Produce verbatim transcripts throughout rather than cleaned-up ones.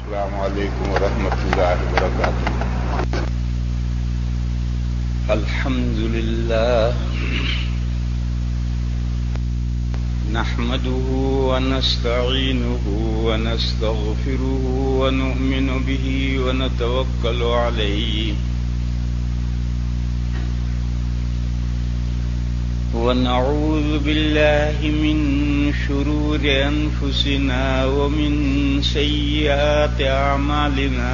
السلام علیکم ورحمۃ اللہ وبرکاتہ. الحمد للہ نحمده ونستعینه ونستغفره ونؤمن به ونتوکل علیہ ونعوذ باللہ من شرور انفسنا ومن سیئات اعمالنا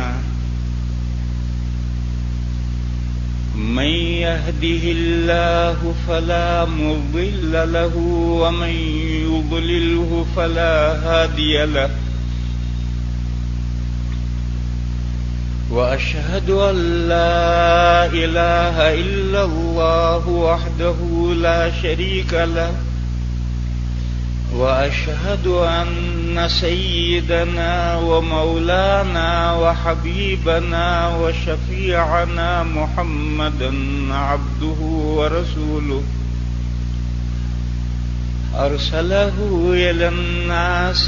من يهده الله فلا مضل له ومن يضلله فلا هادي له وأشهد أن لا إله إلا الله وحده لا شريك له وأشهد أن سيدنا ومولانا وحبيبنا وشفيعنا محمدا عبده ورسوله أرسله إلى الناس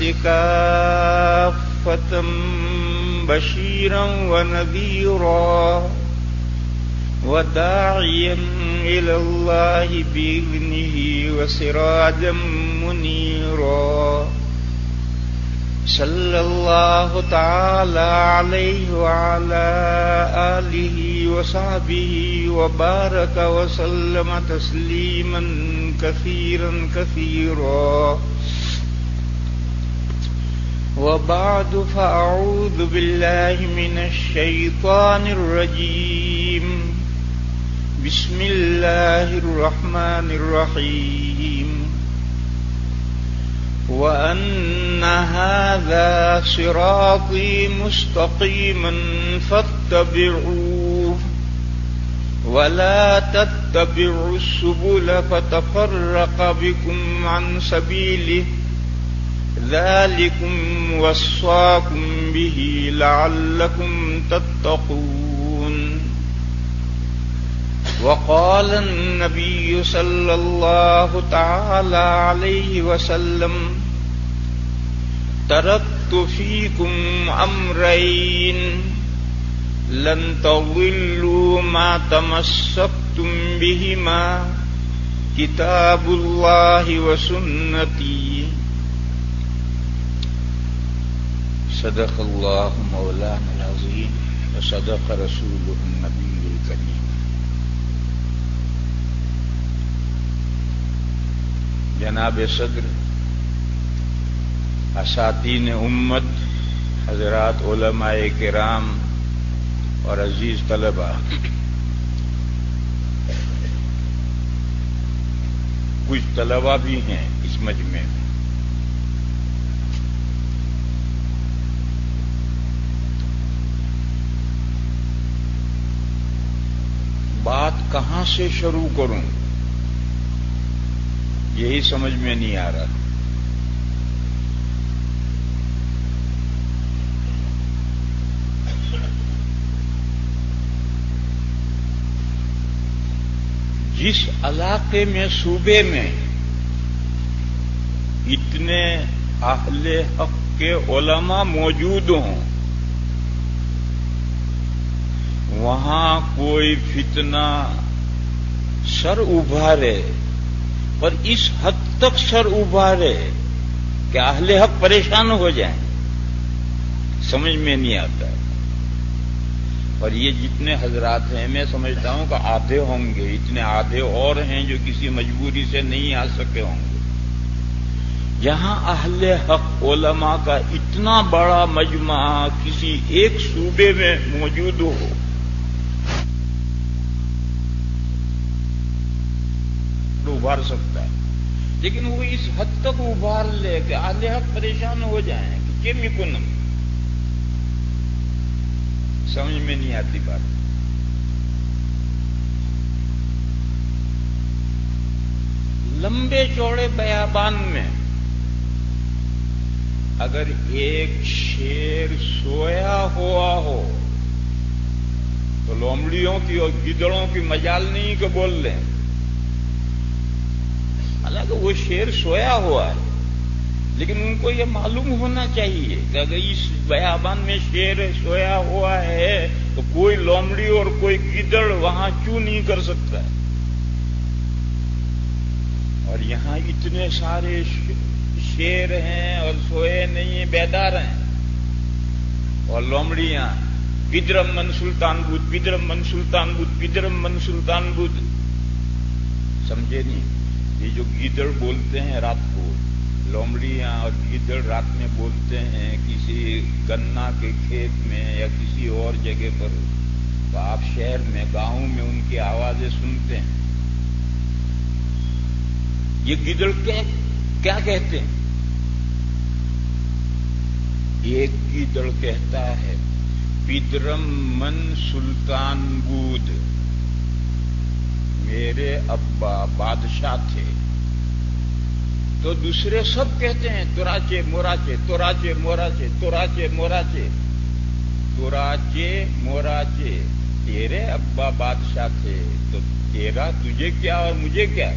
كافة بشيرا ونذيرا وداعيا إلى الله بإذنه وسراجا منيرا صلى الله تعالى عليه وعلى آله وصحبه وبارك وسلم تسليما كثيرا كثيرا وبعد فأعوذ بالله من الشيطان الرجيم بسم الله الرحمن الرحيم وأن هذا صراطي مستقيما فاتبعوه ولا تتبعوا السبل فتفرق بكم عن سبيله ذلكم وصاكم به لعلكم تتقون. وقال النبي صلى الله تعالى عليه وسلم تركت فيكم أمرين لن تضلوا ما تمسكتم بهما كتاب الله وسنتي. صدق اللہ مولانا العظیم وصدق رسولہ النبی الکریم. جناب صدر، اساتین امت، حضرات علماء کرام اور عزیز طلباء، کچھ طلباء بھی ہیں اس مجمع میں. بات کہاں سے شروع کروں یہی سمجھ میں نہیں آ رہا. جس علاقے میں، صوبے میں اتنے اہل حق کے علماء موجود ہوں، وہاں کوئی فتنہ سر ابھارے اور اس حد تک سر ابھارے کہ اہل حق پریشان ہو جائیں، سمجھ میں نہیں آتا. اور یہ جتنے حضرات ہیں میں سمجھتا ہوں کہ آدھے ہوں گے، اتنے آدھے اور ہیں جو کسی مجبوری سے نہیں آ سکے ہوں گے. جہاں اہل حق علماء کا اتنا بڑا مجمع کسی ایک صوبے میں موجود ہو، ابھار سکتا ہے. لیکن وہ اس حد تک ابھار لے کہ اہل حق پریشان ہو جائیں کہ کیم یکونم، سمجھ میں نہیں آتی بات. لمبے چوڑے بیابان میں اگر ایک شیر سویا ہوا ہو تو لومڑیوں کی اور گدڑوں کی مجال نہیں کہ بول لیں. حالانکہ وہ شیر سویا ہوا ہے لیکن ان کو یہ معلوم ہونا چاہیے کہ اگر اس بیابان میں شیر سویا ہوا ہے تو کوئی لومڑی اور کوئی گیدڑ وہاں کیوں نہیں کر سکتا ہے؟ اور یہاں اتنے سارے شیر ہیں اور سوئے نہیں ہیں، بیدار ہیں، اور لومڑیاں پدرم من سلطان بدھ، پدرم من سلطان بدھ، پدرم من سلطان بدھ. سمجھے نہیں؟ یہ جو گیدڑ بولتے ہیں رات کو، لومڑیاں اور گیدڑ رات میں بولتے ہیں کسی گنا کے کھیت میں یا کسی اور جگہ پر، تو آپ شہر میں گاؤں میں ان کی آوازیں سنتے ہیں. یہ گیدڑ کیا کیا کہتے ہیں؟ ایک گیدڑ کہتا ہے پدرم من سلطان بود، میرے ابا بادشاہ تھے. تو دوسرے سب کہتے ہیں توراچے موراچے، توراچے موراچے، توراچے موراچے، توراچے موراچے، تیرے ابا بادشاہ تھے تو تیرا تجھے کیا اور مجھے کیا؟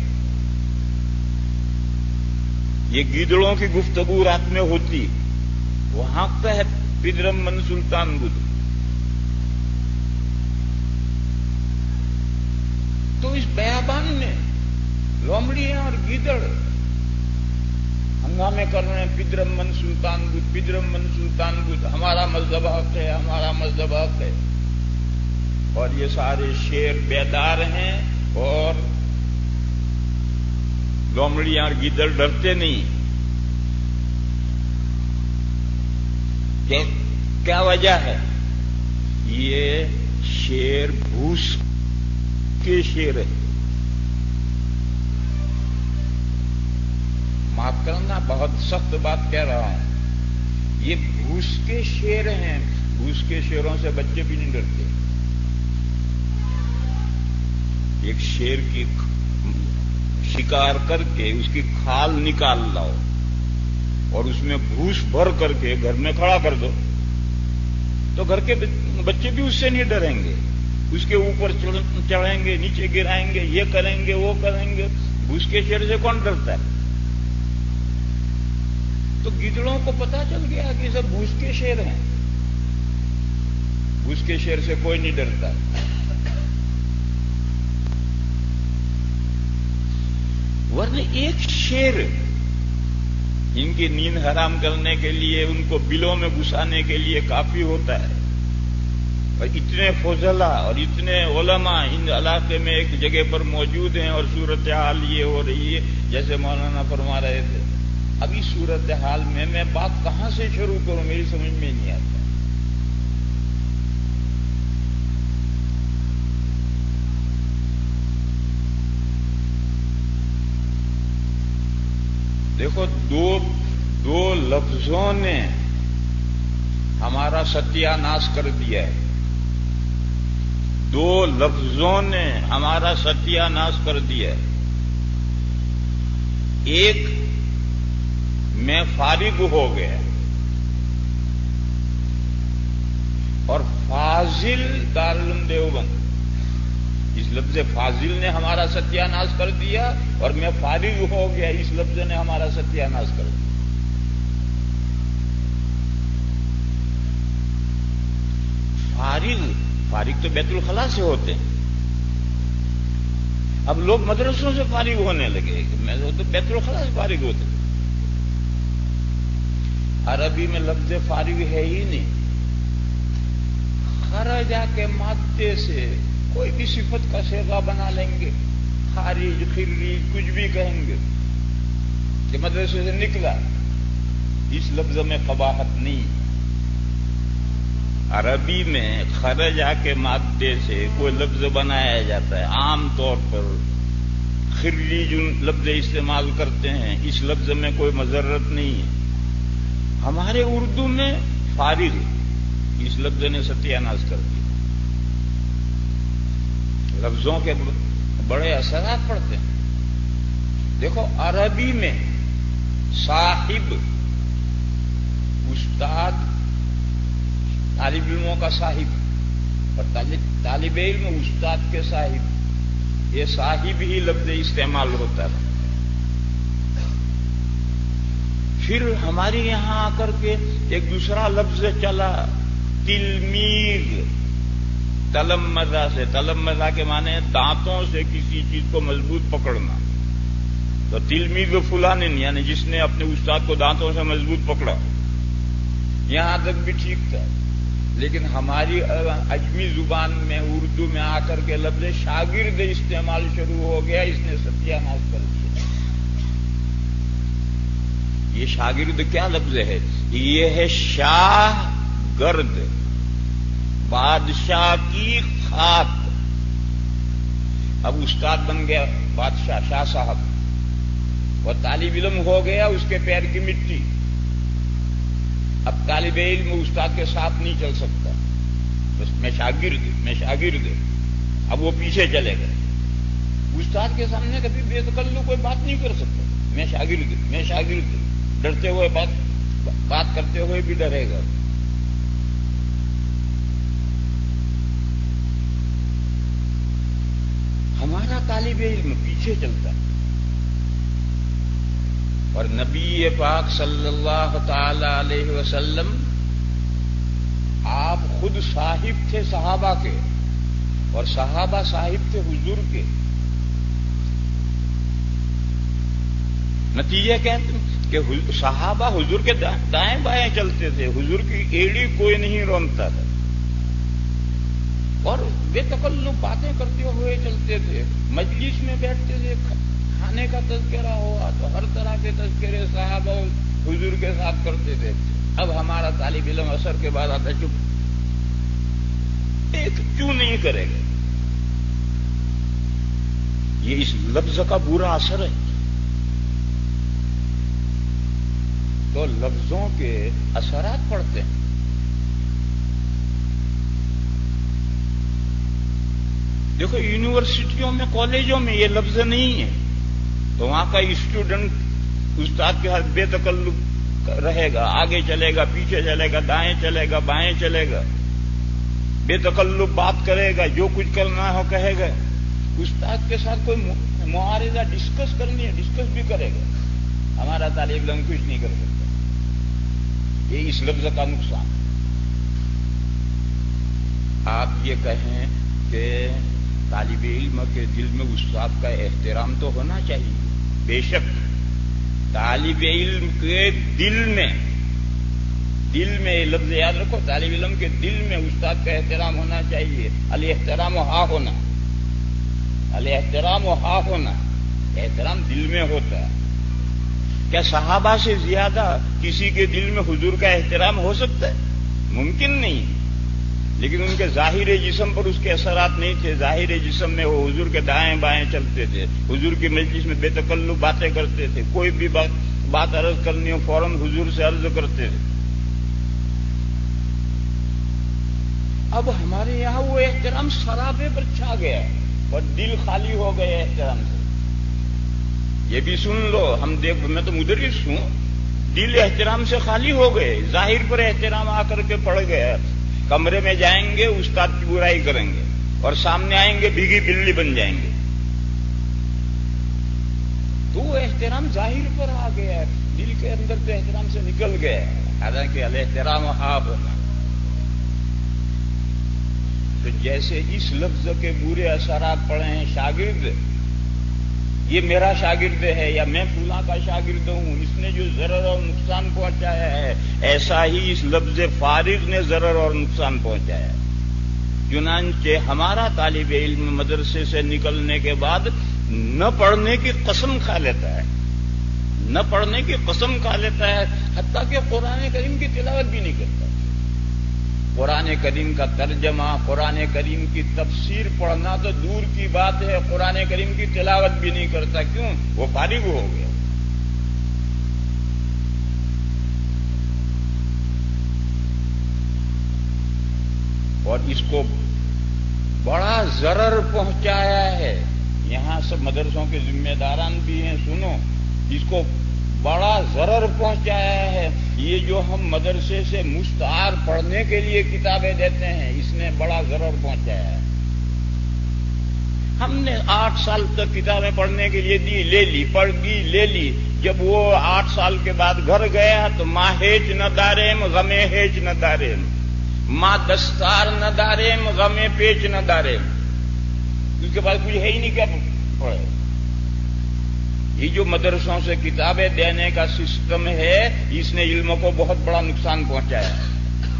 یہ گیدڑوں کی گفتگو رات میں ہوتی، وہاں کا ہے پدرم من سلطان بدھ. تو اس بیابان میں لومڑیاں اور گیدڑ ہنگامے کر رہے ہیں، پدرم من سلطان بدھ، پدرم من سلطان بدھ، ہمارا مذہب حق ہے، ہمارا مذہب حق ہے. اور یہ سارے شیر بیدار ہیں اور لومڑیاں اور گیدڑ ڈرتے نہیں. کیا وجہ ہے؟ یہ شیر بھوس کے شیر ہے. معاف کرنا بہت سخت بات کہہ رہا ہوں، یہ بھوس کے شیر ہیں. بھوس کے شیروں سے بچے بھی نہیں ڈرتے. ایک شیر کی شکار کر کے اس کی کھال نکال لاؤ اور اس میں بھوس بھر کر کے گھر میں کھڑا کر دو تو گھر کے بچے بھی اس سے نہیں ڈریں گے. اس کے اوپر چڑھیں گے، نیچے گرائیں گے، یہ کریں گے، وہ کریں گے. بھوس کے شیر سے کون ڈرتا ہے؟ تو گیدڑوں کو پتا چل گیا کہ سب بھوس کے شیر ہیں. بھوس کے شیر سے کوئی نہیں ڈرتا. ورنہ ایک شیر ان کی نیند حرام کرنے کے لیے، ان کو بلوں میں گھسانے کے لیے کافی ہوتا ہے. اور اتنے فضلاء اور اتنے علماء ان علاقے میں ایک جگہ پر موجود ہیں اور صورتحال یہ ہو رہی ہے جیسے مولانا فرما رہے تھے. ابھی صورتحال میں میں بات کہاں سے شروع کروں، میری سمجھ میں نہیں آتا. دیکھو، دو دو لفظوں نے ہمارا ستیہ ناش کر دیا ہے. دو لفظوں نے ہمارا ستیہ ناش کر دیا ہے. ایک میں فارغ ہو گیا اور فاضل دارالعلوم دیوبند. اس لفظ فاضل نے ہمارا ستیہ ناش کر دیا اور میں فارغ ہو گیا، اس لفظ نے ہمارا ستیہ ناش کر دیا. فارغ فارغ تو بیت الخلاء سے ہوتے ہیں. اب لوگ مدرسوں سے فارغ ہونے لگے، میں تو بیت الخلاء سے فارغ ہوتے. عربی میں لفظ فارغ ہے ہی نہیں. خرجا کے مادے سے کوئی بھی صفت کا صیغہ بنا لیں گے، خارج، خریج، کچھ بھی کہیں گے کہ مدرسے سے نکلا. اس لفظ میں قباحت نہیں. عربی میں خرجا کے مادے سے کوئی لفظ بنایا جاتا ہے. عام طور پر خریج لفظ استعمال کرتے ہیں، اس لفظ میں کوئی مضرت نہیں ہے. ہمارے اردو میں فارغ اس لفظ نے ستیہ ناش کر دیا. لفظوں کے بڑے اثرات پڑتے ہیں. دیکھو، عربی میں صاحب استاد، طالب علموں کا صاحب، اور طالب علم استاد کے صاحب، یہ صاحب ہی لفظ استعمال ہوتا ہے. پھر ہمارے یہاں آ کر کے ایک دوسرا لفظ چلا تلمیذ، تلمذہ سے، تلمذہ کے معنی دانتوں سے کسی چیز کو مضبوط پکڑنا، تو تلمیذ فلان یعنی جس نے اپنے استاد کو دانتوں سے مضبوط پکڑا، یہاں تک بھی ٹھیک تھا. لیکن ہماری اجمی زبان میں اردو میں آ کر کے لفظ شاگرد استعمال شروع ہو گیا، اس نے ستیہ ناش کر دیا. یہ شاگرد کیا لفظ ہے؟ یہ ہے شاہ گرد، بادشاہ کی خاک. اب استاد بن گیا بادشاہ، شاہ صاحب، اور طالب علم ہو گیا اس کے پیر کی مٹی. اب طالب علم استاد کے ساتھ نہیں چل سکتا، بس میں شاگرد میں شاگرد اب وہ پیچھے چلے گئے. استاد کے سامنے کبھی بے تکلف کوئی بات نہیں کر سکتا. میں شاگرد میں شاگرد ڈرتے ہوئے بات بات کرتے ہوئے بھی ڈرے گا. ہمارا طالب علم پیچھے چلتا ہے. اور نبی پاک صلی اللہ تعالی علیہ وسلم آپ خود صاحب تھے صحابہ کے، اور صحابہ صاحب تھے حضور کے. نتیجہ کیا کہ صحابہ حضور کے دائیں بائیں چلتے تھے، حضور کی ایڑی کوئی نہیں رونتا تھا، اور بے تکلف باتیں کرتے ہوئے چلتے تھے. مجلس میں بیٹھتے تھے، کھانے کا تذکرہ ہوا تو ہر طرح کے تذکرے صحابہ حضور کے ساتھ کرتے تھے. اب ہمارا طالب علم اثر کے بعد آتا چپ، ایک کیوں نہیں کرے گا. یہ اس لفظ کا برا اثر ہے. تو لفظوں کے اثرات پڑتے ہیں. دیکھو یونیورسٹیوں میں کالجوں میں یہ لفظ نہیں ہے، تو وہاں کا اسٹوڈنٹ استاد کے ہاتھ بے تکلف رہے گا، آگے چلے گا، پیچھے چلے گا، دائیں چلے گا، بائیں چلے گا، بے تکلف بات کرے گا، جو کچھ کرنا ہو کہے گا. استاد کے ساتھ کوئی معارضہ ڈسکس کرنی ہے ڈسکس بھی کرے گا. ہمارا طالب علم کچھ نہیں کر سکتا. یہ اس لفظ کا نقصان. آپ یہ کہیں کہ طالب علم کے دل میں استاد کا احترام تو ہونا چاہیے. بے شک طالب علم کے دل میں دل میں یہ لفظ یاد رکھو، طالب علم کے دل میں استاد کا احترام ہونا چاہیے. الاحترام و ہا ہونا، الاحترام و ہا ہونا، احترام دل میں ہوتا ہے. کیا صحابہ سے زیادہ کسی کے دل میں حضور کا احترام ہو سکتا ہے؟ ممکن نہیں. لیکن ان کے ظاہر جسم پر اس کے اثرات نہیں تھے. ظاہر جسم میں وہ حضور کے دائیں بائیں چلتے تھے، حضور کی مجلس میں بے تکلف باتیں کرتے تھے. کوئی بھی بات بات عرض کرنی ہو فوراً حضور سے عرض کرتے تھے. اب ہمارے یہاں وہ احترام سرابے پر چھا گیا اور دل خالی ہو گئے احترام سے. یہ بھی سن لو، ہم دیکھ میں تو مدرس ہوں، دل احترام سے خالی ہو گئے. ظاہر پر احترام آ کر کے پڑ گیا. کمرے میں جائیں گے استاد کی برائی کریں گے، اور سامنے آئیں گے بھیگی بلی بن جائیں گے. تو وہ احترام ظاہر پر آ گیا ہے، دل کے اندر تو احترام سے نکل گیا ہے. حالانکہ الاحترام آپ ہونا. تو جیسے اس لفظ کے برے اثرات پڑے ہیں، شاگرد یہ میرا شاگرد ہے یا میں فلاں کا شاگرد ہوں، اس نے جو ضرر اور نقصان پہنچایا ہے، ایسا ہی اس لفظ فارغ نے ضرر اور نقصان پہنچایا ہے. چنانچہ ہمارا طالب علم مدرسے سے نکلنے کے بعد نہ پڑھنے کی قسم کھا لیتا ہے، نہ پڑھنے کی قسم کھا لیتا ہے، حتیٰ کہ قرآن کریم کی تلاوت بھی نہیں کرتا. قرآن کریم کا ترجمہ، قرآن کریم کی تفسیر پڑھنا تو دور کی بات ہے، قرآن کریم کی تلاوت بھی نہیں کرتا. کیوں؟ وہ فارغ ہو گیا. اور اس کو بڑا ضرر پہنچایا ہے. یہاں سب مدرسوں کے ذمہ داران بھی ہیں، سنو، اس کو بڑا ضرر پہنچایا ہے. یہ جو ہم مدرسے سے مستعار پڑھنے کے لیے کتابیں دیتے ہیں، اس نے بڑا ضرر پہنچایا ہے. ہم نے آٹھ سال تک کتابیں پڑھنے کے لیے دی، لے لی، پڑھ گی، لے لی۔ جب وہ آٹھ سال کے بعد گھر گیا تو ماں ہیچ نہ داریم غمے ہیچ نہ داریم، ماں دستار نہ داریم غمے پیچ نہ داریم۔ اس کے بعد کچھ ہے ہی نہیں کیا پڑھے۔ یہ جو مدرسوں سے کتابیں دینے کا سسٹم ہے، اس نے علم کو بہت بڑا نقصان پہنچایا ہے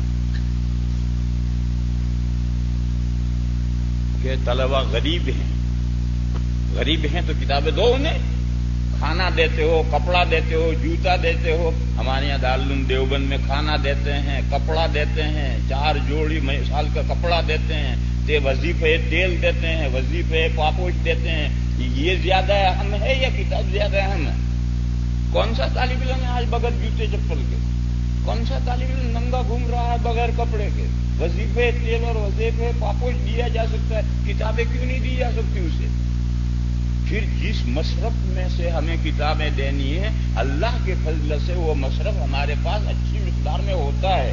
کہ طلبہ غریب ہیں، غریب ہیں تو کتابیں دو انہیں، کھانا دیتے ہو، کپڑا دیتے ہو، جوتا دیتے ہو۔ ہمارے یہاں دارالعلوم دیوبند میں کھانا دیتے ہیں، کپڑا دیتے ہیں، چار جوڑی سال کا کپڑا دیتے ہیں، تے وظیفے تیل دیتے ہیں، وظیفے پاپوش دیتے ہیں۔ یہ زیادہ اہم ہے یا کتاب زیادہ اہم ہے؟ کون سا طالب علم ہے آج بغیر جوتے چپل کے؟ کون سا طالب علم ننگا گھوم رہا ہے بغیر کپڑے کے؟ وظیفے تیل اور وظیفے پاپوش دیا جا سکتا ہے، کتابیں کیوں نہیں دی جا سکتی اسے؟ پھر جس مصرف میں سے ہمیں کتابیں دینی ہے، اللہ کے فضل سے وہ مصرف ہمارے پاس اچھی مقدار میں ہوتا ہے۔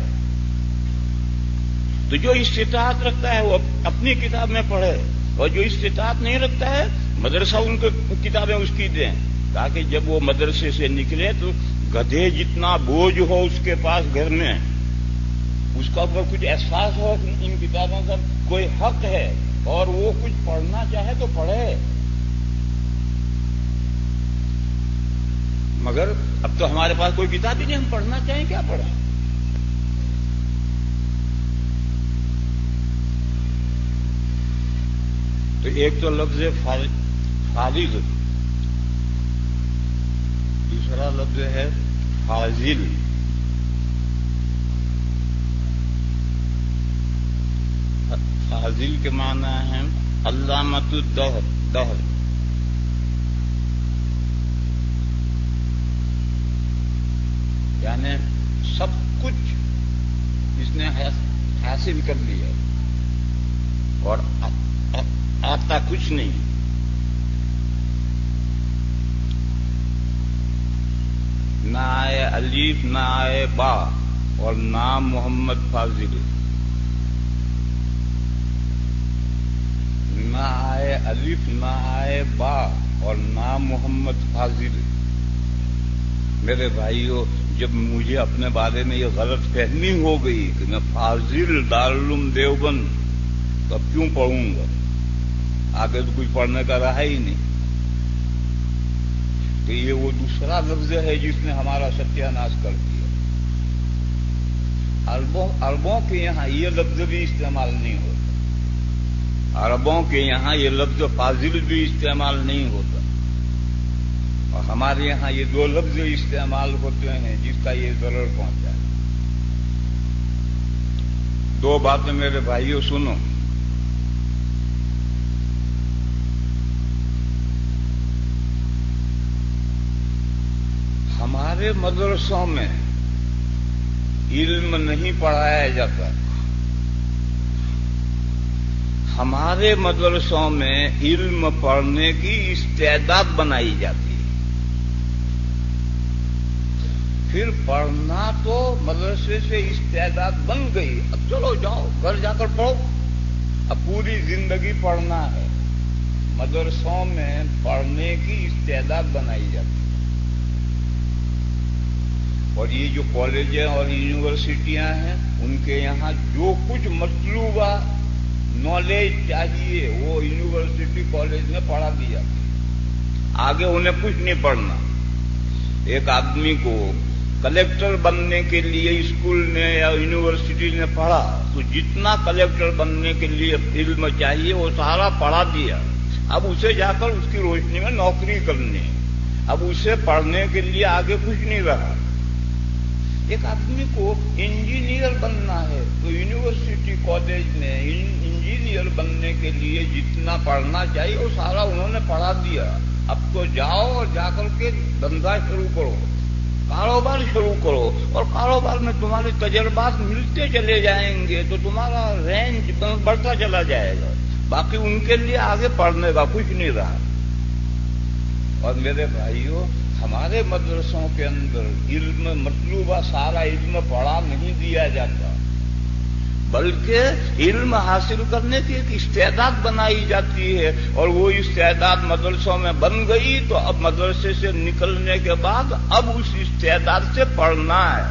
تو جو استطاعت رکھتا ہے وہ اپنی کتاب میں پڑھے، اور جو استطاعت نہیں رکھتا ہے مدرسہ ان کو کتابیں اس کی دیں، تاکہ جب وہ مدرسے سے نکلے تو گدھے جتنا بوجھ ہو اس کے پاس گھر میں، اس کا اوپر کچھ احساس ہو ان کتابوں کا کوئی حق ہے، اور وہ کچھ پڑھنا چاہے تو پڑھے۔ مگر اب تو ہمارے پاس کوئی کتاب ہی نہیں، ہم پڑھنا چاہیں کیا پڑھیں؟ تو ایک تو لفظ فارغ، دوسرا لفظ ہے فاضل۔ فاضل کے معنی ہے علامت الدہر، دہر، یعنی سب کچھ اس نے حاصل کر لیا اور آتا کچھ نہیں۔ نہ آئے الف، نہ آئے با، اور نام محمد فاضل۔ نہ آئے الف، نہ آئے با، اور نام محمد فاضل۔ میرے بھائیوں، جب مجھے اپنے بارے میں یہ غلط فہمی ہو گئی کہ میں فاضل دارالعلوم دیوبند، تو اب کیوں پڑھوں گا؟ آگے تو کچھ پڑھنے کا رہا ہی نہیں۔ تو یہ وہ دوسرا لفظ ہے جس نے ہمارا ستیہ ناش کر دیا۔ عربوں عربوں کے یہاں یہ لفظ بھی استعمال نہیں ہوتا، عربوں کے یہاں یہ لفظ فاضل بھی استعمال نہیں ہوتا، اور ہمارے یہاں یہ دو لفظ استعمال ہوتے ہیں جس کا یہ ضرر پہنچا ہے۔ دو باتیں میرے بھائیوں سنو۔ ہمارے مدرسوں میں علم نہیں پڑھایا جاتا، ہمارے مدرسوں میں علم پڑھنے کی استعداد بنائی جاتی ہے۔ پھر پڑھنا تو مدرسے سے استعداد بن گئی، اب چلو جاؤ گھر جا کر پڑھو، اب پوری زندگی پڑھنا ہے۔ مدرسوں میں پڑھنے کی استعداد بنائی جاتی ہے، اور یہ جو کالجیں اور یونیورسٹیاں ہیں ان کے یہاں جو کچھ مطلوبہ نالج چاہیے وہ یونیورسٹی کالج میں پڑھا دی جاتی ہے، آگے انہیں کچھ نہیں پڑھنا۔ ایک آدمی کو کلیکٹر بننے کے لیے اسکول نے یا یونیورسٹی نے پڑھا تو جتنا کلیکٹر بننے کے لیے علم چاہیے وہ سارا پڑھا دیا، اب اسے جا کر اس کی روشنی میں نوکری کرنی ہے، اب اسے پڑھنے کے لیے آگے کچھ نہیں رہا۔ ایک آدمی کو انجینئر بننا ہے تو یونیورسٹی کالج نے انجینئر بننے کے لیے جتنا پڑھنا چاہیے وہ سارا انہوں نے پڑھا دیا، اب تو جاؤ اور جا کر کے دھندا شروع کرو، کاروبار شروع کرو، اور کاروبار میں تمہارے تجربات ملتے چلے جائیں گے تو تمہارا رینج بڑھتا چلا جائے گا، باقی ان کے لیے آگے پڑھنے کا کچھ نہیں رہا۔ اور میرے بھائیوں، ہمارے مدرسوں کے اندر علم مطلوبہ سارا علم پڑھا نہیں دیا جاتا، بلکہ علم حاصل کرنے کی ایک استعداد بنائی جاتی ہے، اور وہ استعداد مدرسوں میں بن گئی تو اب مدرسے سے نکلنے کے بعد اب اس استعداد سے پڑھنا ہے۔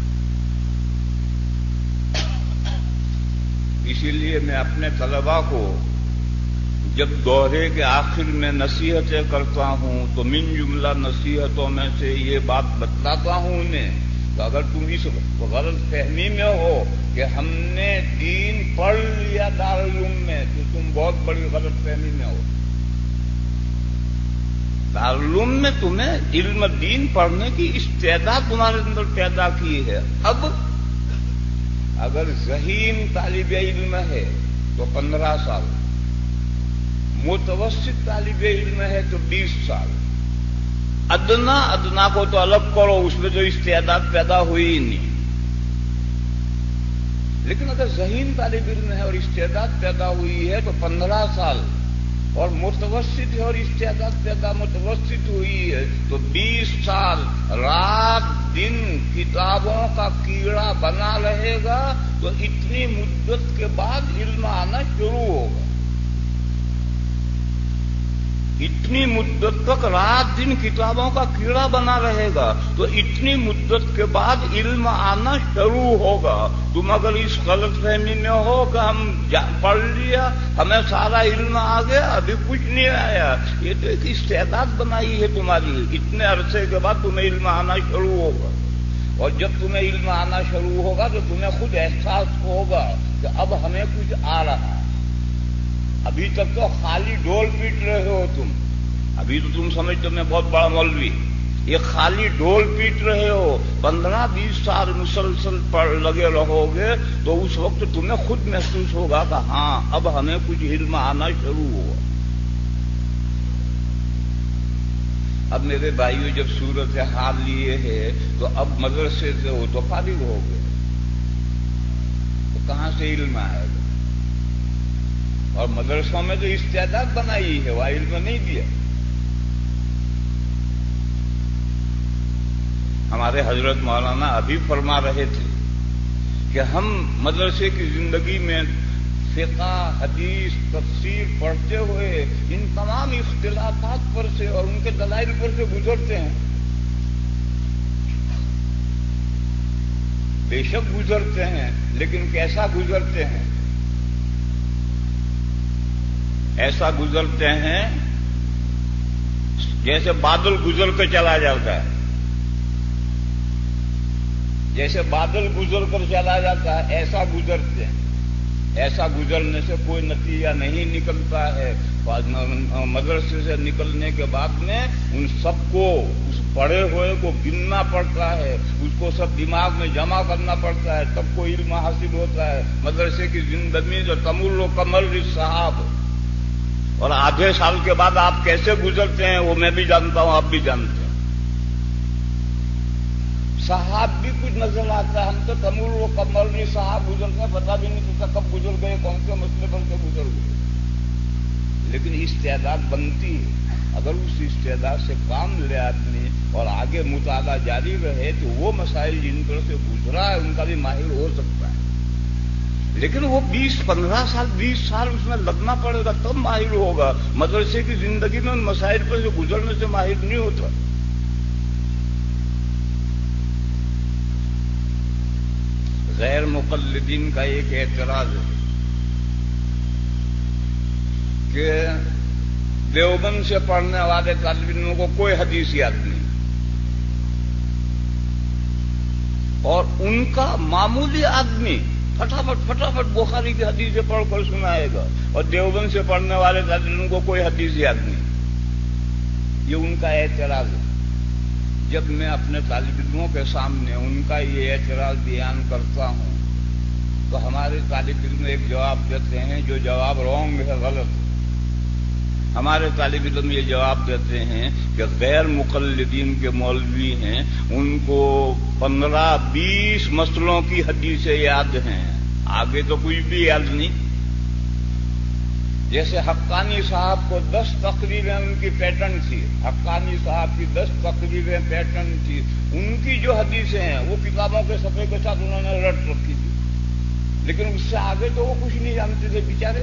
اسی لیے میں اپنے طلباء کو جب دورے کے آخر میں نصیحتیں کرتا ہوں تو من جملہ نصیحتوں میں سے یہ بات بتلاتا ہوں انہیں کہ اگر تم اس غلط فہمی میں ہو کہ ہم نے دین پڑھ لیا دارالعلوم میں تو تم بہت بڑی غلط فہمی میں ہو۔ دارالعلوم میں تمہیں علم دین پڑھنے کی استعداد تمہارے اندر پیدا کی ہے۔ اب اگر ذہین طالب علم ہے تو پندرہ سال، متوسط طالب علم ہے تو بیس سال، ادنا ادنا کو تو الگ کرو، اس میں تو استعداد پیدا ہوئی ہی نہیں۔ لیکن اگر ذہین طالب علم ہے اور استعداد پیدا ہوئی ہے تو پندرہ سال، اور متوسط ہے اور استعداد پیدا متوسط ہوئی ہے تو بیس سال رات دن کتابوں کا کیڑا بنا رہے گا، تو اتنی مدت کے بعد علم آنا شروع ہوگا۔ اتنی مدت تک رات دن کتابوں کا کیڑا بنا رہے گا تو اتنی مدت کے بعد علم آنا شروع ہوگا۔ تم اگر اس غلط فہمی میں ہو کہ ہم پڑھ لیا ہمیں سارا علم آ گیا، ابھی کچھ نہیں آیا، یہ تو ایک استعداد بنائی ہے تمہاری، اتنے عرصے کے بعد تمہیں علم آنا شروع ہوگا، اور جب تمہیں علم آنا شروع ہوگا تو تمہیں خود احساس ہوگا کہ اب ہمیں کچھ آ رہا ہے۔ ابھی تک تو خالی ڈول پیٹ رہے ہو تم، ابھی تو تم سمجھتے ہو میں بہت بڑا مولوی، یہ خالی ڈول پیٹ رہے ہو۔ پندرہ بیس سال مسلسل پڑھ لگے رہو گے تو اس وقت تمہیں خود محسوس ہوگا کہ ہاں اب ہمیں کچھ علم آنا شروع ہوا۔ اب میرے بھائیوں جب صورت حال لیے ہے تو اب مدرسے سے ہو تو فارغ ہو گئے، تو کہاں سے علم آئے گا؟ اور مدرسوں میں جو استعداد بنائی ہے وہ علم نہیں دیا۔ ہمارے حضرت مولانا ابھی فرما رہے تھے کہ ہم مدرسے کی زندگی میں فقہ، حدیث، تفسیر پڑھتے ہوئے ان تمام اختلافات پر سے اور ان کے دلائل پر سے گزرتے ہیں، بے شک گزرتے ہیں، لیکن کیسا گزرتے ہیں؟ ایسا گزرتے ہیں جیسے بادل گزر کے چلا جاتا ہے، جیسے بادل گزر کر چلا جاتا ہے ایسا گزرتے ہیں۔ ایسا گزرنے سے کوئی نتیجہ نہیں نکلتا ہے۔ مدرسے سے نکلنے کے بعد میں ان سب کو اس پڑھے ہوئے کو گننا پڑتا ہے، اس کو سب دماغ میں جمع کرنا پڑتا ہے، تب کو علم حاصل ہوتا ہے۔ مدرسے کی زندگی جو تمر و کمر صحاب، اور آدھے سال کے بعد آپ کیسے گزرتے ہیں وہ میں بھی جانتا ہوں، آپ بھی جانتے ہیں۔ صحاب بھی کچھ نظر آتا ہے، ہم تو تمر و کمر بھی صحاب گزرتے ہیں، پتہ بھی نہیں چلتا کب گزر گئے، کون سے مسئلے پر سے گزر گئے۔ لیکن استعداد بنتی ہے، اگر اس استعداد سے کام لے آدمی اور آگے مطالعہ جاری رہے تو وہ مسائل جن پر سے گزرا ہے ان کا بھی ماہر ہو سکتا ہے۔ لیکن وہ بیس پندرہ سال بیس سال اس میں لگنا پڑے گا تب ماہر ہوگا۔ مدرسے کی زندگی میں ان مسائل پر سے گزرنے سے ماہر نہیں ہوتا۔ غیر مقلدین کا ایک اعتراض ہے کہ دیوبند سے پڑھنے والے طالب علموں کو کوئی حدیث یاد نہیں، اور ان کا معمولی آدمی فٹافٹ فٹافٹ بخاری کی حدیثیں پڑھ کر سنائے گا، اور دیوبند سے پڑھنے والے طالب علموں کو کوئی حدیث یاد نہیں۔ یہ ان کا اعتراض ہے۔ جب میں اپنے طالب علموں کے سامنے ان کا یہ اعتراض بیان کرتا ہوں تو ہمارے طالب علم ایک جواب دیتے ہیں جو جواب رانگ ہے، غلط ہے۔ ہمارے طالب علم یہ جواب دیتے ہیں کہ غیر مقلدین کے مولوی ہیں، ان کو پندرہ بیس مسئلوں کی حدیثیں یاد ہیں، آگے تو کچھ بھی یاد نہیں۔ جیسے حقانی صاحب کو دس تقریریں ان کی پیٹرن تھی، حقانی صاحب کی دس تقریریں پیٹرن تھی، ان کی جو حدیثیں ہیں وہ کتابوں کے صفحے کے ساتھ انہوں نے رٹ رکھی تھی، لیکن اس سے آگے تو وہ کچھ نہیں جانتے تھے بیچارے.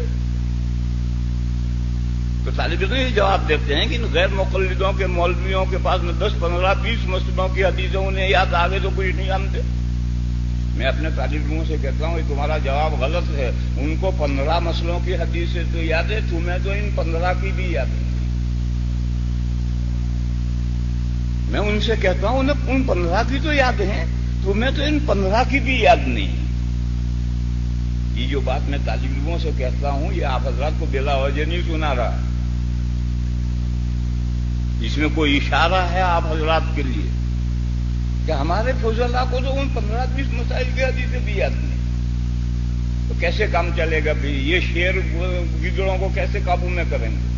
تو طالب علم یہ جواب دیتے ہیں کہ غیر مقلدوں کے مولویوں کے پاس میں دس پندرہ بیس مسئلوں کی حدیثیں انہیں یاد، آگے تو کچھ نہیں جانتے. میں اپنے طالب علموں سے کہتا ہوں کہ تمہارا جواب غلط ہے. ان کو پندرہ مسئلوں کی حدیثیں تو یاد ہے، تمہیں تو ان پندرہ کی بھی یاد نہیں. میں ان سے کہتا ہوں انہیں ان پندرہ کی تو یاد ہیں، تمہیں تو ان پندرہ کی بھی یاد نہیں. یہ جو بات میں طالب علموں سے کہتا ہوں یہ آپ حضرات کو بلا وجہ نہیں سنا رہا، اس میں کوئی اشارہ ہے آپ حضرات کے لیے کہ ہمارے فضلاء کو تو ان پندرہ بیس مسائل کی حدیثیں بھی یاد نہیں. تو کیسے کام چلے گا بھی؟ یہ شیر گدڑوں کو کیسے قابو میں کریں گے؟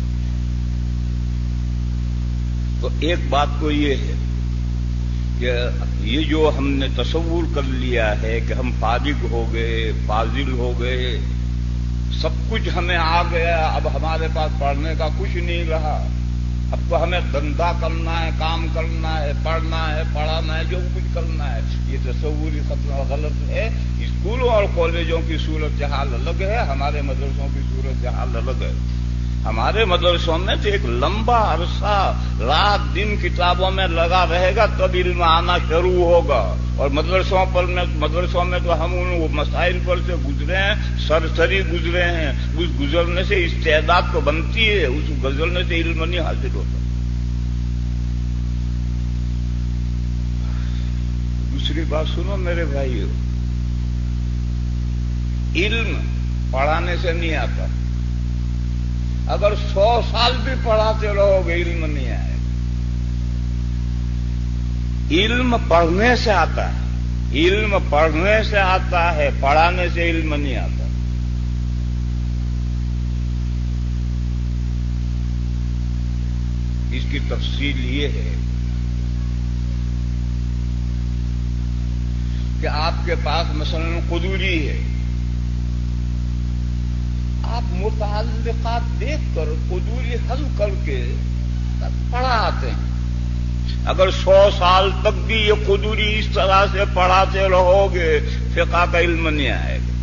تو ایک بات تو یہ ہے کہ یہ جو ہم نے تصور کر لیا ہے کہ ہم فارغ ہو گئے، فاضل ہو گئے، سب کچھ ہمیں آ گیا، اب ہمارے پاس پڑھنے کا کچھ نہیں رہا، اب تو ہمیں دھندا کرنا ہے، کام کرنا ہے، پڑھنا ہے، پڑھانا ہے، جو کچھ کرنا ہے، یہ تصور ختم غلط ہے. اسکولوں اور کالجوں کی صورت حال الگ ہے، ہمارے مدرسوں کی صورت حال الگ ہے. ہمارے مدرسوں میں تو ایک لمبا عرصہ رات دن کتابوں میں لگا رہے گا تب علم آنا شروع ہوگا. اور مدرسوں پر میں مدرسوں میں تو ہم ان مسائل پر سے گزرے ہیں، سرسری گزرے ہیں. اس گزرنے سے استعداد تو بنتی ہے، اس گزرنے سے علم نہیں حاصل ہوتا. دوسری بات سنو میرے بھائیو، علم پڑھانے سے نہیں آتا. اگر سو سال بھی پڑھاتے رہو گے علم نہیں آئے. علم پڑھنے سے آتا ہے، علم پڑھنے سے آتا ہے، پڑھانے سے علم نہیں آتا. اس کی تفصیل یہ ہے کہ آپ کے پاس مثلا قدوری ہے، آپ متعلقات دیکھ کر قدوری حل کر کے پڑھا آتے ہیں. اگر سو سال تک بھی یہ قدوری اس طرح سے پڑھاتے رہو گے فقہ کا علم نہیں آئے گا.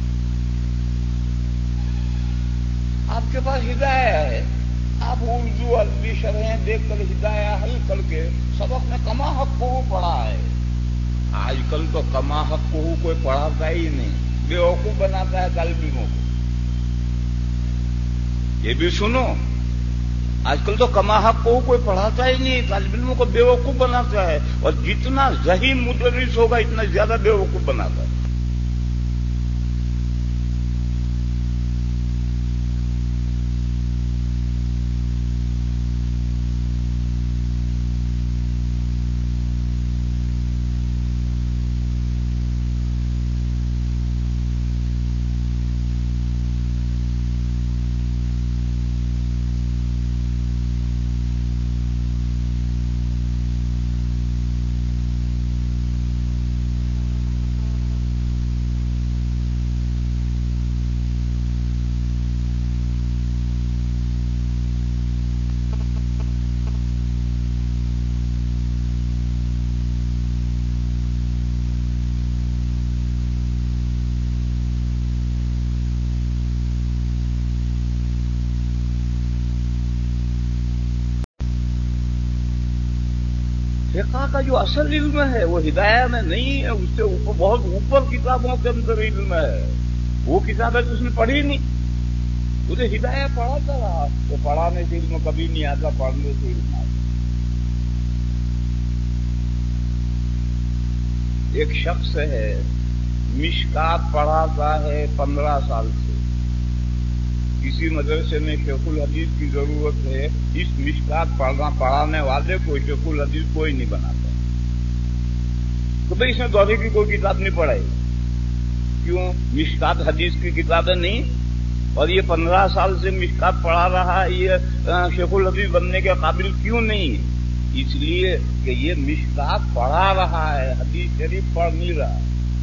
آپ کے پاس ہدایہ ہے، آپ اردو عربی شرحیں دیکھ کر ہدایہ حل کر کے سبق میں کما حق کو پڑھا ہے. آج کل تو کما حق کو کوئی پڑھاتا ہی نہیں، بیوقوف بناتا ہے طالب علموں کو. یہ بھی سنو، آج کل تو کما حق کو کوئی پڑھاتا ہی نہیں، طالب علموں کو بیوقوف بناتا ہے. اور جتنا ذہین مدرس ہوگا اتنا زیادہ بیوقوف بناتا ہے. فقہ کا جو اصل علم ہے وہ ہدایہ میں نہیں ہے، اس سے اوپر بہت اوپر کتابوں کے اندر علم ہے. وہ کتابیں تو اس نے پڑھی نہیں، اسے ہدایہ پڑھاتا رہا. تو پڑھانے سے علم کبھی نہیں آتا، پڑھنے سے علم آتا. ایک شخص ہے مشکات پڑھاتا ہے پندرہ سال سے. کسی مدرسے میں شیخ الحدیث کی ضرورت ہے، اس مشکات پڑھنا پڑھانے والے کو شیخ الحدیث کوئی نہیں بناتا. تو بھائی اس نے دوہری کی کوئی کتاب نہیں پڑھائی، کیوں؟ مشکات حدیث کی کتابیں نہیں، اور یہ پندرہ سال سے مشکات پڑھا رہا ہے، یہ شیخ الحدیث بننے کے قابل کیوں نہیں؟ اس لیے کہ یہ مشکات پڑھا رہا ہے، حدیث شریف پڑھ نہیں رہا.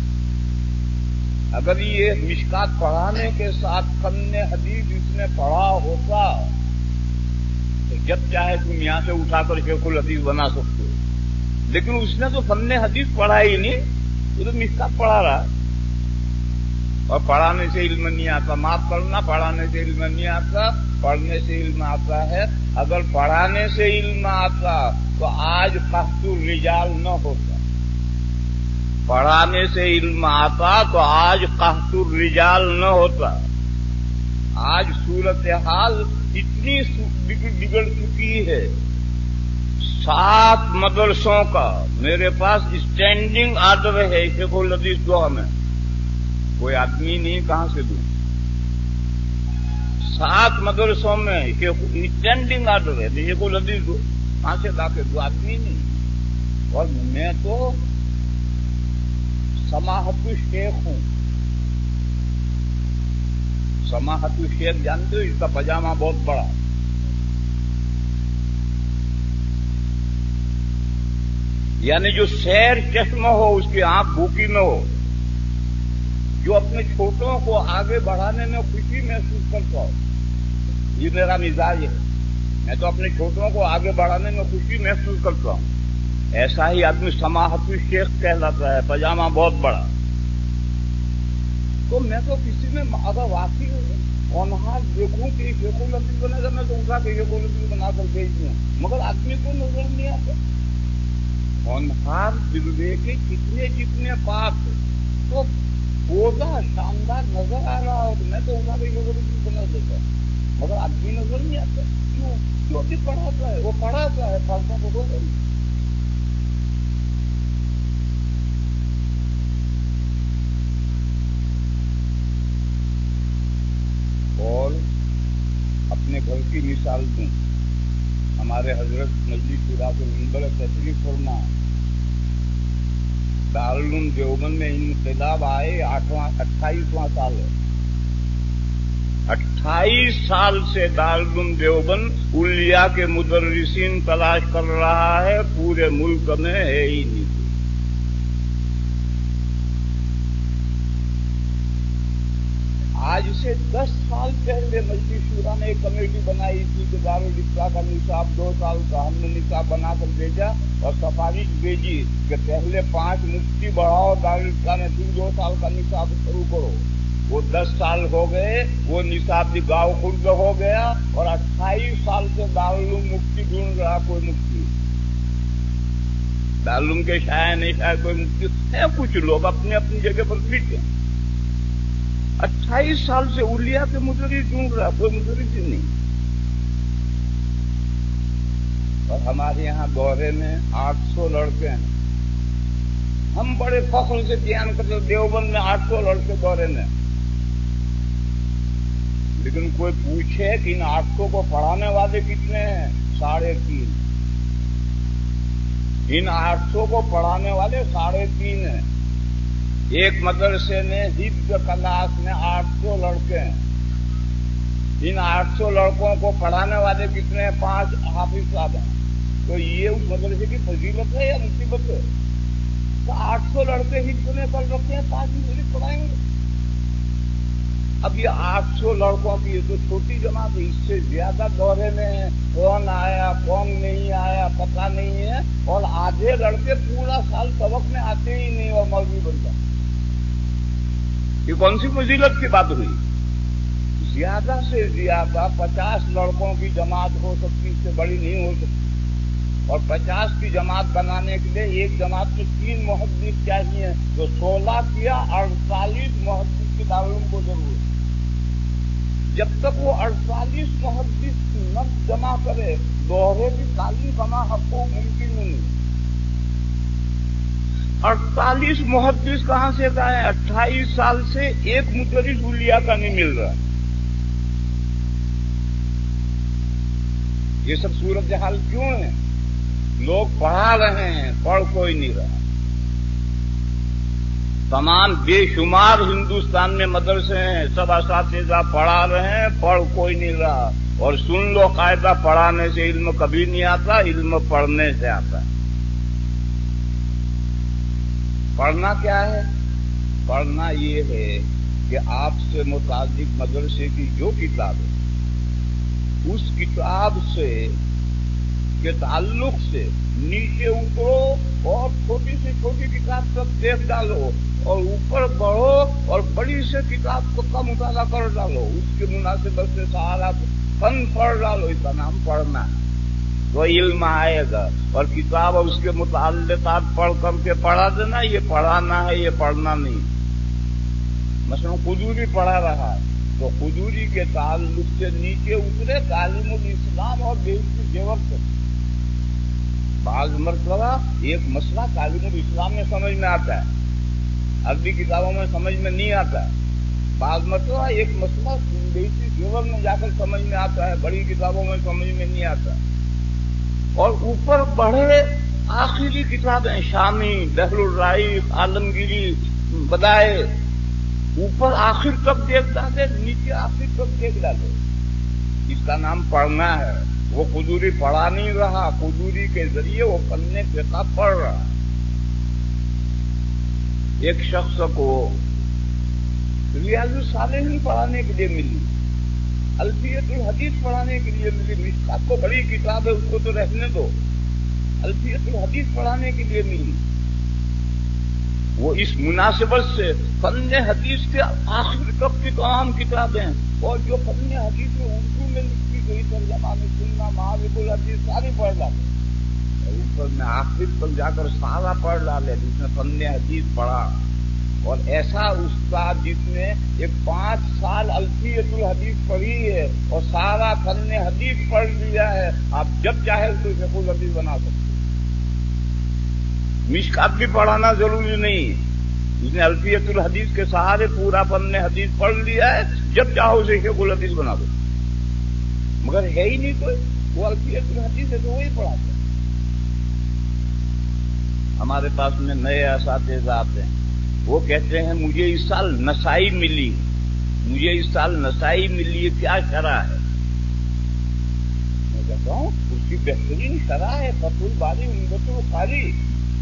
اگر یہ مشکات پڑھانے کے ساتھ فن حدیث اس نے پڑھا ہوتا تو جب چاہے تم یہاں سے اٹھا کر شیخ الحدیث بنا سکتے ہو. لیکن اس نے تو فن حدیث پڑھا ہی نہیں، وہ تو مشکات پڑھا رہا. اور پڑھانے سے علم نہیں آتا. معاف کرنا، پڑھانے سے علم نہیں آتا، پڑھنے سے علم آتا ہے. اگر پڑھانے سے علم آتا تو آج قحط الرجال نہ ہوتا. پڑھانے سے علم آتا تو آج قحط الرجال نہ ہوتا. آج صورتحال اتنی بگڑ چکی ہے. سات مدرسوں کا میرے پاس اسٹینڈنگ آرڈر ہے شیخ الحدیث دو میں. کوئی آدمی نہیں، کہاں سے دوں؟ سات مدرسوں میں اسٹینڈنگ آرڈر ہے شیخ الحدیث دو، کہاں سے لا کے دو؟ آدمی نہیں. اور میں تو سماحت الشیخ ہوں. سماحت الشیخ جانتے ہو؟ اس کا پاجامہ بہت بڑا. یعنی جو سیر چشمہ ہو اس کی آنکھ بھوکی نہ ہو، جو اپنے چھوٹوں کو آگے بڑھانے میں خوشی محسوس کرتا ہو. یہ میرا مزاج ہے. میں تو اپنے چھوٹوں کو آگے بڑھانے میں خوشی محسوس کرتا ہوں. ایسا ہی آدمی سماحت الشیخ کہلاتا ہے، پاجامہ بہت بڑا. تو میں تو کسی میں اگر واقعی ہونہار دیکھوں کہ شیخ الحدیث بنے گا، میں تو اٹھا کے شیخ الحدیث بنا کر بھیج دوں. مگر آدمی کو نظر نہیں آتا. ہونہار دل کے کتنے کتنے پاک تو پودا شاندار نظر آ رہا ہو تو میں تو اٹھا کے شیخ الحدیث بنا دیتا ہوں. مگر آدمی نظر نہیں آتا. کیوں؟ جو بھی پڑھاتا ہے وہ پڑھاتا ہے، پڑھتا تو ہو گئی. اور اپنے گھر کی مثال دوں. ہمارے حضرت مجلس شورا کے ممبر تشریف فرما دارالعلوم دیوبند میں انقلاب آئے آٹھواں اٹھائیسواں سال ہے. اٹھائیس سال سے دارالعلوم دیوبند اولیاء کے مدرسین تلاش کر رہا ہے، پورے ملک میں ہے ہی نہیں. آج سے دس سال پہلے مجلس شورا نے ایک کمیٹی بنائی تھی کہ دارال کا نصاب دو سال کا ہم نے نصاب بنا کر بھیجا اور سفارش بھیجی کہ پہلے پانچ مفتی بڑھاؤ، دارال نے پھر دو سال کا نصاب شروع کرو. وہ دس سال ہو گئے، وہ نصاب بھی گاؤں خرد ہو گیا اور اٹھائیس سال سے دارالعلوم مفتی ڈھونڈ رہا کوئی مفتی. دارالعلوم کے شاید نہیں شاید کوئی مفتی ہے. کچھ لوگ اپنی اپنی جگہ پر فٹ ہیں. اٹھائیس سال سے اولیاء کے مدرس ڈھونڈ رہا، کوئی مدرس ہی نہیں. اور ہمارے یہاں دورے میں آٹھ سو لڑکے ہیں. ہم بڑے فخر سے بیان کرتے دیوبند میں آٹھ سو لڑکے دورے میں. لیکن کوئی پوچھے کہ ان آٹھ سو کو پڑھانے والے کتنے ہیں؟ ساڑھے تین. ان آٹھ سو کو پڑھانے والے ساڑھے تین ہیں. ایک مدرسے میں حفظ کلاس میں آٹھ سو لڑکے ہیں. ان آٹھ سو لڑکوں کو پڑھانے والے کتنے ہیں؟ پانچ حافظ صاحب ہیں. تو یہ اس مدرسے کی فضیلت ہے یا مصیبت ہے؟ تو آٹھ سو لڑکے حفظ میں پڑھ رکھتے ہیں، پانچ مدرس پڑھائیں گے. اب یہ آٹھ سو لڑکوں کی یہ تو چھوٹی جماعت ہے. اس سے زیادہ دورے میں ہے. کون آیا کون نہیں آیا پتہ نہیں ہے. اور آدھے لڑکے پورا سال سبق میں آتے ہی نہیں اور مولوی بن جاتے. یہ کون سی فضیلت کی بات ہوئی؟ زیادہ سے زیادہ پچاس لڑکوں کی جماعت ہو سکتی، اس سے بڑی نہیں ہو سکتی. اور پچاس کی جماعت بنانے کے لیے ایک جماعت میں تین محدث چاہیے. تو سولہ کیا اڑتالیس محدث کی دارالعلوم کو ضرورت. جب تک وہ اڑتالیس محدث نہ جمع کرے دوہرے کی تعلیم کما حق کو ممکن نہیں. اڑتالیس محدث کہاں سے لائے؟ اٹھائیس سال سے ایک مدرس اولیاء کا نہیں مل رہا. یہ سب صورتحال کیوں ہے؟ لوگ پڑھا رہے ہیں، پڑھ کوئی نہیں رہا. تمام بے شمار ہندوستان میں مدرسے ہیں، سب اساتذہ پڑھا رہے ہیں، پڑھ کوئی نہیں رہا. اور سن لو قاعدہ، پڑھانے سے علم کبھی نہیں آتا، علم پڑھنے سے آتا ہے. پڑھنا کیا ہے؟ پڑھنا یہ ہے کہ آپ سے متعلق مدرسے کی جو کتاب ہے اس کتاب سے کے تعلق سے نیچے اترو اور چھوٹی سے چھوٹی کتاب تک دیکھ ڈالو اور اوپر بڑھو اور بڑی سے کتاب کو کا مطالعہ کر ڈالو، اس کے مناسبت سے سارا فن پڑھ ڈالو، اس کا نام پڑھنا ہے، تو علم آئے گا۔ اور کتاب اور اس کے متعلقات پڑھ کر کے پڑھا دینا، یہ پڑھانا ہے، یہ پڑھنا نہیں۔ مثلا قدوری پڑھا رہا ہے تو قدوری کے تعلق سے نیچے اترے تعلیم الاسلام اور بےعزتی زیور سے۔ بعض مرتبہ ایک مسئلہ تعلیم الاسلام میں سمجھ میں آتا ہے، عربی کتابوں میں سمجھ میں نہیں آتا ہے۔ بعض مرتبہ ایک مسئلہ بےعزتی زیور میں جا کر سمجھ میں آتا ہے، بڑی کتابوں میں سمجھ میں نہیں آتا۔ اور اوپر بڑھے آخری کتابیں شامی، دہل الرائق، عالمگیری، بدائے، اوپر آخر تک دیکھ ڈالے، نیچے آخر تک دیکھ ڈالے، اس کا نام پڑھنا ہے۔ وہ قدوری پڑھا نہیں رہا، قدوری کے ذریعے وہ فن فقہ پڑھ رہا۔ ایک شخص کو ریاض الصالحین پڑھانے کے لیے ملی، الفیۃ الحدیث پڑھانے کے لیے ملی، مشکات کو بڑی کتاب ہے، اس کو تو رہنے دو، الفیۃ الحدیث پڑھانے کے لیے ملی۔ وہ اس مناسبت سے فن حدیث کے آخر تک کی تمام کتابیں اور جو فن حدیث میں اردو میں لکھی گئی ترجمہ میں سننا معارف الحدیث ساری پڑھ ڈالے، اور اوپر میں آخر تک جا کر سارا پڑھ ڈالے جس نے فن حدیث پڑھا۔ اور ایسا استاد جس نے ایک پانچ سال الفیۃ الحدیث پڑھی ہے اور سارا فن حدیث پڑھ لیا ہے، آپ جب چاہے اس کو شیخ الحدیث بنا سکتے۔ مشکات بھی پڑھانا ضروری نہیں، اس نے الفیۃ الحدیث کے سہارے پورا فن حدیث پڑھ لیا ہے، جب چاہو اسے شیخ الحدیث بنا دو، مگر ہے ہی نہیں کوئی، وہ الفیۃ الحدیث ہے تو وہی پڑھاتے ہیں۔ ہمارے پاس میں نئے اساتذہ آتے ہیں، وہ کہتے ہیں مجھے اس سال نسائی ملی، مجھے اس سال نسائی ملی، کیا شرح ہے؟ میں کہتا ہوں اس کی بہترین شرح ہے فتح الباری عمدۃ القاری،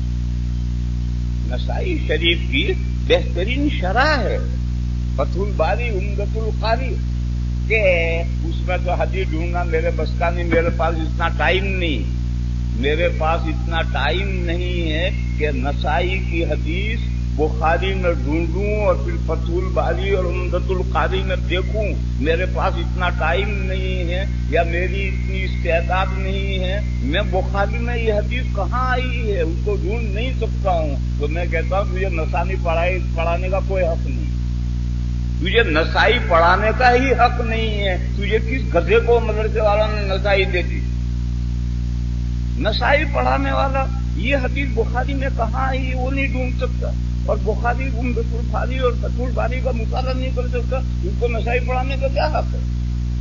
نسائی شریف کی بہترین شرح ہے فتح الباری عمدۃ القاری، کہ اس میں تو حدیث ڈھونڈنا میرے بس کا نہیں، میرے پاس اتنا ٹائم نہیں، میرے پاس اتنا ٹائم نہیں ہے کہ نسائی کی حدیث بخاری میں ڈھونڈوں اور پھر فتح الباری اور عمدۃ القاری میں دیکھوں، میرے پاس اتنا ٹائم نہیں ہے یا میری اتنی استعداد نہیں ہے، میں بخاری میں یہ حدیث کہاں آئی ہے اس کو ڈھونڈ نہیں سکتا ہوں۔ تو میں کہتا ہوں تجھے نسائی پڑھائی پڑھانے کا کوئی حق نہیں، تجھے نسائی پڑھانے کا ہی حق نہیں ہے، تجھے کس گدھے کو مدرسے والوں نے نسائی دے دی؟ نسائی پڑھانے والا یہ حدیث بخاری میں کہاں آئی وہ نہیں ڈھونڈ سکتا، اور بخاری عمدۃ القاری اور فتح الباری کا مطالعہ نہیں کر سکتا، اس کو نسائی پڑھانے کا کیا حق ہے؟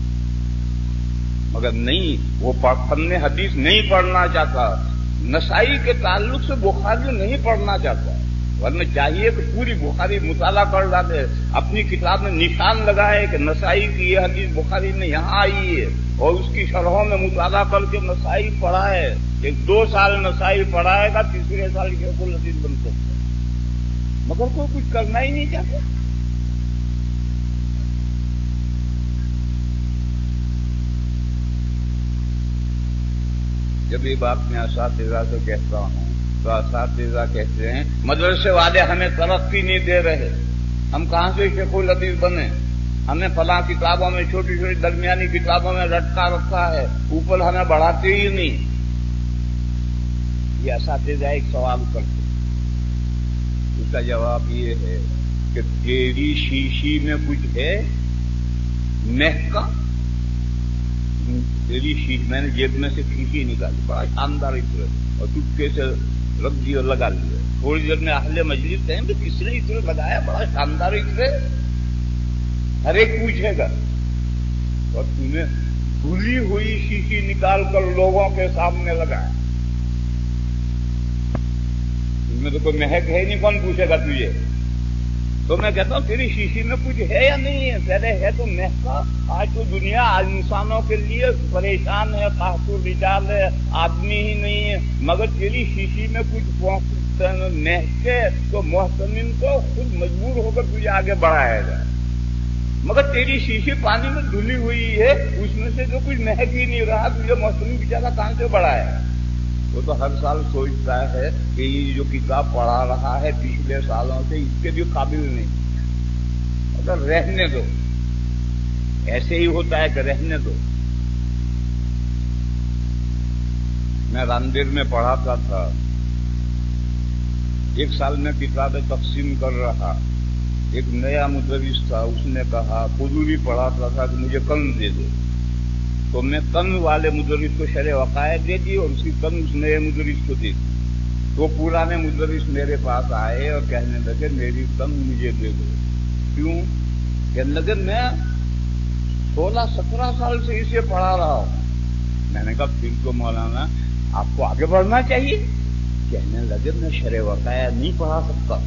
مگر نہیں، وہ فن حدیث نہیں پڑھنا چاہتا، نسائی کے تعلق سے بخاری نہیں پڑھنا چاہتا، ورنہ چاہیے کہ پوری بخاری مطالعہ کر ڈالے، اپنی کتاب میں نشان لگائے کہ نسائی کی یہ حدیث بخاری میں یہاں آئی ہے، اور اس کی شرحوں میں مطالعہ کر کے نسائی پڑھائے، ایک دو سال نسائی پڑھائے گا، تیسرے سال شیخ الحدیث بن سکتا ہے، مگر کوئی کچھ کرنا ہی نہیں چاہتا۔ جب یہ بات میں اساتذہ سے کہتا ہوں تو اساتذہ کہتے ہیں مدرسے والے ہمیں ترقی نہیں دے رہے، ہم کہاں سے شیخ الحدیث بنے، ہمیں فلاں کتابوں میں چھوٹی چھوٹی درمیانی کتابوں میں لٹکا رکھا ہے، اوپر ہمیں بڑھاتے ہی نہیں۔ یہ اساتذہ ایک سوال کرتے، اس کا جواب یہ ہے کہ تیری شیشی میں کچھ ہے مہک کا؟ تیری شیشی، میں نے جیب میں سے شیشی نکالی، بڑا شاندار عطر اور چپکے سے رکھ دی اور لگا لیا، تھوڑی دیر میں اہل مجلس کہیں تو کس نے عطر لگایا، بڑا شاندار عطر، ہر ایک پوچھے گا، اور تم نے دھلی ہوئی شیشی نکال کر لوگوں کے سامنے لگایا، اس میں تو کوئی مہک ہے نہیں، کون پوچھے گا تجھے؟ تو میں کہتا ہوں تیری شیشی میں کچھ ہے یا نہیں ہے؟ پہلے ہے تو مہکا، آج تو دنیا آج انسانوں کے لیے پریشان ہے، قحط و رجال ہے، آدمی ہی نہیں ہے، مگر تیری شیشی میں کچھ مہکے تو محتمین کو خود مجبور ہو کر تجھے آگے بڑھائے گا۔ مگر تیری شیشی پانی میں دھلی ہوئی ہے، اس میں سے جو کچھ مہک ہی نہیں رہا، تجھے محسن بیچارہ کہاں سے بڑا ہے؟ وہ تو ہر سال سوچتا ہے کہ یہ جو کتاب پڑھا رہا ہے پچھلے سالوں سے اس کے بھی قابل نہیں، مگر رہنے دو، ایسے ہی ہوتا ہے کہ رہنے دو۔ میں راندیر میں پڑھاتا تھا، ایک سال میں کتابیں تقسیم کر رہا، ایک نیا مدرس تھا، اس نے کہا قدوری پڑھاتا تھا کہ مجھے کنز دے دو، تو میں کنز والے مدرس کو شرح وقائع دے دی اور اس کی کنز اس نئے مدرس کو دے دی۔ تو پرانے مدرس میرے پاس آئے اور کہنے لگے میری کنز مجھے دے دو۔ کیوں؟ کہنے لگے میں سولہ سترہ سال سے اسے پڑھا رہا ہوں۔ میں نے کہا پھر تو مولانا آپ کو آگے بڑھنا چاہیے۔ کہنے لگے میں شرح وقائع نہیں پڑھا سکتا۔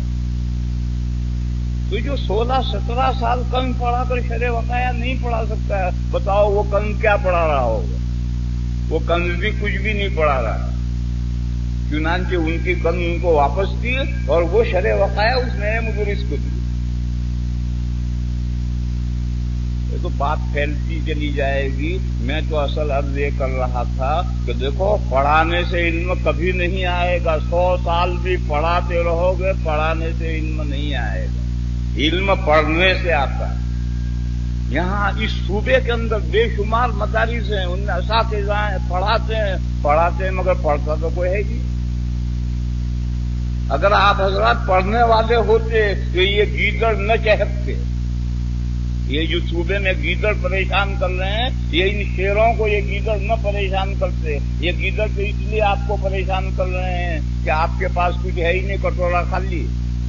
تو جو سولہ سترہ سال کن پڑھا کر شرح وقائع نہیں پڑھا سکتا ہے، بتاؤ وہ کن کیا پڑھا رہا ہوگا؟ وہ کنز بھی کچھ بھی نہیں پڑھا رہا۔ چنانچہ ان کی کن ان کو واپس دی اور وہ شرح وقائع اس نئے مدرس کو دی۔ تو بات پھیلتی چلی جائے گی۔ میں تو اصل عرض یہ کر رہا تھا کہ دیکھو پڑھانے سے علم کبھی نہیں آئے گا، سو سال بھی پڑھاتے رہو گے پڑھانے سے علم نہیں آئے گا، علم پڑھنے سے آتا ہے۔ یہاں اس صوبے کے اندر بے شمار مدارس ہیں، ان میں اساتذہ ہیں، پڑھاتے ہیں پڑھاتے ہیں مگر پڑھتا تو کوئی ہے ہی۔ اگر آپ حضرات پڑھنے والے ہوتے تو یہ گیدڑ نہ چہکتے۔ یہ جو صوبے میں گیدڑ پریشان کر رہے ہیں، یہ ان شیروں کو یہ گیدڑ نہ پریشان کرتے۔ یہ گیدڑ تو اس لیے آپ کو پریشان کر رہے ہیں کہ آپ کے پاس کچھ ہے ہی نہیں، کٹورا خالی۔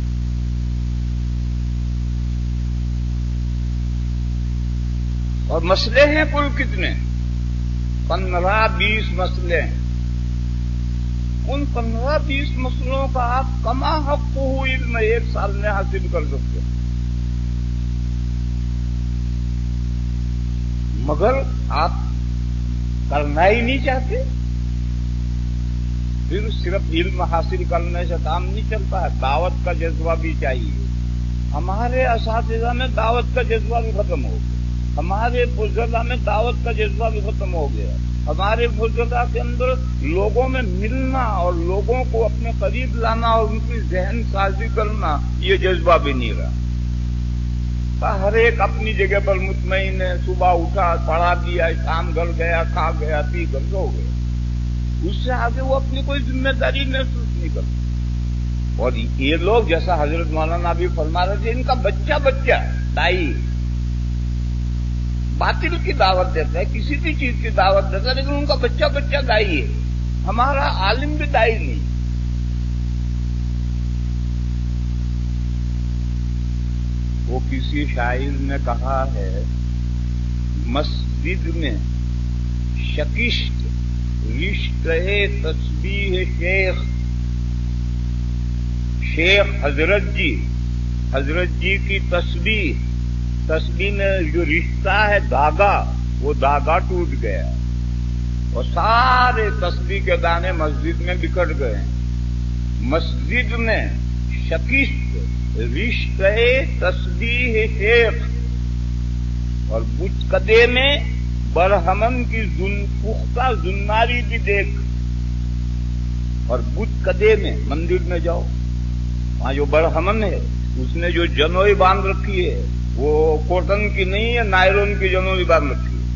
اور مسئلے ہیں کل کتنے؟ پندرہ بیس مسئلے ہیں۔ ان پندرہ بیس مسئلوں کا آپ کما حق ہو علم ایک سال میں حاصل کر سکتے ہیں، مگر آپ کرنا ہی نہیں چاہتے۔ پھر صرف علم حاصل کرنے سے کام نہیں چلتا ہے، دعوت کا جذبہ بھی چاہیے۔ ہمارے اساتذہ میں دعوت کا جذبہ بھی ختم ہو گیا، ہمارے بزرگوں میں دعوت کا جذبہ بھی ختم ہو گیا، ہمارے بزرگوں کے اندر لوگوں میں ملنا اور لوگوں کو اپنے قریب لانا اور ان کی ذہن سازی کرنا، یہ جذبہ بھی نہیں رہا۔ ہر ایک اپنی جگہ پر مطمئن ہے، صبح اٹھا پڑھا دیا، شام گھر گیا، کھا گیا، پی کر سو گیا، اس سے آگے وہ اپنی کوئی ذمہ داری محسوس نہیں کرتے۔ اور یہ لوگ جیسا حضرت مولانا بھی فرما رہے تھے، ان کا بچہ بچہ دائی باطل کی دعوت دیتا ہے، کسی بھی چیز کی دعوت دیتا ہے، لیکن ان کا بچہ بچہ دائی ہے۔ ہمارا عالم بھی دائی نہیں۔ وہ کسی شاعر نے کہا ہے، مسجد میں شکشت رشتہ تسبیح شیخ، شیخ حضرت جی حضرت جی کی تسبیح تسبیح میں جو رشتہ ہے دھاگا، وہ دھاگا ٹوٹ گیا اور سارے تسبیح کے دانے مسجد میں بکھر گئے۔ مسجد میں شکشت رشتہ تسبیح شیخ، اور بت کدے میں برہمن کی زن پختہ زناری بھی دیکھ۔ اور بت کدے میں مندر میں جاؤ، وہاں جو برہمن ہے اس نے جو جنوئی باندھ رکھی ہے وہ کوٹن کی نہیں ہے، نائلون کی جنوئی باندھ رکھی ہے۔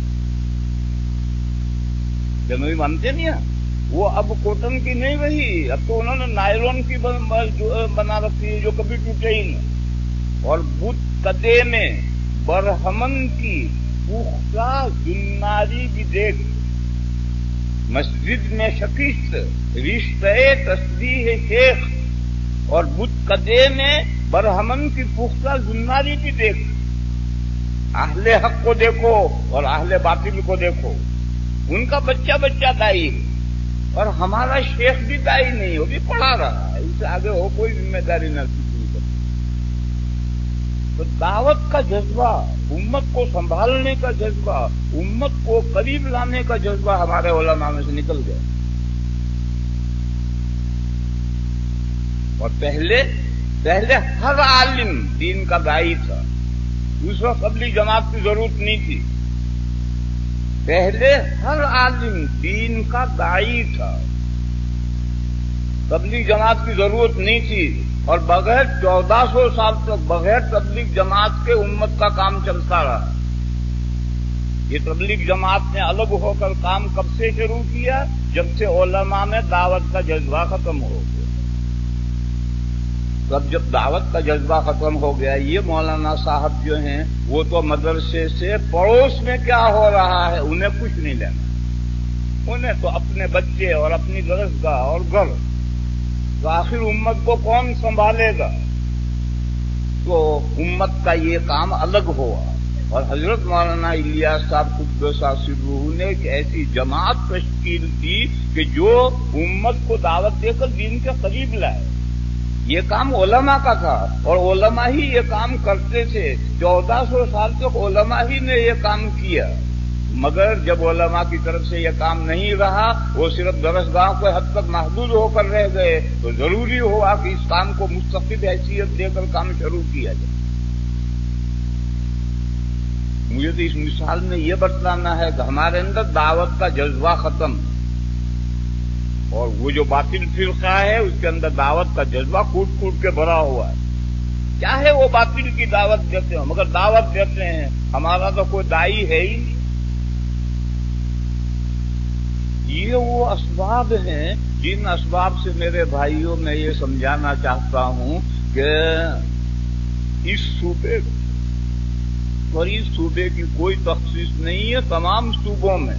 جنوئی باندھتے نہیں ہیں وہ، اب کوٹن کی نہیں رہی، اب تو انہوں نے نائلون کی بنا رکھی ہے جو کبھی ٹوٹے ہی نہیں۔ اور بت کدے میں برہمن کی پختہ زناری بھی دیکھ۔ مسجد میں شکست رشتہ تسبیح شیخ، اور بت کدے میں برہمن کی پختہ زناری بھی دیکھ۔ اہل حق کو دیکھو اور اہل باطل کو دیکھو، ان کا بچہ بچہ دائی ہے، اور ہمارا شیخ بھی دائی نہیں، وہ بھی پڑھا رہا ہے، اس سے آگے ہو کوئی ذمہ داری نہ نہیں کرتی۔ تو دعوت کا جذبہ، امت کو سنبھالنے کا جذبہ، امت کو قریب لانے کا جذبہ ہمارے علماء میں سے نکل گیا۔ اور پہلے پہلے ہر عالم دین کا دائی تھا، اس وقت تبلیغ جماعت کی ضرورت نہیں تھی. پہلے ہر عالم دین کا داعی تھا، تبلیغ جماعت کی ضرورت نہیں تھی، اور بغیر چودہ سو سال تک بغیر تبلیغ جماعت کے امت کا کام چلتا رہا. یہ تبلیغ جماعت نے الگ ہو کر کام کب سے شروع کیا؟ جب سے علماء میں دعوت کا جذبہ ختم ہو گیا. تب جب دعوت کا جذبہ ختم ہو گیا، یہ مولانا صاحب جو ہیں وہ تو مدرسے سے پڑوس میں کیا ہو رہا ہے انہیں کچھ نہیں لینا، انہیں تو اپنے بچے اور اپنی درسگاہ اور گھر، تو آخر امت کو کون سنبھالے گا؟ تو امت کا یہ کام الگ ہوا. اور حضرت مولانا الیاس صاحب قدس سرہ نے ایک ایسی جماعت تشکیل دی کہ جو امت کو دعوت دے کر دین کے قریب لائے. یہ کام علماء کا تھا، اور علماء ہی یہ کام کرتے تھے. چودہ سو سال تک علماء ہی نے یہ کام کیا. مگر جب علماء کی طرف سے یہ کام نہیں رہا، وہ صرف درسگاہ کو حد تک محدود ہو کر رہ گئے، تو ضروری ہوا کہ اس کام کو مستقل حیثیت دے کر کام شروع کیا جائے. مجھے تو اس مثال میں یہ بتلانا ہے کہ ہمارے اندر دعوت کا جذبہ ختم، اور وہ جو باطل فرقہ ہے اس کے اندر دعوت کا جذبہ کوٹ کوٹ کے بھرا ہوا ہے. چاہے وہ باطل کی دعوت دیتے ہوں، مگر دعوت دیتے ہیں. ہمارا تو کوئی داعی ہے ہی نہیں. یہ وہ اسباب ہیں جن اسباب سے میرے بھائیوں میں یہ سمجھانا چاہتا ہوں کہ اس صوبے اور اس صوبے کی کوئی تخصیص نہیں ہے. تمام صوبوں میں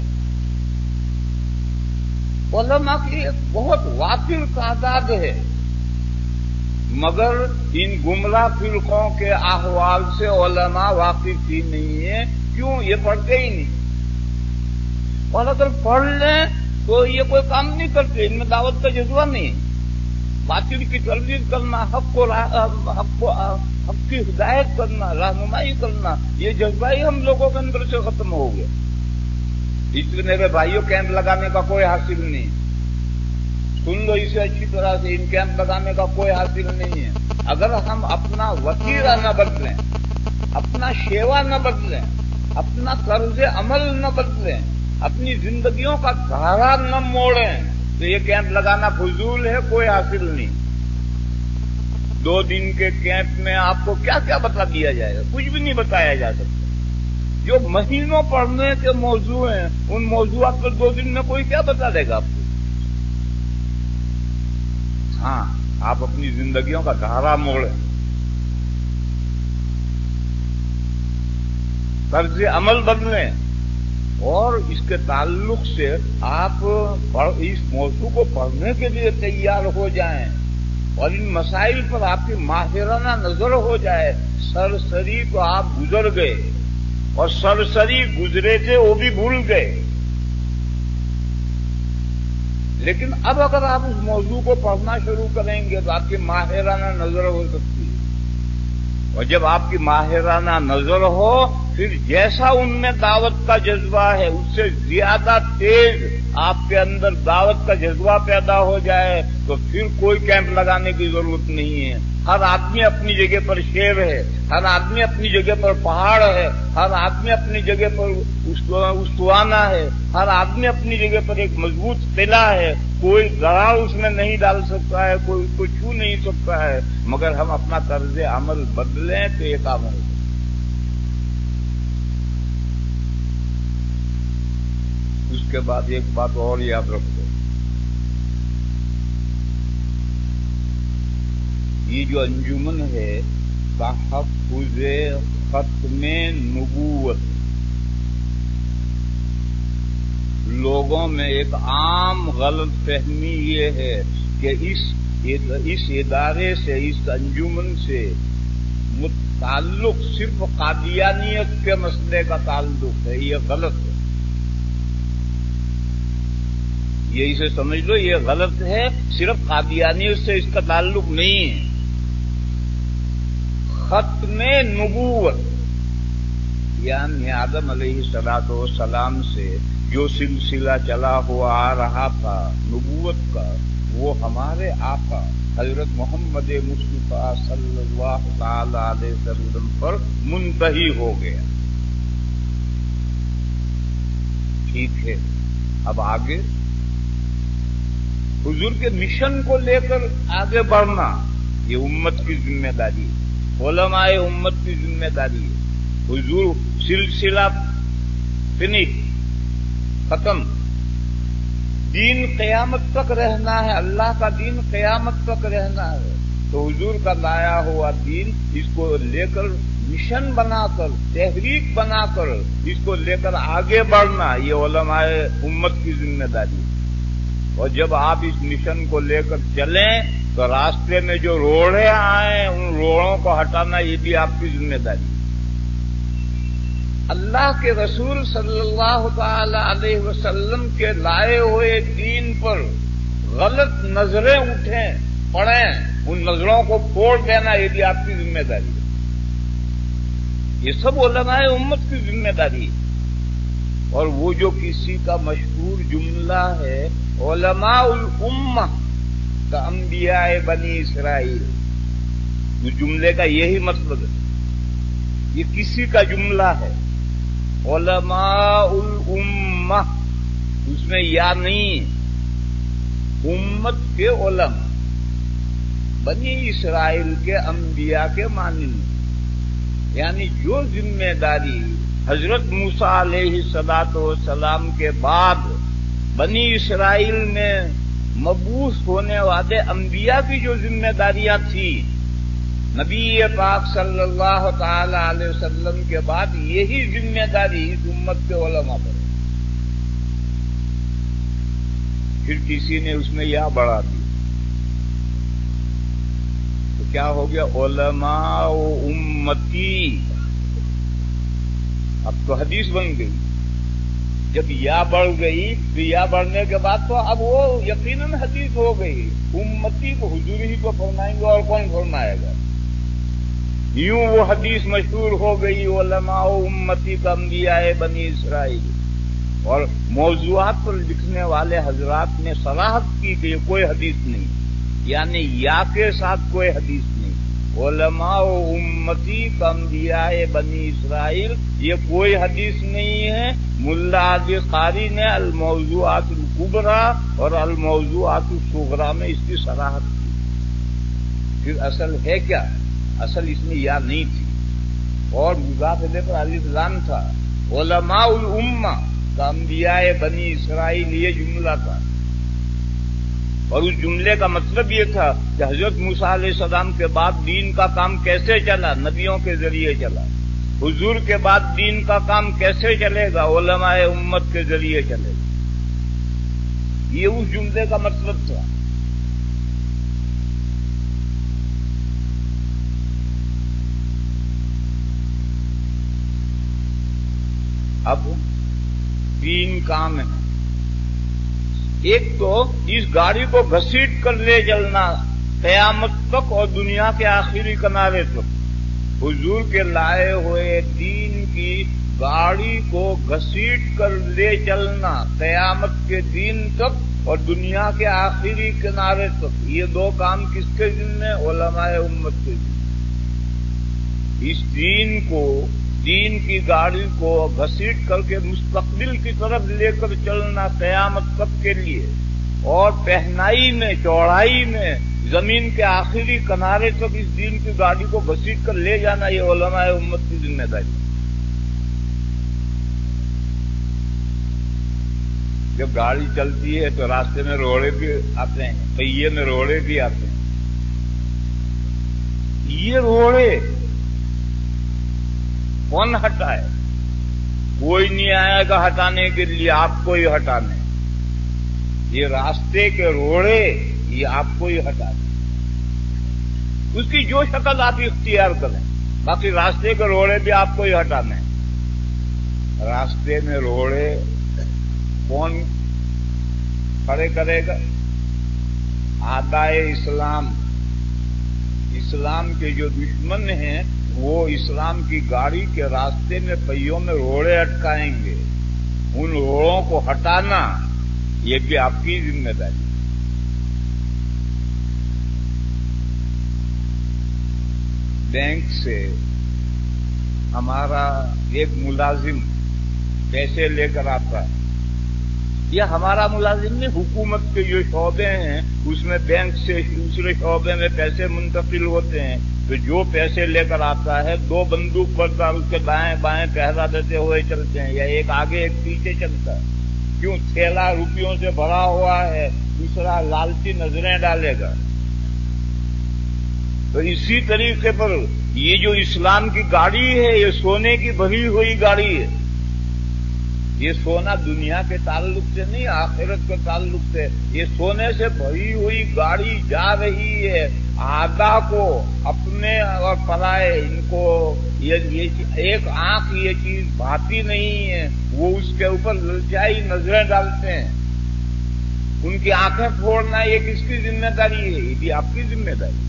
علماء کی ایک بہت وافر تعداد ہے، مگر ان گمراہ فرقوں کے احوال سے علماء واقف ہی نہیں ہے. کیوں؟ یہ پڑھتے ہی نہیں. اور اگر پڑھ لیں تو یہ کوئی کام نہیں کرتے، ان میں دعوت کا جذبہ نہیں. باطل کی تردید کرنا، حق کو حق کو حق کی ہدایت کرنا، رہنمائی کرنا، یہ جذبہ ہی ہم لوگوں کے اندر سے ختم ہو گیا. اس لیے میرے بھائیوں کیمپ لگانے کا کوئی حاصل نہیں. سن لو اسے اچھی طرح سے، ان کیمپ لگانے کا کوئی حاصل نہیں ہے. اگر ہم اپنا وتیرہ نہ بدلیں، اپنا شیوا نہ بدلیں، اپنا طرز عمل نہ بدلیں، اپنی زندگیوں کا دھارا نہ موڑیں، تو یہ کیمپ لگانا فضول ہے، کوئی حاصل نہیں. دو دن کے کیمپ میں آپ کو کیا کیا بتا دیا جائے گا؟ کچھ بھی نہیں بتایا جا سکتا. جو مہینوں پڑھنے کے موضوع ہیں ان موضوعات پر دو دن میں کوئی کیا بتا دے گا آپ کو؟ ہاں، آپ اپنی زندگیوں کا دھارا موڑیں، طرز عمل بدلیں، اور اس کے تعلق سے آپ اس موضوع کو پڑھنے کے لیے تیار ہو جائیں، اور ان مسائل پر آپ کی ماہرانہ نظر ہو جائے. سرسری تو آپ گزر گئے، اور سرسری گزرے تھے وہ بھی بھول گئے. لیکن اب اگر آپ اس موضوع کو پڑھنا شروع کریں گے تو آپ کی ماہرانہ نظر ہو سکتی ہے. اور جب آپ کی ماہرانہ نظر ہو، پھر جیسا ان میں دعوت کا جذبہ ہے اس سے زیادہ تیز آپ کے اندر دعوت کا جذبہ پیدا ہو جائے، تو پھر کوئی کیمپ لگانے کی ضرورت نہیں ہے. ہر آدمی اپنی جگہ پر شیر ہے، ہر آدمی اپنی جگہ پر پہاڑ ہے، ہر آدمی اپنی جگہ پر استوانہ ہے، ہر آدمی اپنی جگہ پر ایک مضبوط قلعہ ہے. کوئی دراڑ اس میں نہیں ڈال سکتا ہے، کوئی اس کو چھو نہیں سکتا ہے. مگر ہم اپنا طرز عمل بدلیں تو یہ کام ہوگا. اس کے بعد ایک بات اور یاد رکھو، یہ جو انجمن ہے تحفظ ختم نبوت، لوگوں میں ایک عام غلط فہمی یہ ہے کہ اس اس ادارے سے، اس انجمن سے متعلق صرف قادیانیت کے مسئلے کا تعلق ہے. یہ غلط ہے، یہ اسے سمجھ لو، یہ غلط ہے. صرف قادیانیت سے اس کا تعلق نہیں ہے. ختم نبوت یعنی آدم علیہ الصلوۃ والسلام سے جو سلسلہ چلا ہوا آ رہا تھا نبوت کا، وہ ہمارے آقا حضرت محمد مصطفیٰ صلی اللہ تعالی علیہ وسلم پر منتہی ہو گیا. ٹھیک ہے، اب آگے حضور کے مشن کو لے کر آگے بڑھنا یہ امت کی ذمہ داری ہے، علماء امت کی ذمہ داری ہے. حضور سلسلہ فنش ختم، دین قیامت تک رہنا ہے، اللہ کا دین قیامت تک رہنا ہے. تو حضور کا لایا ہوا دین اس کو لے کر مشن بنا کر، تحریک بنا کر اس کو لے کر آگے بڑھنا یہ علماء امت کی ذمہ داری ہے. اور جب آپ اس مشن کو لے کر چلیں تو راستے میں جو روڑے آئیں ان روڑوں کو ہٹانا یہ بھی آپ کی ذمہ داری ہے. اللہ کے رسول صلی اللہ تعالی علیہ وسلم کے لائے ہوئے دین پر غلط نظریں اٹھیں پڑیں، ان نظروں کو پھوڑ دینا یہ بھی آپ کی ذمہ داری ہے. یہ سب علماء امت کی ذمہ داری ہے. اور وہ جو کسی کا مشہور جملہ ہے علماء الامہ کا انبیاء بنی اسرائیل، اس جملے کا یہی مطلب ہے. یہ کسی کا جملہ ہے علماء الامہ، اس میں یا نہیں، امت کے علماء بنی اسرائیل کے انبیاء کے مانند، یعنی جو ذمہ داری حضرت موسیٰ علیہ الصلاۃ والسلام کے بعد بنی اسرائیل میں مبعوث ہونے والے انبیاء کی جو ذمہ داریاں تھیں، نبی پاک صلی اللہ تعالی علیہ وسلم کے بعد یہی ذمہ داری اس امت کے علماء پر ہے. پھر کسی نے اس میں یا بڑھا دی تو کیا ہو گیا علماء و امتی. اب تو حدیث بن گئی. جب یا بڑھ گئی تو یا بڑھنے کے بعد تو اب وہ یقیناً حدیث ہو گئی. امتی کو حضور ہی کو فرمائیں گے اور کون فرمائے گا. یوں وہ حدیث مشہور ہو گئی علماء و امتی کا انبیاء بنی اسرائیل. اور موضوعات پر لکھنے والے حضرات نے صراحت کی کہ یہ کوئی حدیث نہیں، یعنی یا کے ساتھ کوئی حدیث نہیں. علماء و امتی کا انبیاء بنی اسرائیل یہ کوئی حدیث نہیں ہے. ملا علی قاری نے الموضوعات الکبریٰ اور الموضوعات الصغریٰ میں اس کی صراحت کی. پھر اصل ہے کیا؟ اصل اس میں یا نہیں تھی اور مضاف الیہ پر الف لام تھا. علماء الامہ کا انبیاء بنی اسرائیل یہ جملہ تھا. اور اس جملے کا مطلب یہ تھا کہ حضرت موسیٰ علیہ السلام کے بعد دین کا کام کیسے چلا؟ نبیوں کے ذریعے چلا. حضور کے بعد دین کا کام کیسے چلے گا؟ علماء امت کے ذریعے چلے گا. یہ اس جملے کا مطلب تھا. اب تین کام ہیں. ایک تو اس گاڑی کو گھسیٹ کر لے چلنا قیامت تک اور دنیا کے آخری کنارے تک. حضور کے لائے ہوئے دین کی گاڑی کو گھسیٹ کر لے چلنا قیامت کے دن تک اور دنیا کے آخری کنارے تک. یہ دو کام کس کے ذمہ؟ علماء امت کے ذمہ. اس دین کو، دین کی گاڑی کو گھسیٹ کر کے مستقبل کی طرف لے کر چلنا قیامت تک کے لیے، اور پہنائی میں، چوڑائی میں زمین کے آخری کنارے تک اس دین کی گاڑی کو گھسیٹ کر لے جانا یہ علماء امت کی ذمہ داری. جب گاڑی چلتی ہے تو راستے میں روڑے بھی آتے ہیں، پہیے میں روڑے بھی آتے ہیں. یہ روڑے کون ہٹائے؟ کوئی نہیں آئے گا ہٹانے کے لیے، آپ کو ہی ہٹانے. یہ راستے کے روڑے یہ آپ کو ہی ہٹانے. اس کی جو شکل آپ اختیار کریں، باقی راستے کے روڑے بھی آپ کو ہی ہٹانے. راستے میں روڑے کون کھڑے کرے گا؟ اعدائے اسلام. اسلام کے جو دشمن ہیں وہ اسلام کی گاڑی کے راستے میں پہیوں میں روڑے اٹکائیں گے. ان روڑوں کو ہٹانا یہ بھی آپ کی ذمہ داری. बैंक से हमारा एक मुलाजिम पैसे लेकर आता है, या हमारा मुलाजिम में हुकूमत के जो शोबे हैं उसमें बैंक से दूसरे शोबे में पैसे मुंतकिल होते हैं, तो जो पैसे लेकर आता है दो बंदूक बरदार उसके दाएं बाएं पहरा देते हुए चलते हैं, या एक आगे एक पीछे चलता है। क्यों? थैला रुपयों से भरा हुआ है, दूसरा लालची नजरें डालेगा। तो इसी तरीके पर ये जो इस्लाम की गाड़ी है ये सोने की भरी हुई गाड़ी है। ये सोना दुनिया के ताल्लुक से नहीं, आखिरत के ताल्लुक से। ये सोने से भरी हुई गाड़ी जा रही है। आधा को अपने और पराए इनको ये, ये एक आंख ये चीज भाती नहीं है, वो उसके ऊपर ललचाई नजरें डालते हैं। उनकी आंखें फोड़ना ये किसकी जिम्मेदारी है? ये भी आपकी जिम्मेदारी।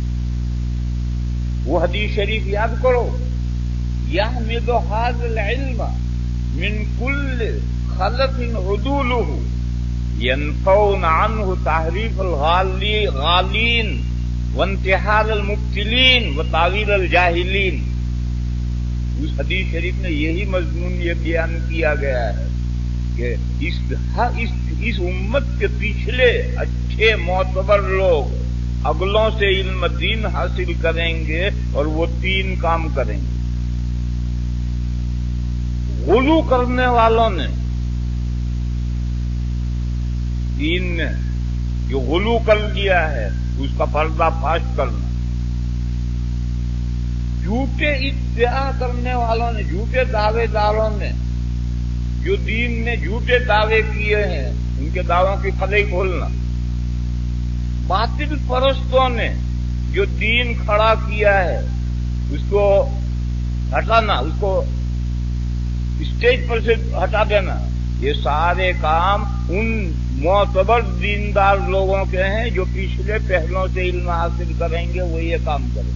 वो हदीस शरीफ याद करो, यहमिदु हाज़िल इल्म मिन कुल्ल खलफिन उदूलुहु यनफौन अन्हु तहरीफल गालीन व इंतिहाल मुब्तिलीन व तावील जाहिलीन। उस हदीस शरीफ में यही मजमून ये बयान किया गया है कि इस इस, इस उम्मत के पिछले अच्छे मोतबर लोग अगलों से इल्म दीन हासिल करेंगे और वो तीन काम करेंगे। गुलू करने वालों ने दीन ने जो गुलू कर लिया है उसका पर्दाफाश करना। झूठे इद्दिआ करने वालों ने, झूठे दावेदारों ने जो दीन ने झूठे दावे किए हैं उनके दावों की फलई खोलना। बातिल परस्तों ने जो दीन खड़ा किया है उसको हटाना, उसको स्टेज पर से हटा देना। ये सारे काम उन मोतबर दीनदार लोगों के हैं जो पिछले पहलों से इल्म हासिल करेंगे, वो ये काम करेंगे।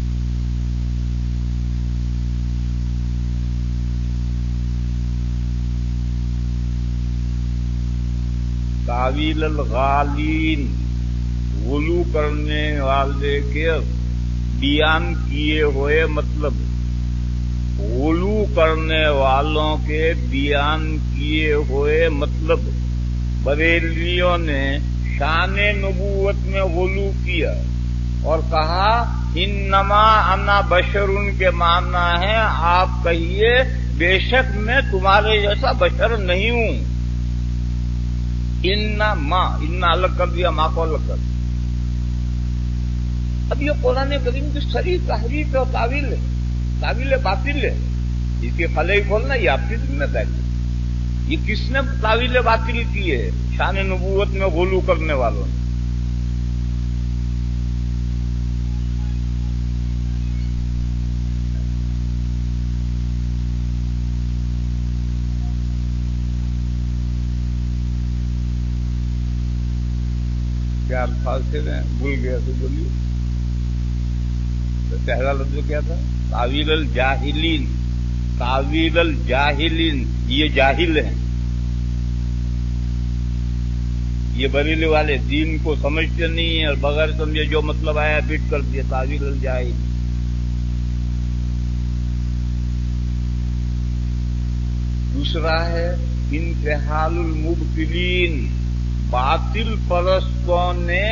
तावील गालीन, वुलू करने वाले के बयान किए हुए मतलब, वुलू करने वालों के बयान किए हुए मतलब। बरेलियों ने शान नबूवत में वुलू किया और कहा इन्नमा अन्ना बशरुन के मानना है आप कहिए बेशक मैं तुम्हारे जैसा बशर नहीं हूं। इन्ना मां, इन्ना अलग कर दिया, मां को अलग कर दिया। अब ये कुरान करीम की सही तहरीफ और तावील है, तावील बातिल है, इसके फले खोलना ये आपकी जिम्मेदारी है। ये किसने तावील बातिल की है? शान नबूवत में गुलू करने वालों ने। क्या अल्फाज थे मैं भूल गया, तो बोलिए। तो पहला लफ्ज क्या था? तावील अल जाहिलीन, तावील अल जाहिलीन, ये जाहिल हैं, ये बरेली वाले दीन को समझते नहीं है और बगैर समझे जो मतलब आया फिट कर दिया, तावील अल जाहिल। दूसरा है इंतहालुल मुब्तिलीन, बातिल परस्तों ने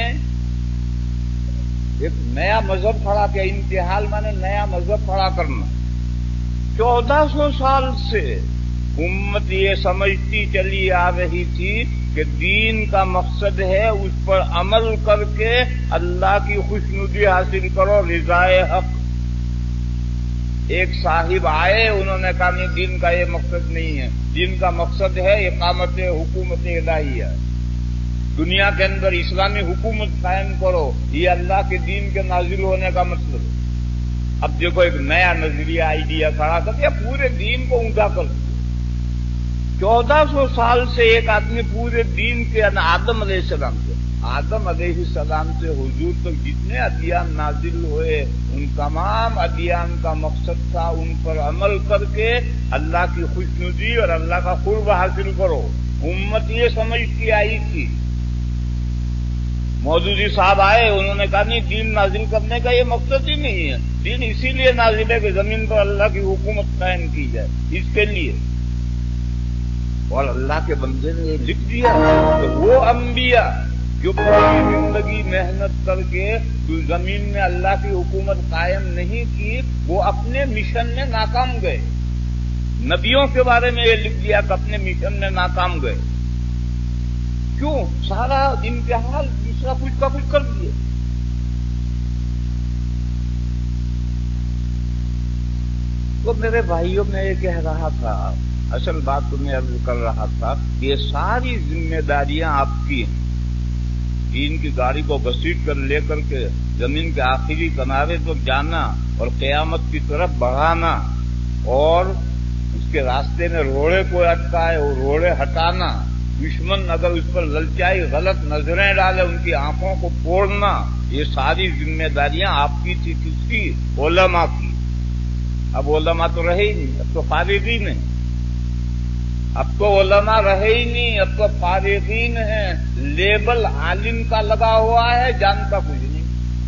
एक नया मजहब खड़ा किया। इंतहाल माने नया मजहब खड़ा करना। चौदह सौ साल से उम्मत ये समझती चली आ रही थी कि दीन का मकसद है उस पर अमल करके अल्लाह की खुशनुदी हासिल करो, रिज़ाए हक। एक साहिब आए, उन्होंने कहा नहीं दीन का ये मकसद नहीं है, दीन का मकसद है इकामत हुकूमत इलाहिया, दुनिया के अंदर इस्लामी हुकूमत कायम करो, ये अल्लाह के दीन के नाजिल होने का मतलब। अब देखो एक नया नजरिया आइडिया खड़ा कर दिया, पूरे दीन को ऊंचा कर दिया। चौदह सौ साल से एक आदमी पूरे दीन के आदम अलैहिस्सलाम से आदम अलैहिस्सलाम से हुजूर तक जितने अदियान नाजिल हुए उन तमाम अदियान का मकसद था उन पर अमल करके अल्लाह की खुशनुदी और अल्लाह का कुर्ब हासिल करो। उम्मत ये समझती आई थी मौदूदी साहब आए, उन्होंने कहा नहीं, दीन नाजिल करने का ये मकसद ही नहीं है। दीन इसीलिए नाजिल है कि जमीन पर अल्लाह की हुकूमत कायम की जाए, इसके लिए। और अल्लाह के बंदे ने लिख दिया कि वो अंबिया जो पूरी जिंदगी मेहनत करके जमीन में अल्लाह की हुकूमत कायम नहीं की, वो अपने मिशन में नाकाम गए। नबियों के बारे में ये लिख दिया कि अपने मिशन में नाकाम गए। क्यों? सारा इम्तिहान दूसरा कुछ का कुछ कर दिए। तो मेरे भाइयों, में ये कह रहा था, असल बात तो मैं अर्ज कर रहा था, ये सारी जिम्मेदारियां आपकी हैं। दीन की गाड़ी को घसीट कर लेकर के जमीन के आखिरी किनारे तक जाना और कयामत की तरफ बढ़ाना, और उसके रास्ते में रोड़े को अटकाए और रोड़े हटाना, दुश्मन अगर उस पर ललचाई गलत नजरें डाले उनकी आंखों को फोड़ना, ये सारी जिम्मेदारियां आपकी थी। किसकी? उलमा की। अब उलमा तो रहे ही नहीं, अब तो फारिगीन है। अब तो उलमा रहे ही नहीं, अब तो फारिगीन है। लेबल आलिम का लगा हुआ है, जानता कुछ नहीं।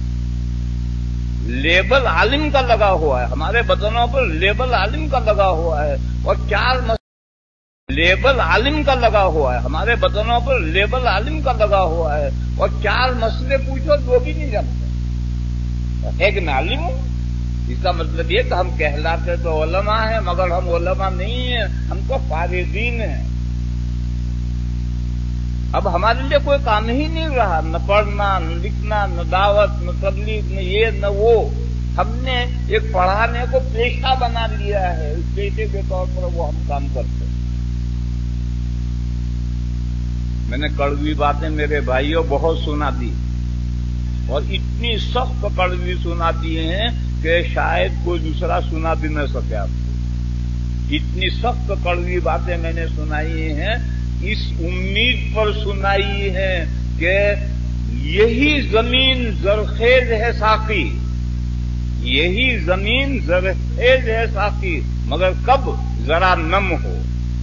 लेबल आलिम का लगा हुआ है, हमारे बदनों पर लेबल आलिम का लगा हुआ है। और चार लेबल आलिम का लगा हुआ है, हमारे बदनों पर लेबल आलिम का लगा हुआ है। और चार मसले पूछो तो भी नहीं जानते। है कि मैं आलिम हूं? इसका मतलब ये कि हम कहलाते तो उलमा हैं, मगर हम उलमा नहीं हैं, हम तो फारिगीन हैं। अब हमारे लिए कोई काम ही नहीं रहा, न पढ़ना, न लिखना, न दावत, न तबलीग, न ये न वो। हमने एक पढ़ाने को पेशा बना लिया है, उस पेशे के तौर पर वो हम काम करते हैं। मैंने कड़वी बातें मेरे भाइयों बहुत सुना दी, और इतनी सख्त कड़वी सुना दी हैं कि शायद कोई दूसरा सुना भी न सके आपको। इतनी सख्त कड़वी बातें मैंने सुनाई हैं, इस उम्मीद पर सुनाई है कि यही जमीन जरखेज है साकी, यही जमीन जरखेज है साकी, मगर कब? जरा नम हो।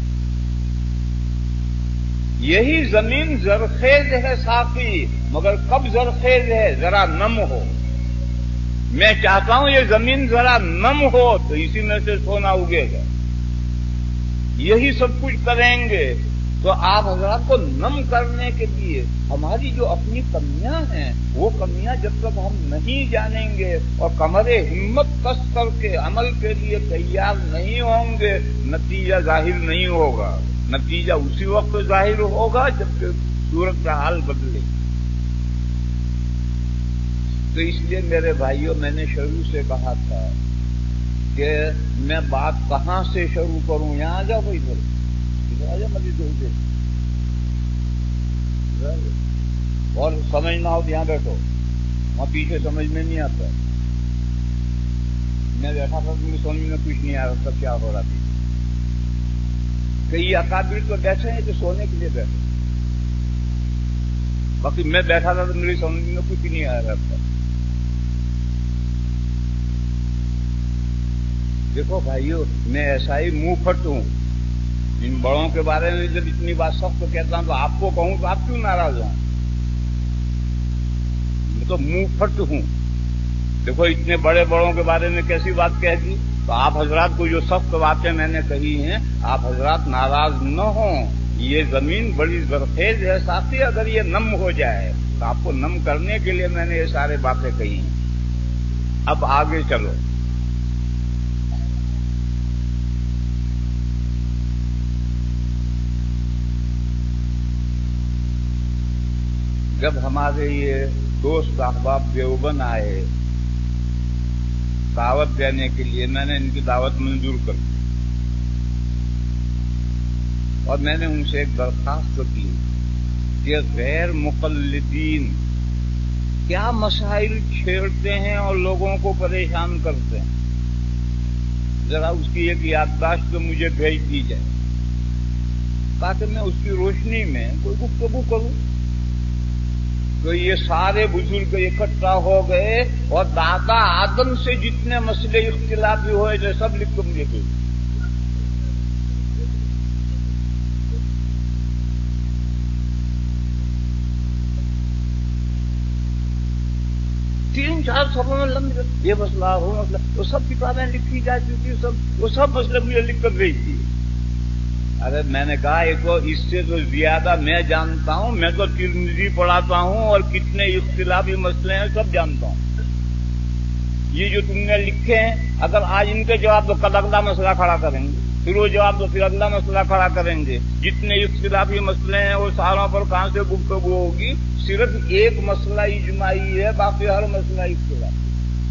यही जमीन जरखेज है साकी, मगर कब जरखेज है? जरा नम हो। मैं चाहता हूं ये जमीन जरा नम हो तो इसी में से सोना उगेगा। यही सब कुछ करेंगे तो आप हजरात को नम करने के लिए हमारी जो अपनी कमियां हैं, वो कमियां जब तक हम नहीं जानेंगे और कमरे हिम्मत कस करके अमल के लिए तैयार नहीं होंगे, नतीजा जाहिर नहीं होगा। नतीजा उसी वक्त जाहिर होगा जब सूरत का हाल बदले। तो इसलिए मेरे भाइयों, मैंने शुरू से कहा था कि मैं बात कहां से शुरू करूं। यहां आ जाओ भाई, इधर आ जाओ, मजीद उधर। और समझना हो तो यहां बैठो, वहां पीछे समझ में नहीं आता। मैं बैठा था, मुझे समझ में कुछ नहीं आ रहा था क्या हो रहा था। कई अकाबिर तो बैठे हैं जो सोने के लिए बैठे, बाकी मैं बैठा था तो मेरी समझ में कुछ नहीं आ रहा था। देखो भाइयों, मैं ऐसा ही मुंह फट हूं। इन बड़ों के बारे में जब इतनी बात सख्त तो कहता हूं तो आपको कहूं तो आप क्यों नाराज हो? मैं तो मुंह फट हूं। देखो, इतने बड़े बड़ों के बारे में कैसी बात कह दी। तो आप हजरात को जो सख्त बातें मैंने कही हैं, आप हजरात नाराज न हो। ये जमीन बड़ी जरखेज है साथी, अगर ये नम हो जाए तो आपको नम करने के लिए मैंने ये सारे बातें कही हैं। अब आगे चलो। जब हमारे ये दोस्त अहबाब देवबंद आए दावत देने के लिए, मैंने इनकी दावत मंजूर कर दी और मैंने उनसे एक दरखास्त की कि गैर मुक़ल्लिदीन क्या मसाइल छेड़ते हैं और लोगों को परेशान करते हैं, जरा उसकी एक याददाश्त तो मुझे भेज दी जाए ताकि मैं उसकी रोशनी में कोई गुफ्तगू करूं। तो ये सारे बुजुर्ग इकट्ठा हो गए और दादा आदम से जितने मसले इख्तिलाफी हुए थे सब लिख कर मुझे भेजे। تین چار صفوں میں لمبی یہ مسئلہ ہو مسئلہ، وہ سب کتابیں لکھی جا چکی، سب وہ سب مسئلے مجھے لکھ کر بھیج دیے۔ ارے میں نے کہا ایک تو اس سے تو زیادہ میں جانتا ہوں، میں تو ترمذی پڑھاتا ہوں اور کتنے اختلافی مسئلے ہیں سب جانتا ہوں۔ یہ جو تم نے لکھے ہیں اگر آج ان کے جواب تو کل اگلا مسئلہ کھڑا کریں گے، پھر وہ جواب تو پھر اگلا مسئلہ کھڑا کریں گے، جتنے اختلافی مسئلے ہیں وہ ساروں پر کہاں سے گفتگو ہوگی؟ صرف ایک مسئلہ اجماعی ہے، باقی ہر مسئلہ اختلافی،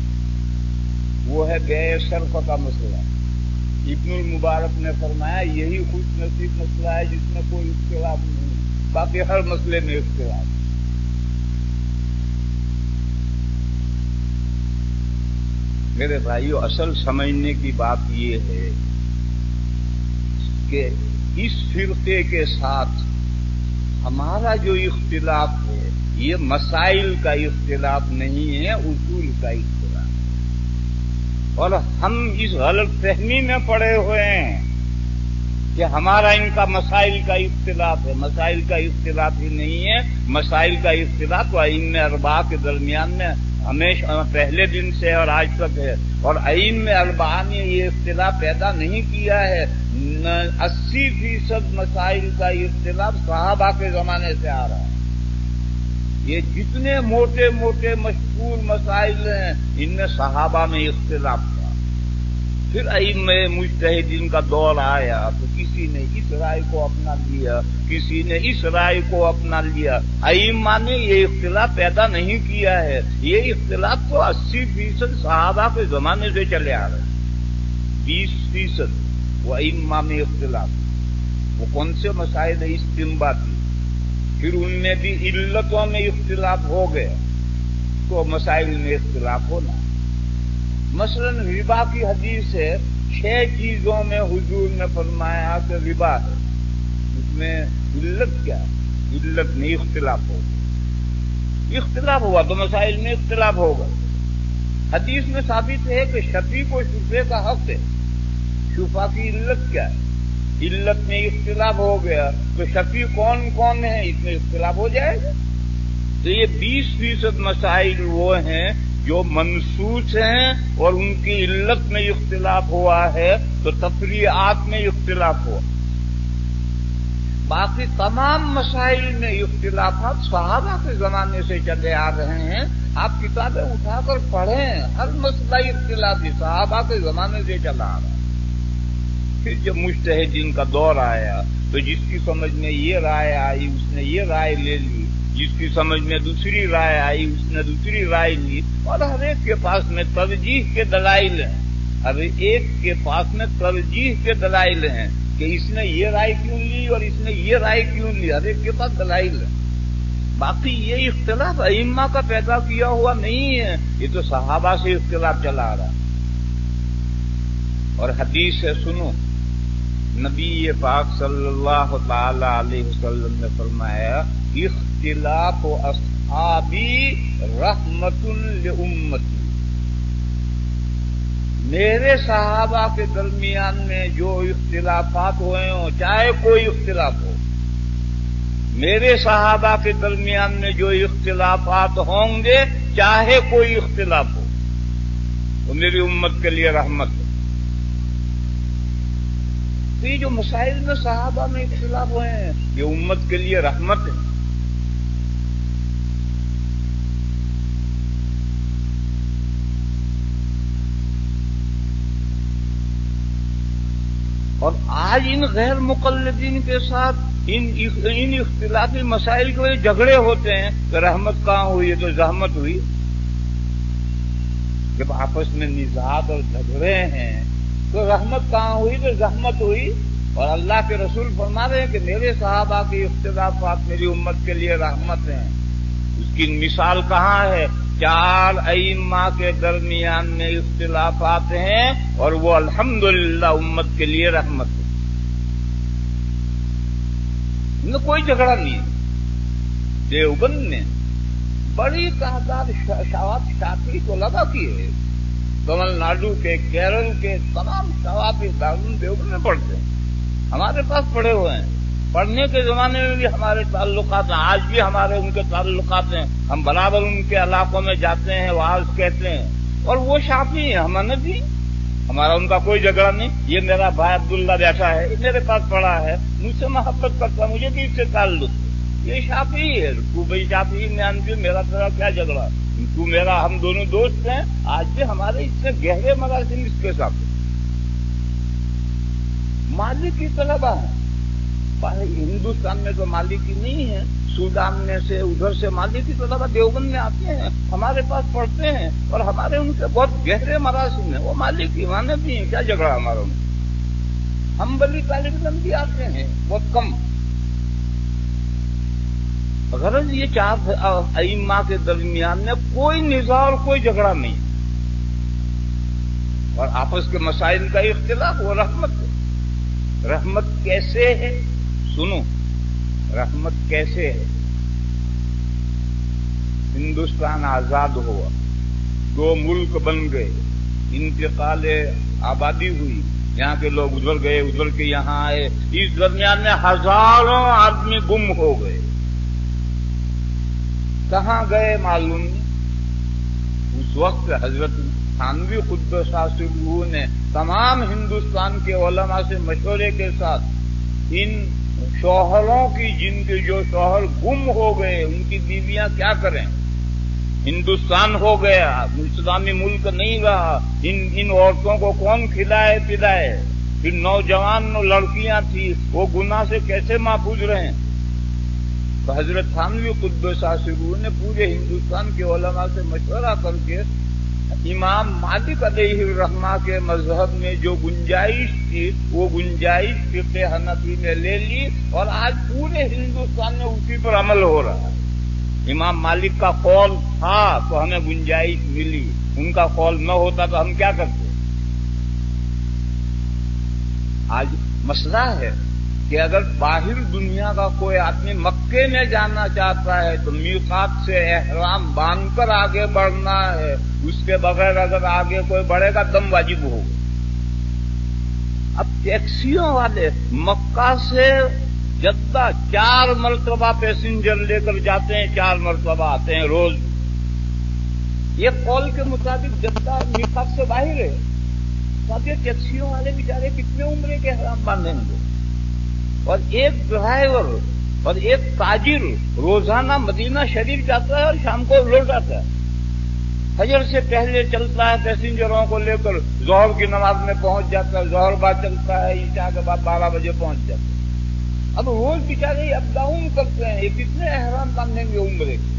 وہ ہے بے صرف کا مسئلہ۔ ابن المبارک نے فرمایا یہی خوش نصیب مسئلہ ہے جس میں کوئی اختلاف نہیں، باقی ہر مسئلے میں اختلاف۔ میرے بھائیو، اصل سمجھنے کی بات یہ ہے کہ اس فرقے کے ساتھ ہمارا جو اختلاف ہے یہ مسائل کا اختلاف نہیں ہے، اصول کا اختلاف، اور ہم اس غلط فہمی میں پڑے ہوئے ہیں کہ ہمارا ان کا مسائل کا اختلاف ہے۔ مسائل کا اختلاف ہی نہیں ہے، مسائل کا اختلاف تو ائمہ اربعہ کے درمیان میں ہمیشہ پہلے دن سے اور آج تک ہے، اور ائمہ اربعہ نے یہ اختلاف پیدا نہیں کیا ہے۔ اسی فیصد مسائل کا اختلاف صحابہ کے زمانے سے آ رہا ہے۔ یہ جتنے موٹے موٹے مشہور مسائل ہیں ان میں صحابہ میں اختلاف تھا، پھر ائمہ مجتہدین کا دور آیا تو کسی نے اس رائے کو اپنا لیا، کسی نے اس رائے کو اپنا لیا۔ ائمہ نے یہ اختلاف پیدا نہیں کیا ہے، یہ اختلاف تو اسی فیصد صحابہ کے زمانے سے چلے آ رہے ہیں۔ بیس فیصد وہ ائمہ میں اختلاف، وہ کون سے مسائل ہیں؟ استنباطی، پھر ان میں بھی علتوں میں اختلاف ہو گیا تو مسائل میں اختلاف ہونا۔ مثلا ربا کی حدیث ہے، چھ چیزوں میں حضور نے فرمایا کہ ربا ہے، اس میں علت کیا ہے؟ علت میں اختلاف ہو گیا، اختلاف ہوا تو مسائل میں اختلاف ہوگا۔ حدیث میں ثابت ہے کہ شفیع کو شفیع کا حق ہے، شفا کی علت کیا ہے؟ علت میں اختلاف ہو گیا تو شفیع کون کون ہے اس میں اختلاف ہو جائے گا۔ تو یہ بیس فیصد مسائل وہ ہیں جو منصوص ہیں اور ان کی علت میں اختلاف ہوا ہے تو تفریعات میں اختلاف ہوا۔ باقی تمام مسائل میں اختلافات صحابہ کے زمانے سے چلے آ رہے ہیں۔ آپ کتابیں اٹھا کر پڑھیں، ہر مسئلہ اختلافی صحابہ کے زمانے سے چلا آ رہا ہے۔ پھر جب مجتہدین کا دور آیا تو جس کی سمجھ میں یہ رائے آئی اس نے یہ رائے لے لی، جس کی سمجھ میں دوسری رائے آئی اس نے دوسری رائے لی، اور ہر ایک کے پاس میں ترجیح کے دلائل ہیں، ہر ایک کے پاس میں ترجیح کے دلائل ہیں کہ اس نے یہ رائے کیوں لی اور اس نے یہ رائے کیوں لی، ہر ایک کے پاس دلائل ہیں۔ باقی یہ اختلاف ائمہ کا پیدا کیا ہوا نہیں ہے، یہ تو صحابہ سے اختلاف چلا آ رہا ہے۔ اور حدیث ہے، سنو، نبی پاک صلی اللہ تعالی علیہ وسلم نے فرمایا اختلاف و اصحابی رحمت لامتی، میرے صحابہ کے درمیان میں جو اختلافات ہوئے ہوں، چاہے کوئی اختلاف ہو، میرے صحابہ کے درمیان میں جو اختلافات ہوں گے چاہے کوئی اختلاف ہو، وہ میری امت کے لیے رحمت ہے۔ تو یہ جو مسائل میں صحابہ میں اختلاف ہوئے ہیں یہ امت کے لیے رحمت ہے۔ اور آج ان غیر مقلدین کے ساتھ ان ان اختلافی مسائل کے وجہ جھگڑے ہوتے ہیں کہ رحمت کہاں ہوئی ہے تو زحمت ہوئی۔ جب آپس میں نزاعات اور جھگڑے ہیں تو رحمت کہاں ہوئی تو زحمت ہوئی۔ اور اللہ کے رسول فرما رہے ہیں کہ میرے صحابہ کے اختلافات میری امت کے لیے رحمت ہیں۔ اس کی مثال کہاں ہے؟ چار ائمہ کے درمیان میں اختلافات ہیں اور وہ الحمدللہ امت کے لیے رحمت ہے، ان میں کوئی جھگڑا نہیں ہے۔ دیوبند میں بڑی تعداد شافعی علماء کی ہے، تمل ناڈو کے، کیرل کے تمام شافعی دارال دیوبند میں پڑھتے ہیں، ہمارے پاس پڑھے ہوئے ہیں۔ پڑھنے کے زمانے میں بھی ہمارے تعلقات ہیں، آج بھی ہمارے ان کے تعلقات ہیں، ہم برابر ان کے علاقوں میں جاتے ہیں، وعظ کہتے ہیں، اور وہ شافعی ہیں، ہم حنفی، ہمارا ان کا کوئی جھگڑا نہیں۔ یہ میرا بھائی عبداللہ بیٹھا ہے، یہ میرے پاس پڑا ہے، مجھ سے محبت کرتا ہے، مجھے بھی اس سے تعلق ہے، یہ شافعی ہے، تو بھائی شافعی میں انفی، میرا تیرا کیا جھگڑا، تو میرا، ہم دونوں دوست ہیں، آج بھی ہمارے اس سے گہرے مراسم اس کے ساتھ۔ مالکی طلبہ ہیں، ہندوستان میں تو مالکی نہیں ہے، سودان میں سے ادھر سے مالکی طلبہ دیوبند میں آتے ہیں، ہمارے پاس پڑھتے ہیں، اور ہمارے ان سے بہت گہرے مراسم ہیں، وہ مالکی مانے بھی ہیں، کیا جھگڑا ہمارا ان سے۔ ہم بلی طالب علم بھی آتے ہیں، بہت کم۔ غرض یہ چار ائمہ کے درمیان میں کوئی نزاع اور کوئی جھگڑا نہیں، اور آپس کے مسائل کا اختلاف، وہ رحمت ہے۔ رحمت کیسے ہے؟ سنو، رحمت کیسے ہے؟ ہندوستان آزاد ہوا، دو ملک بن گئے، انتقال آبادی ہوئی، یہاں کے لوگ ادھر گئے، ادھر کے یہاں آئے، اس درمیان میں ہزاروں آدمی گم ہو گئے، کہاں گئے معلوم نہیں۔ اس وقت حضرت تھانوی قدس سرہ نے تمام ہندوستان کے علماء سے مشورے کے ساتھ ان شوہروں کی، جن کے جو شوہر گم ہو گئے، ان کی بیویاں کیا کریں، ہندوستان ہو گیا، اسلامی ملک نہیں رہا، ان ان عورتوں کو کون کھلائے پلائے، پھر نوجوان لڑکیاں تھیں، وہ گناہ سے کیسے محفوظ رہیں۔ تو حضرت تھانوی قدس سرہ نے پورے ہندوستان کے علماء سے مشورہ کر کے امام مالک علیہ الرحمہ کے مذہب میں جو گنجائش تھی، وہ گنجائش فقہ حنفی میں لے لی، اور آج پورے ہندوستان میں اسی پر عمل ہو رہا ہے۔ امام مالک کا قول تھا تو ہمیں گنجائش ملی، ان کا قول نہ ہوتا تو ہم کیا کرتے۔ آج مسئلہ ہے کہ اگر باہر دنیا کا کوئی آدمی مکے میں جانا چاہتا ہے تو میقات سے احرام باندھ کر آگے بڑھنا ہے، اس کے بغیر اگر آگے کوئی بڑھے گا دم واجب ہوگا۔ اب ٹیکسیوں والے مکہ سے جدہ چار مرتبہ پیسنجر لے کر جاتے ہیں، چار مرتبہ آتے ہیں روز، یہ قول کے مطابق جدہ میقات سے باہر ہے، تو اب یہ ٹیکسیوں والے بیچارے کتنے عمرے کے احرام باندھیں گے؟ اور ایک ڈرائیور اور ایک تاجر روزانہ مدینہ شریف جاتا ہے اور شام کو لوٹ آتا ہے، فجر سے پہلے چلتا ہے پیسنجروں کو لے کر، ظہر کی نماز میں پہنچ جاتا ہے، ظہر بعد چلتا ہے، عشاء کے بعد بارہ بجے پہنچ جاتا ہے۔ اب روز بیچارے اپ ڈاؤن کرتے ہیں، یہ کتنے احرام باندھیں گے عمرے کے؟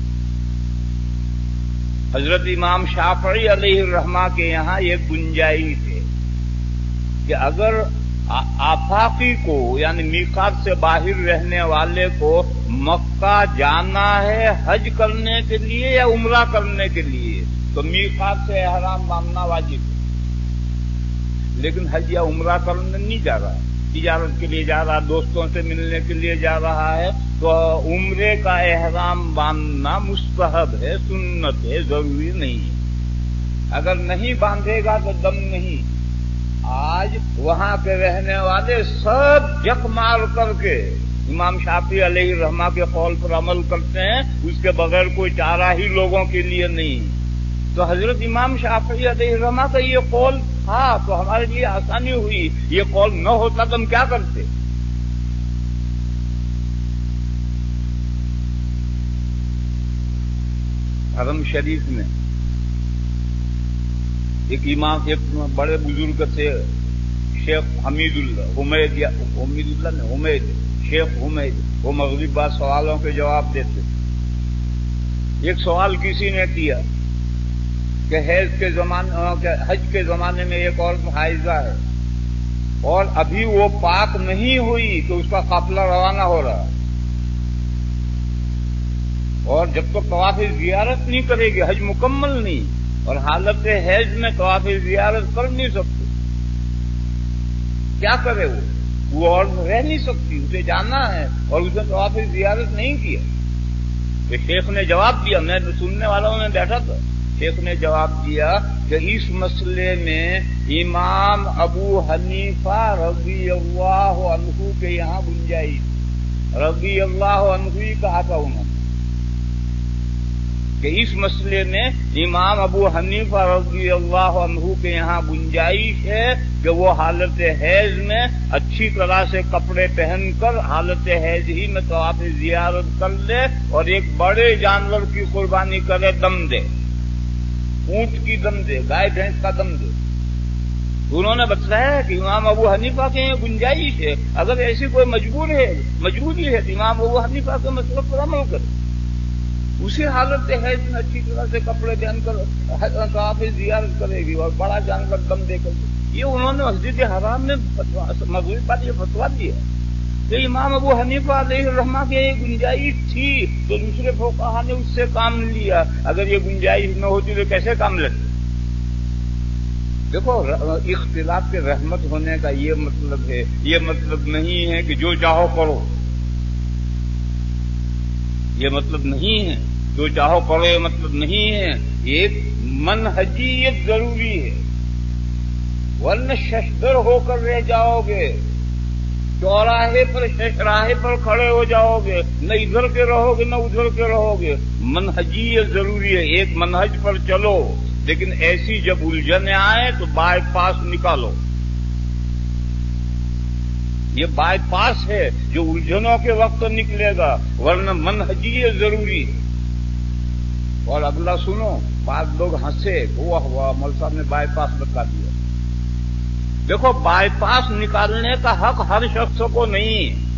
حضرت امام شافعی علیہ الرحمہ کے یہاں یہ گنجائش ہے کہ اگر آفاقی کو، یعنی میقات سے باہر رہنے والے کو مکہ جانا ہے حج کرنے کے لیے یا عمرہ کرنے کے لیے، تو میقات سے احرام باندھنا واجب ہے، لیکن حج یا عمرہ کرنے نہیں جا رہا، تجارت کے لیے جا رہا، دوستوں سے ملنے کے لیے جا رہا ہے، تو عمرے کا احرام باندھنا مستحب ہے، سنت ہے، ضروری نہیں ہے۔ اگر نہیں باندھے گا تو دم نہیں۔ آج وہاں کے رہنے والے سب جک مار کر کے امام شافعی علیہ الرحمہ کے قول پر عمل کرتے ہیں، اس کے بغیر کوئی چارہ ہی لوگوں کے لیے نہیں۔ تو حضرت امام شافعی علیہ الرحمہ کا یہ قول تھا تو ہمارے لیے آسانی ہوئی، یہ قول نہ ہوتا تو ہم کیا کرتے؟ حرم شریف میں ایک امام، ایک بڑے بزرگ تھے شیخ حمید اللہ حمید یا حمید اللہ نے حمید شیخ حمید، وہ مغرب بعد سوالوں کے جواب دیتے۔ ایک سوال کسی نے کیا کہ حیض کے زمانے حج کے زمانے میں ایک عورت حائضہ ہے اور ابھی وہ پاک نہیں ہوئی تو اس کا قافلہ روانہ ہو رہا ہے، اور جب تک طواف زیارت نہیں کرے گی حج مکمل نہیں، اور حالت حیض میں طواف زیارت کر نہیں سکتی، کیا کرے وہ وہ اور رہ نہیں سکتی، اسے جانا ہے اور اسے طواف زیارت نہیں کیا۔ تو شیخ نے جواب دیا، میں سننے والوں میں بیٹھا تھا، شیخ نے جواب دیا کہ اس مسئلے میں امام ابو حنیفہ رضی اللہ عنہ کے یہاں گنجائش، رضی اللہ عنہ ہی کہا تھا انہوں نے کہ اس مسئلے میں امام ابو حنیفہ رضی اللہ عنہ کے یہاں گنجائش ہے کہ وہ حالت حیض میں اچھی طرح سے کپڑے پہن کر حالت حیض ہی میں طواف زیارت کر لے اور ایک بڑے جانور کی قربانی کرے، دم دے، اونٹ کی دم دے، گائے بھینس کا دم دے۔ انہوں نے بتایا کہ امام ابو حنیفہ کے یہ گنجائش ہے، اگر ایسی کوئی مجبور ہے مجبوری ہے تو امام ابو حنیفہ کے مسئلے پر عمل کرے، اسی حالت ہے جن اچھی طرح سے کپڑے پہن کر طواف زیارت کرے گی اور بڑا جانور دم دے کر۔ یہ انہوں نے مسجد حرام میں مغرب پر یہ فتویٰ دیا کہ امام ابو حنیفہ علیہ الرحمہ کی یہ گنجائش تھی تو دوسرے فقہا نے اس سے کام لیا، اگر یہ گنجائش نہ ہوتی تو کیسے کام لیتے؟ دیکھو، اختلاف کے رحمت ہونے کا یہ مطلب ہے، یہ مطلب نہیں ہے کہ جو چاہو کرو، یہ مطلب نہیں ہے جو چاہو کرو، یہ مطلب نہیں ہے، ایک منہجیت ضروری ہے، ورنہ ششدر ہو کر رہ جاؤ گے، چوراہے پر ششراہے پر کھڑے ہو جاؤ گے، نہ ادھر کے رہو گے نہ ادھر کے رہو گے۔ منہجیت ضروری ہے، ایک منہج پر چلو، لیکن ایسی جب الجھنیں آئے تو بائی پاس نکالو۔ یہ بائی پاس ہے جو الجھنوں کے وقت نکلے گا، ورنہ منہجیت ضروری ہے۔ اور اگلا سنو، بعض لوگ ہنسے، ہوا ہوا مول صاحب نے بائی پاس بتا دیا۔ دیکھو، بائی پاس نکالنے کا حق ہر شخص کو نہیں ہے،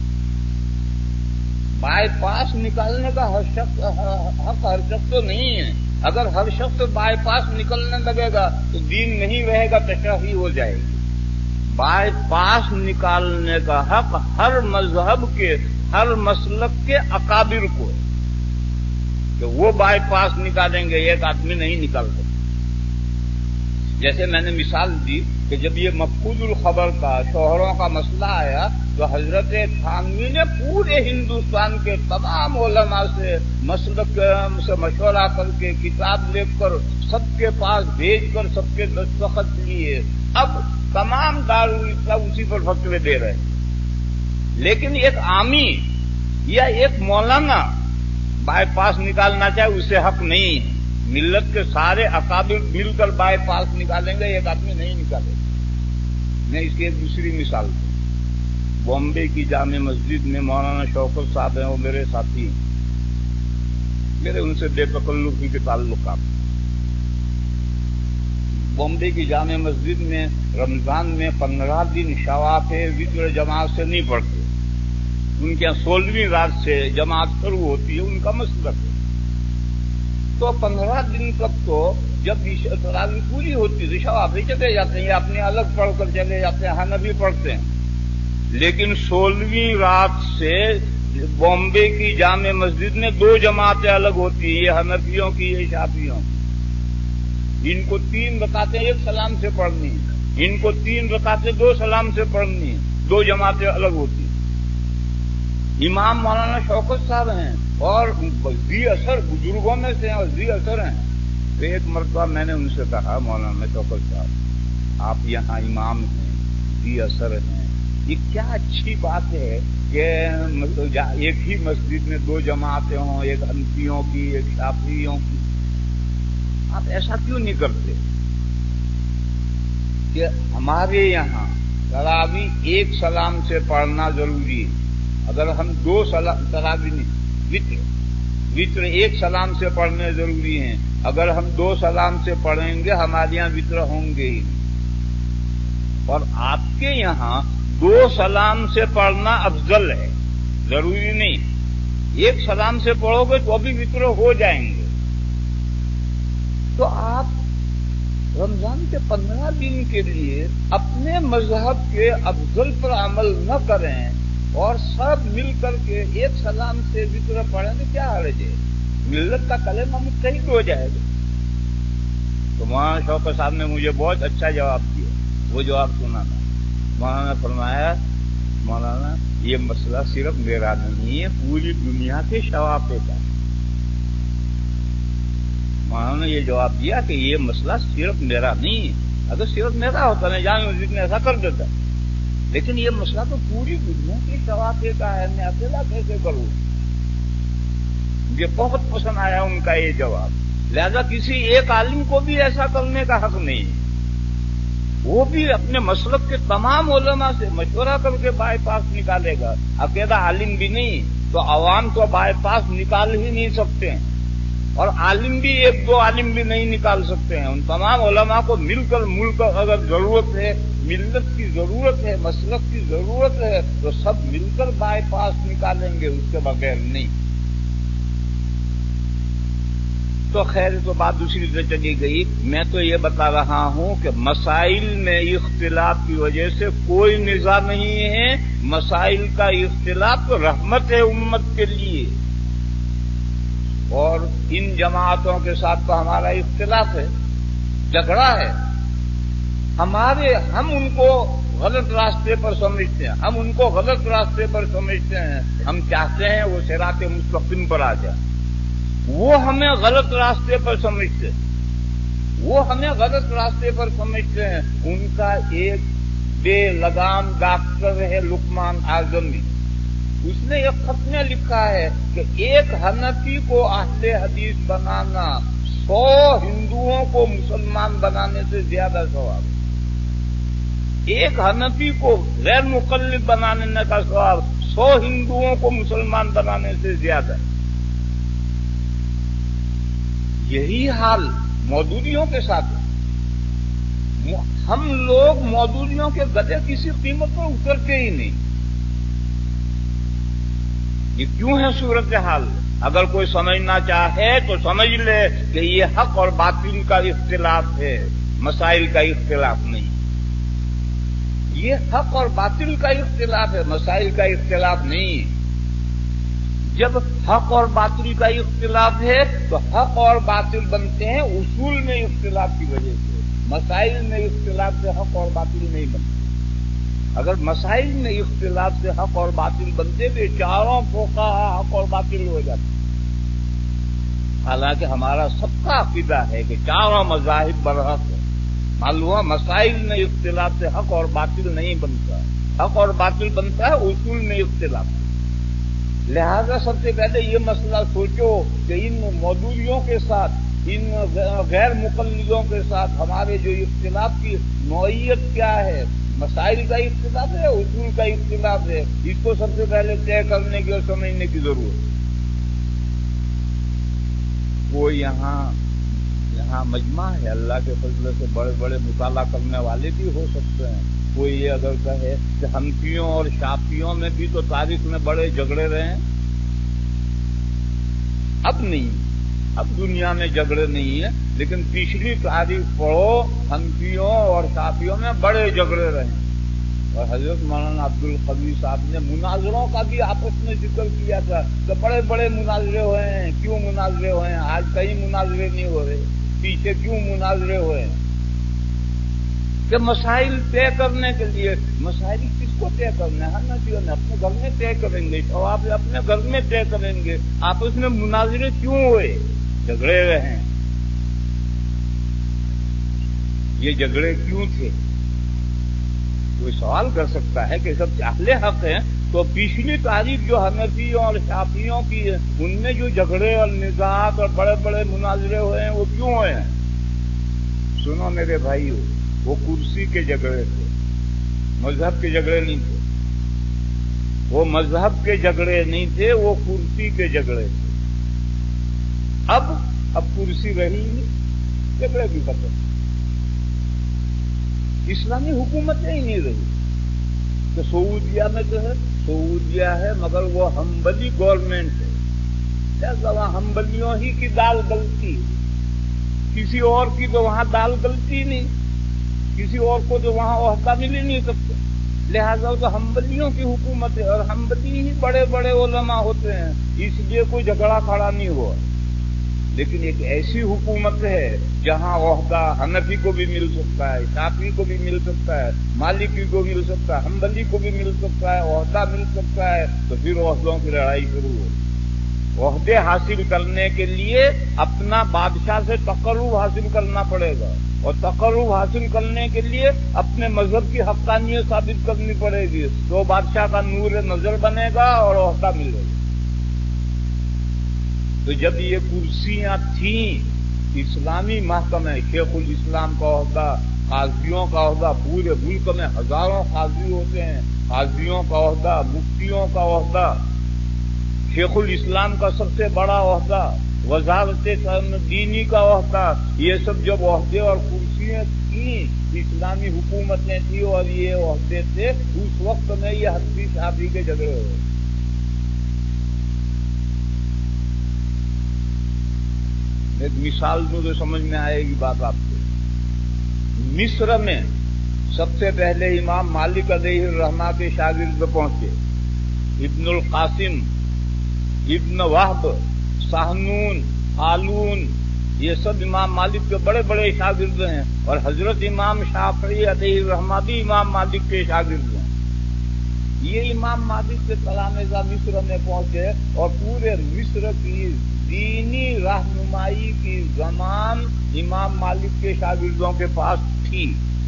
بائی پاس نکالنے کا ہر شخص حق ہر شخص کو نہیں ہے۔ اگر ہر شخص بائی پاس نکلنے لگے گا تو دین نہیں رہے گا، تشہیر ہو جائے گی۔ بائی پاس نکالنے کا حق ہر مذہب کے، ہر مسلک کے اکابر کو ہے کہ وہ بائی پاس نکالیں گے، ایک آدمی نہیں نکال سکتا۔ جیسے میں نے مثال دی کہ جب یہ مفقود الخبر کا شوہروں کا مسئلہ آیا تو حضرت تھانوی نے پورے ہندوستان کے تمام علماء سے مسلک سے مشورہ کر کے کتاب لکھ کر سب کے پاس بھیج کر سب کے دستخط لیے، اب تمام دارول اسی پر فتوے دے رہے ہیں۔ لیکن ایک عامی یا ایک مولانا بائی پاس نکالنا چاہے، اسے حق نہیں ہے۔ ملت کے سارے اکابر مل کر بائی پاس نکالیں گے، ایک آدمی نہیں نکالے گا۔ میں اس کی ایک دوسری مثال دوں، بامبے کی جامع مسجد میں مولانا شوکت صاحب ہیں، وہ میرے ساتھی ہیں، میرے ان سے بے تکلفی کے تعلقات۔ بامبے کی جامع مسجد میں رمضان میں پندرہ دن شواف وطر جماعت سے نہیں پڑھتے، ان کے یہاں سولہویں رات سے جماعت شروع ہوتی ہے، ان کا مسلک ہے۔ تو پندرہ دن تک تو جب تراویح پوری ہوتی ہے شواف ہی چلے جاتے ہیں، یا اپنے الگ پڑھ کر چلے جاتے ہیں، حنفی پڑھتے ہیں۔ لیکن سولہویں رات سے بامبے کی جامع مسجد میں دو جماعتیں الگ ہوتی ہیں، یہ حنفیوں کی، یہ شافعیوں کی۔ ان کو تین رکعتیں ایک سلام سے پڑھنی ہے، ان کو تین رکعتیں دو سلام سے پڑھنی ہے، دو جماعتیں الگ ہوتی ہیں۔ امام مولانا شوکت صاحب ہیں اور ذی اثر بزرگوں میں سے ہیں اور ذی اثر ہیں۔ تو ایک مرتبہ میں نے ان سے کہا، مولانا شوکت صاحب آپ یہاں امام ہیں، ذی اثر ہیں، یہ کیا اچھی بات ہے کہ ایک ہی مسجد میں دو جماعتیں ہوں، ایک حنفیوں کی ایک شافعیوں کی، آپ ایسا کیوں نہیں کرتے کہ ہمارے یہاں تراویح ایک سلام سے پڑھنا ضروری ہے۔ اگر ہم دو سلام تراویح نہیں، وطر وطر ایک سلام سے پڑھنے ضروری ہیں، اگر ہم دو سلام سے پڑھیں گے ہمارے یہاں وطر ہوں گے ہی، اور آپ کے یہاں دو سلام سے پڑھنا افضل ہے، ضروری نہیں، ایک سلام سے پڑھو گے تو بھی وطر ہو جائیں گے۔ تو آپ رمضان کے پندرہ دن کے لیے اپنے مذہب کے افضل پر عمل نہ کریں اور سب مل کر کے ایک سلام سے وطر پڑھیں تو کیا حرج ہے؟ ملت کا کلمہ متحد ہو جائے گا۔ تو مولانا شوکت صاحب نے مجھے بہت اچھا جواب دیا، وہ جواب سنا تھا۔ مولانا نے فرمایا، مولانا یہ مسئلہ صرف میرا نہیں ہے، پوری دنیا کے شوافے کا۔ مولانا نے یہ جواب دیا کہ یہ مسئلہ صرف میرا نہیں ہے، اگر صرف میرا ہوتا نا جامع مسجد میں ایسا کر دیتا، لیکن یہ مسئلہ تو پوری دنیا کی شواقع کا ہے، میں اکیلا کیسے کروں؟ مجھے بہت پسند آیا ان کا یہ جواب۔ لہذا کسی ایک عالم کو بھی ایسا کرنے کا حق نہیں، وہ بھی اپنے مسلک کے تمام علماء سے مشورہ کر کے بائی پاس نکالے گا۔ اکیلا عالم بھی نہیں تو عوام تو بائی پاس نکال ہی نہیں سکتے ہیں، اور عالم بھی ایک دو عالم بھی نہیں نکال سکتے ہیں۔ ان تمام علماء کو مل کر مل کر اگر ضرورت ہے، ملت کی ضرورت ہے، مسلک کی ضرورت ہے، تو سب مل کر بائی پاس نکالیں گے، اس کے بغیر نہیں۔ تو خیر تو بات دوسری سے چلی گئی۔ میں تو یہ بتا رہا ہوں کہ مسائل میں اختلاف کی وجہ سے کوئی نزاع نہیں ہے، مسائل کا اختلاف تو رحمت ہے امت کے لیے، اور ان جماعتوں کے ساتھ تو ہمارا اختلاف ہے، جھگڑا ہے ہمارے، ہم ان کو غلط راستے پر سمجھتے ہیں، ہم ان کو غلط راستے پر سمجھتے ہیں، ہم چاہتے ہیں وہ صراط مستقیم پر آ جائے، وہ ہمیں غلط راستے پر سمجھتے ہیں، وہ ہمیں غلط راستے پر سمجھتے ہیں۔ ان کا ایک بے لگام ڈاکٹر ہے لقمان اعظمی، اس نے ایک خط میں لکھا ہے کہ ایک حنفی کو اہل حدیث بنانا سو ہندوؤں کو مسلمان بنانے سے زیادہ ثواب، ایک حنفی کو غیر مقلد بنانے کا ثواب سو ہندوؤں کو مسلمان بنانے سے زیادہ۔ یہی حال مودودیوں کے ساتھ ہے، ہم لوگ مودودیوں کے گدے کسی قیمت پر اترتے ہی نہیں۔ یہ کیوں ہے صورتحال؟ اگر کوئی سمجھنا چاہے تو سمجھ لے کہ یہ حق اور باطل کا اختلاف ہے، مسائل کا اختلاف نہیں۔ یہ حق اور باطل کا اختلاف ہے، مسائل کا اختلاف نہیں۔ جب حق اور باطل کا اختلاف ہے تو حق اور باطل بنتے ہیں اصول میں اختلاف کی وجہ سے، مسائل میں اختلاف سے حق اور باطل نہیں بنتے۔ اگر مسائل میں اختلاف سے حق اور باطل بنتے تو چاروں فقہا حق اور باطل ہو جاتے۔ حالانکہ ہمارا سب کا عقیدہ ہے کہ چاروں مذاہب برحق ہیں، معلوم مسائل میں اختلاف سے حق اور باطل نہیں بنتا، حق اور باطل بنتا ہے اصول میں اختلاف۔ لہذا سب سے پہلے یہ مسئلہ سوچو کہ ان مودودیوں کے ساتھ، ان غیر مقلدوں کے ساتھ ہمارے جو اختلاف کی نوعیت کیا ہے، مسائل کا اختلاف ہے، اصول کا اختلاف ہے، اس کو سب سے پہلے طے کرنے کی اور سمجھنے کی ضرورت ہے۔ وہ یہاں یہاں مجمع ہے، اللہ کے فضل سے بڑے بڑے مطالعہ کرنے والے بھی ہو سکتے ہیں۔ کوئی یہ اگر کہے کہ حنفیوں اور شافعیوں میں بھی تو تاریخ میں بڑے جھگڑے رہے ہیں، اب نہیں، اب دنیا میں جھگڑے نہیں ہیں، لیکن پچھلی تاریخ پڑھو، حنفیوں اور شافعیوں میں بڑے جھگڑے رہے ہیں۔ اور حضرت مولانا عبد القوی صاحب نے مناظروں کا بھی آپس میں ذکر کیا تھا کہ بڑے بڑے مناظرے ہوئے ہیں، کیوں مناظرے ہوئے ہیں؟ آج کئی مناظرے نہیں ہو رہے، پیچھے کیوں مناظرے ہوئے ہیں؟ کہ مسائل طے کرنے کے لیے، مسائل کس کو طے کرنا ہے؟ حنفیوں نے اپنے گھر میں طے کریں گے، شواب اپنے گھر میں طے کریں گے، آپس میں مناظرے کیوں ہوئے؟ جھگڑے رہے ہیں۔ یہ جھگڑے کیوں تھے؟ کوئی سوال کر سکتا ہے کہ سب اہل حق ہیں تو پچھلی تاریخ جو حنفیوں اور شافعیوں کی ہے ان میں جو جھگڑے اور نزاعات اور بڑے بڑے مناظرے ہوئے ہیں وہ کیوں ہوئے ہیں؟ سنو میرے بھائیو، وہ کرسی کے جھگڑے تھے، مذہب کے جھگڑے نہیں تھے، وہ مذہب کے جھگڑے نہیں تھے، وہ کرسی کے جھگڑے تھے۔ اب اب کرسی رہی نہیں، جھگڑے بھی ختم، اسلامی حکومتیں ہی نہیں رہی۔ تو سعودیہ میں تو ہے، سعودیہ ہے مگر وہ ہمبلی گورنمنٹ ہے، جیسا وہاں ہمبلیوں ہی کی دال گلتی، کسی اور کی تو وہاں دال گلتی نہیں، کسی اور کو تو وہاں عہدہ مل ہی نہیں سکتا۔ لہذا تو ہمبلیوں کی حکومت ہے، اور ہمبلی ہی بڑے بڑے علماء ہوتے ہیں، اس لیے کوئی جھگڑا کھڑا نہیں ہوا۔ لیکن ایک ایسی حکومت ہے جہاں عہدہ حنفی کو بھی مل سکتا ہے، شافعی کو بھی مل سکتا ہے، مالکی کو مل سکتا ہے، حنبلی کو بھی مل سکتا ہے، عہدہ مل سکتا ہے، تو پھر عہدوں کی لڑائی شروع ہو۔ عہدے حاصل کرنے کے لیے اپنا بادشاہ سے تقرب حاصل کرنا پڑے گا، اور تقرب حاصل کرنے کے لیے اپنے مذہب کی حقانیت ثابت کرنی پڑے گی، تو بادشاہ کا نور نظر بنے گا اور عہدہ ملے گا۔ تو جب یہ کرسیاں تھیں، اسلامی محکمے، شیخ الاسلام کا عہدہ، قاضیوں کا عہدہ، پورے ملک میں ہزاروں قاضی ہوتے ہیں، قاضیوں کا عہدہ، مفتیوں کا عہدہ، شیخ الاسلام کا سب سے بڑا عہدہ، وزارت دینی کا عہدہ، یہ سب جب عہدے اور کرسیاں تھیں، اسلامی حکومتیں تھیں اور یہ عہدے تھے، اس وقت میں یہ حنفی شافعی کے جھگڑے ہوئے۔ ایک مثال دوں تو سمجھ میں آئے گی بات آپ کو۔ مصر میں سب سے پہلے امام مالک علیہ الرحمہ کے شاگرد پہنچے، ابن القاسم، ابن وہب، سہنون، قالون، یہ سب امام مالک کے بڑے بڑے شاگرد ہیں، اور حضرت امام شافعی علیہ الرحمہ بھی امام مالک کے شاگرد ہیں۔ یہ امام مالک کے تلامذہ مصر میں پہنچے اور پورے مصر کی دینی رہنمائی کی زمان امام مالک کے شاگردوں کے پاس تھی۔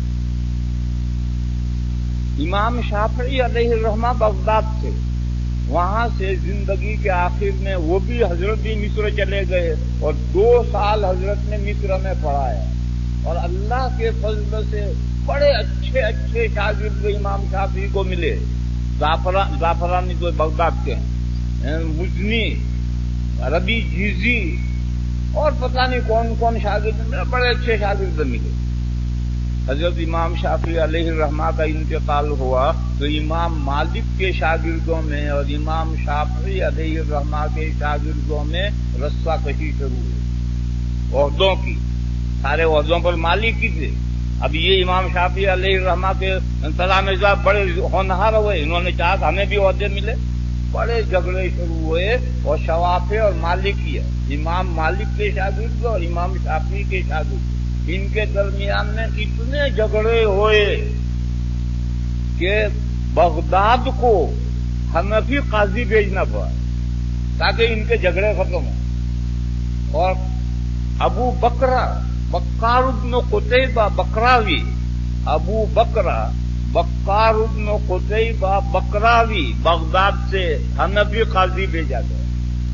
امام شافعی علیہ الرحمہ بغداد تھے، وہاں سے زندگی کے آخر میں وہ بھی حضرت بھی مصر چلے گئے اور دو سال حضرت نے مصر میں پڑھایا، اور اللہ کے فضل سے بڑے اچھے اچھے شاگرد امام شافعی کو ملے۔ زعفرانی تو بغداد کے ہیں، مزنی، عربی جیزی، اور پتہ نہیں کون کون شاگرد ملے، بڑے اچھے شاگرد ملے۔ حضرت امام شافعی علیہ الرحمہ کا انتقال ہوا تو امام مالک کے شاگردوں میں اور امام شافعی علیہ الرحمہ کے شاگردوں میں رسہ کشی شروع ہوئی عہدوں کی۔ سارے عہدوں پر مالک ہی تھے۔ اب یہ امام شافعی علیہ الرحمہ کے تلامذہ بڑے ہونہار ہوئے، انہوں نے چاہا کہ ہمیں بھی عہدے ملے، بڑے جھگڑے شروع ہوئے، اور شوافع اور مالکی ہے، امام مالک کے شاگرد اور امام شافعی کے شاگرد، ان کے درمیان میں اتنے جھگڑے ہوئے کہ بغداد کو حنفی قاضی بھیجنا پڑا تاکہ ان کے جھگڑے ختم ہوں۔ اور ابو بکرہ بکار ابن قتیبہ بکراوی، ابو بکرہ بکار ابن قتیبہ بکراوی بغداد سے حنفی قاضی بھیجا گیا۔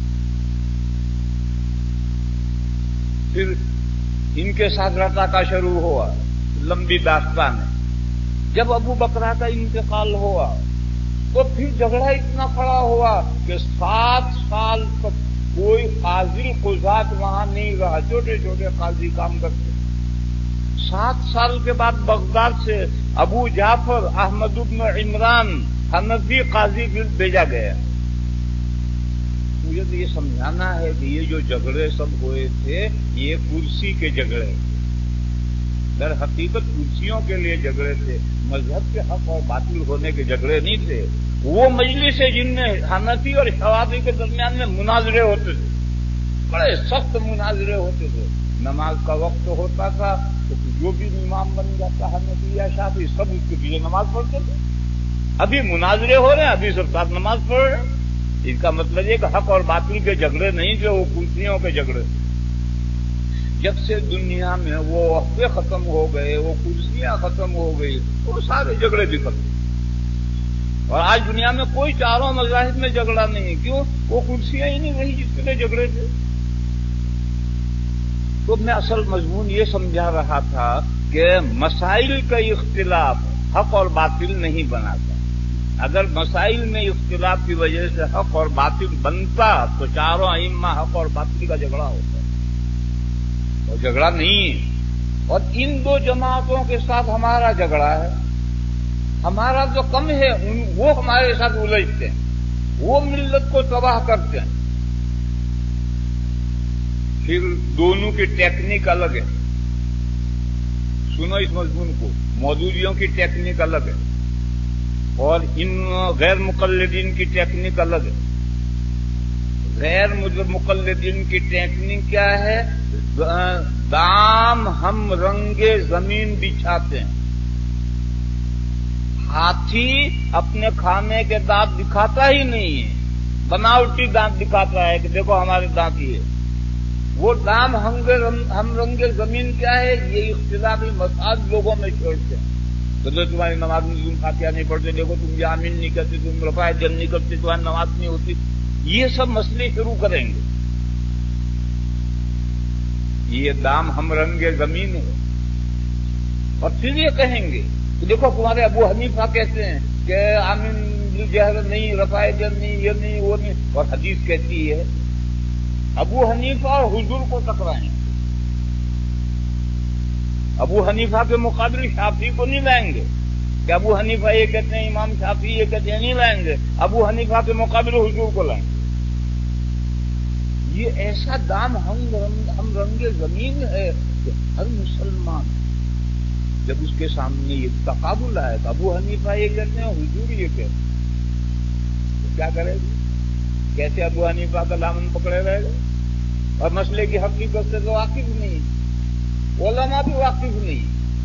پھر ان کے ساتھ رتاکا شروع ہوا، لمبی داستان ہے۔ جب ابو بکرہ کا انتقال ہوا تو پھر جھگڑا اتنا کھڑا ہوا کہ سات سال تک کوئی قاضی قضات وہاں نہیں رہا، چھوٹے چھوٹے قاضی کام کرتے۔ سات سال کے بعد بغداد سے ابو جعفر احمد بن عمران حنفی قاضی بھیجا گیا۔ مجھے تو یہ سمجھانا ہے کہ یہ جو جھگڑے سب ہوئے تھے یہ کرسی کے جھگڑے تھے، در حقیقت کرسیوں کے لیے جھگڑے تھے، مذہب کے حق اور باطل ہونے کے جھگڑے نہیں تھے۔ وہ مجلس ہے جن میں حنفی اور شوافی کے درمیان میں مناظرے ہوتے تھے، بڑے سخت مناظرے ہوتے تھے۔ نماز کا وقت ہوتا تھا تو جو بھی امام بن جاتا حنفی یا شافعی سب اس کے پیچھے نماز پڑھتے تھے۔ ابھی مناظرے ہو رہے ہیں، ابھی سب ساتھ نماز پڑھ رہے ہیں۔ اس کا مطلب یہ کہ حق اور باطل کے جھگڑے نہیں تھے، وہ کرسیوں کے جھگڑے تھے۔ جب سے دنیا میں وہ عہدے ختم ہو گئے، وہ کرسیاں ختم ہو گئی، وہ سارے جھگڑے بھی ختم ہوئے۔ اور آج دنیا میں کوئی چاروں مذاہب میں جھگڑا نہیں، کیوں؟ وہ کرسیاں ہی نہیں رہی جس کے لیے جھگڑے تھے۔ تو میں اصل مضمون یہ سمجھا رہا تھا کہ مسائل کا اختلاف حق اور باطل نہیں بناتا۔ اگر مسائل میں اختلاف کی وجہ سے حق اور باطل بنتا تو چاروں ائمہ حق اور باطل کا جھگڑا ہوتا، اور جھگڑا نہیں ہے۔ اور ان دو جماعتوں کے ساتھ ہمارا جھگڑا ہے، ہمارا جو کم ہے وہ ہمارے ساتھ الجھتے ہیں، وہ ملت کو تباہ کرتے ہیں۔ پھر دونوں کی ٹیکنیک الگ ہے، سنو اس مضمون کو، مودودیوں کی ٹیکنیک الگ ہے اور ان غیر مقلدین کی ٹیکنیک الگ ہے۔ غیر مقلدین کی ٹیکنیک کیا ہے؟ دام ہم رنگے زمین بچھاتے ہیں۔ ہاتھی اپنے کھانے کے دانت دکھاتا ہی نہیں ہے، بناوٹی دانت دکھاتا ہے کہ دیکھو ہمارے دانت یہ ہے۔ وہ دام ہم رنگ زمین کیا ہے؟ یہ اختلافی مسائل لوگوں میں چھوڑتے ہیں. تو تمہاری نماز میں تم فاتحہ نہیں پڑھتے، دیکھو تم یہ آمین نہیں کرتے، تم رفع جل نہیں کرتے، تمہاری نماز نہیں ہوتی. یہ سب مسئلے شروع کریں گے. یہ دام ہم رنگ زمین ہے. اور پھر یہ کہیں گے کہ دیکھو تمہارے ابو حنیفہ کہتے ہیں کہ آمین جہر نہیں، رفع جل نہیں، یہ نہیں، وہ نہیں. اور حدیث کہتی ہے ابو حنیفہ اور حضور کو ٹکرائیں. ابو حنیفہ کے مقابل شافعی کو نہیں لائیں گے کہ ابو حنیفہ یہ کہتے ہیں، امام شافعی یہ کہتے ہیں، نہیں لائیں گے. ابو حنیفہ کے مقابل حضور کو لائیں گے. یہ ایسا دام ہم ہم رنگ زمین ہے کہ ہر مسلمان جب اس کے سامنے یہ تقابل آئے تو ابو حنیفہ یہ کہتے ہیں، حضور یہ کہتے ہیں، تو کیا کرے گی؟ کیسے ابو حنیفہ کا دامن پکڑے رہے گا؟ اور مسئلے کی حقیقت سے تو واقف نہیں، علماء بھی واقف نہیں.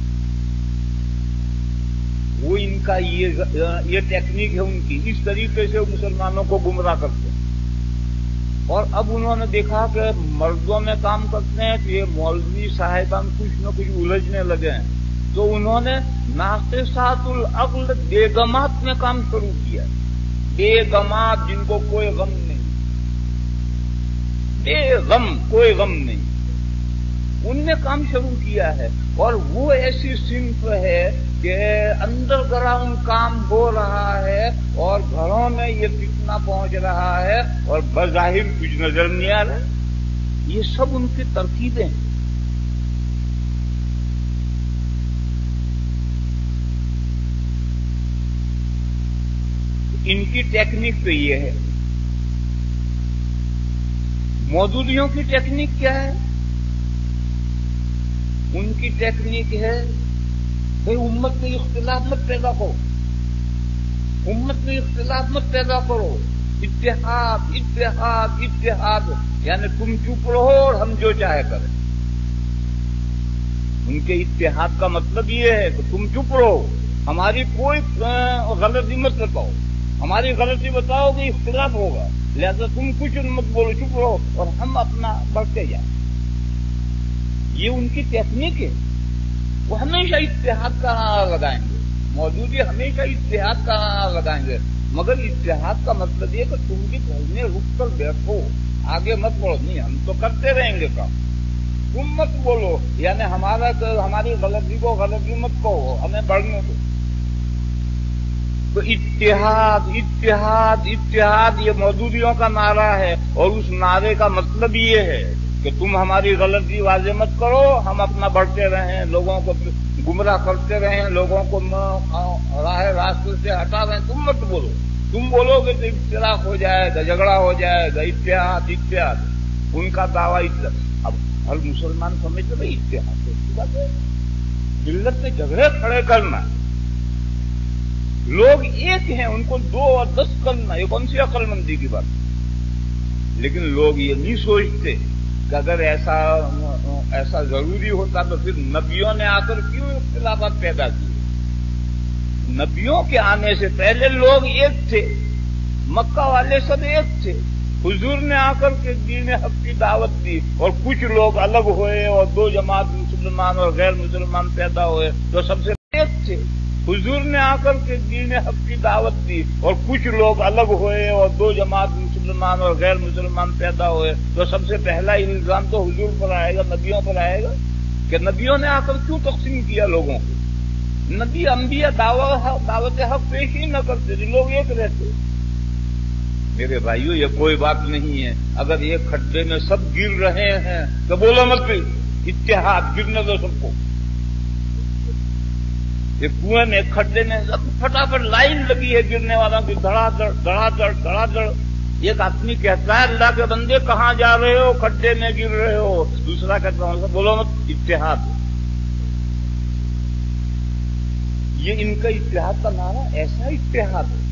وہ ان کا یہ یہ ٹیکنیک ہے ان کی، اس طریقے سے وہ مسلمانوں کو گمراہ کرتے ہیں. اور اب انہوں نے دیکھا کہ مردوں میں کام کرتے ہیں تو یہ مولوی صاحبان کچھ نہ کچھ الجھنے لگے ہیں، تو انہوں نے ناقصات العقل بیگمات میں کام شروع کیا. بیگمات جن کو کوئی غم نہیں، بے غم، کوئی غم نہیں، ان نے کام شروع کیا ہے. اور وہ ایسی صنف ہے کہ انڈر گراؤنڈ کام ہو رہا ہے اور گھروں میں یہ فتنہ پہنچ رہا ہے اور بظاہر کچھ نظر نہیں آ رہا. یہ سب ان کی ترکیبیں ہیں. ان کی ٹیکنیک تو یہ ہے. مودودیوں کی ٹیکنیک کیا ہے؟ ان کی ٹیکنیک ہے بھائی امت میں اختلاف مت پیدا کرو، امت میں اختلاف مت پیدا کرو، اتحاد اتحاد اتحاد، یعنی تم چپ رہو اور ہم جو چاہے کریں. ان کے اتحاد کا مطلب یہ ہے کہ تم چپ رہو، ہماری کوئی غلطی مت بتاؤ، ہماری غلطی بتاؤ کہ اختلاف ہوگا، لہذا تم کچھ مت بولو، چپ رہو اور ہم اپنا بڑھتے جائیں. یہ ان کی ٹیکنیک ہے. وہ ہمیشہ اتحاد کا نعرہ لگائیں گے، موجودی ہمیشہ اتحاد کا نعرہ لگائیں گے، مگر اتحاد کا مطلب یہ کہ تم بھی گھر میں رک کر بیٹھو، آگے مت بڑھو. نہیں، ہم تو کرتے رہیں گے کام، تم مت بولو، یعنی ہمارا ہماری غلطی کو غلطی مت کہو، ہمیں بڑھنے دو. تو اتحاد اتحاد اتحاد یہ مودودیوں کا نعرہ ہے. اور اس نعرے کا مطلب یہ ہے کہ تم ہماری غلطی واضح مت کرو، ہم اپنا بڑھتے رہیں، لوگوں کو گمراہ کرتے رہیں، لوگوں کو راہ راستے سے ہٹا رہے ہیں. تم مت بولو، تم بولو گے تو اختلاف ہو جائے گا، جھگڑا ہو جائے گا. اتحاد اتحاد ان کا دعویٰ. اب ہر مسلمان سمجھتے بھائی اتحاد بات ہے، ملت میں جھگڑے کھڑے کرنا، لوگ ایک ہیں ان کو دو اور دس کرنا، یہ کون سی عقل مندی کی بات. لیکن لوگ یہ نہیں سوچتے کہ اگر ایسا ایسا ضروری ہوتا تو پھر نبیوں نے آ کر کیوں اختلافات پیدا کیے؟ نبیوں کے آنے سے پہلے لوگ ایک تھے، مکہ والے سب ایک تھے. حضور نے آ کر کے دین حق کی دعوت دی اور کچھ لوگ الگ ہوئے اور دو جماعت مسلمان اور غیر مسلمان پیدا ہوئے تو سب سے ایک تھے. حضور نے آ کر کے دین حق کی دعوت دی اور کچھ لوگ الگ ہوئے اور دو جماعت مسلمان اور غیر مسلمان پیدا ہوئے تو سب سے پہلا الزام تو حضور پر آئے گا، نبیوں پر آئے گا کہ نبیوں نے آ کر کیوں تقسیم کیا لوگوں کو. نبی انبیاء دعوت حق پیش ہی نہ کرتے تھے، لوگ ایک رہتے. میرے بھائیوں یہ کوئی بات نہیں ہے. اگر ایک کھڈے میں سب گر رہے ہیں تو بولو مت بھی اتحاد، گرنے دو سب کو. یہ کنویں میں کھڈے میں سب فٹافٹ لائن لگی ہے گرنے والوں کی، دھڑا دھڑ دھڑا دھڑ دھڑا دھڑ. ایک آدمی کہتا ہے اللہ کے بندے کہاں جا رہے ہو، کھڈے میں گر رہے ہو. دوسرا کہتا ہوں بولو مت اتحاد. یہ ان کا اتحاد کا نعرہ ایسا اتحاد ہے.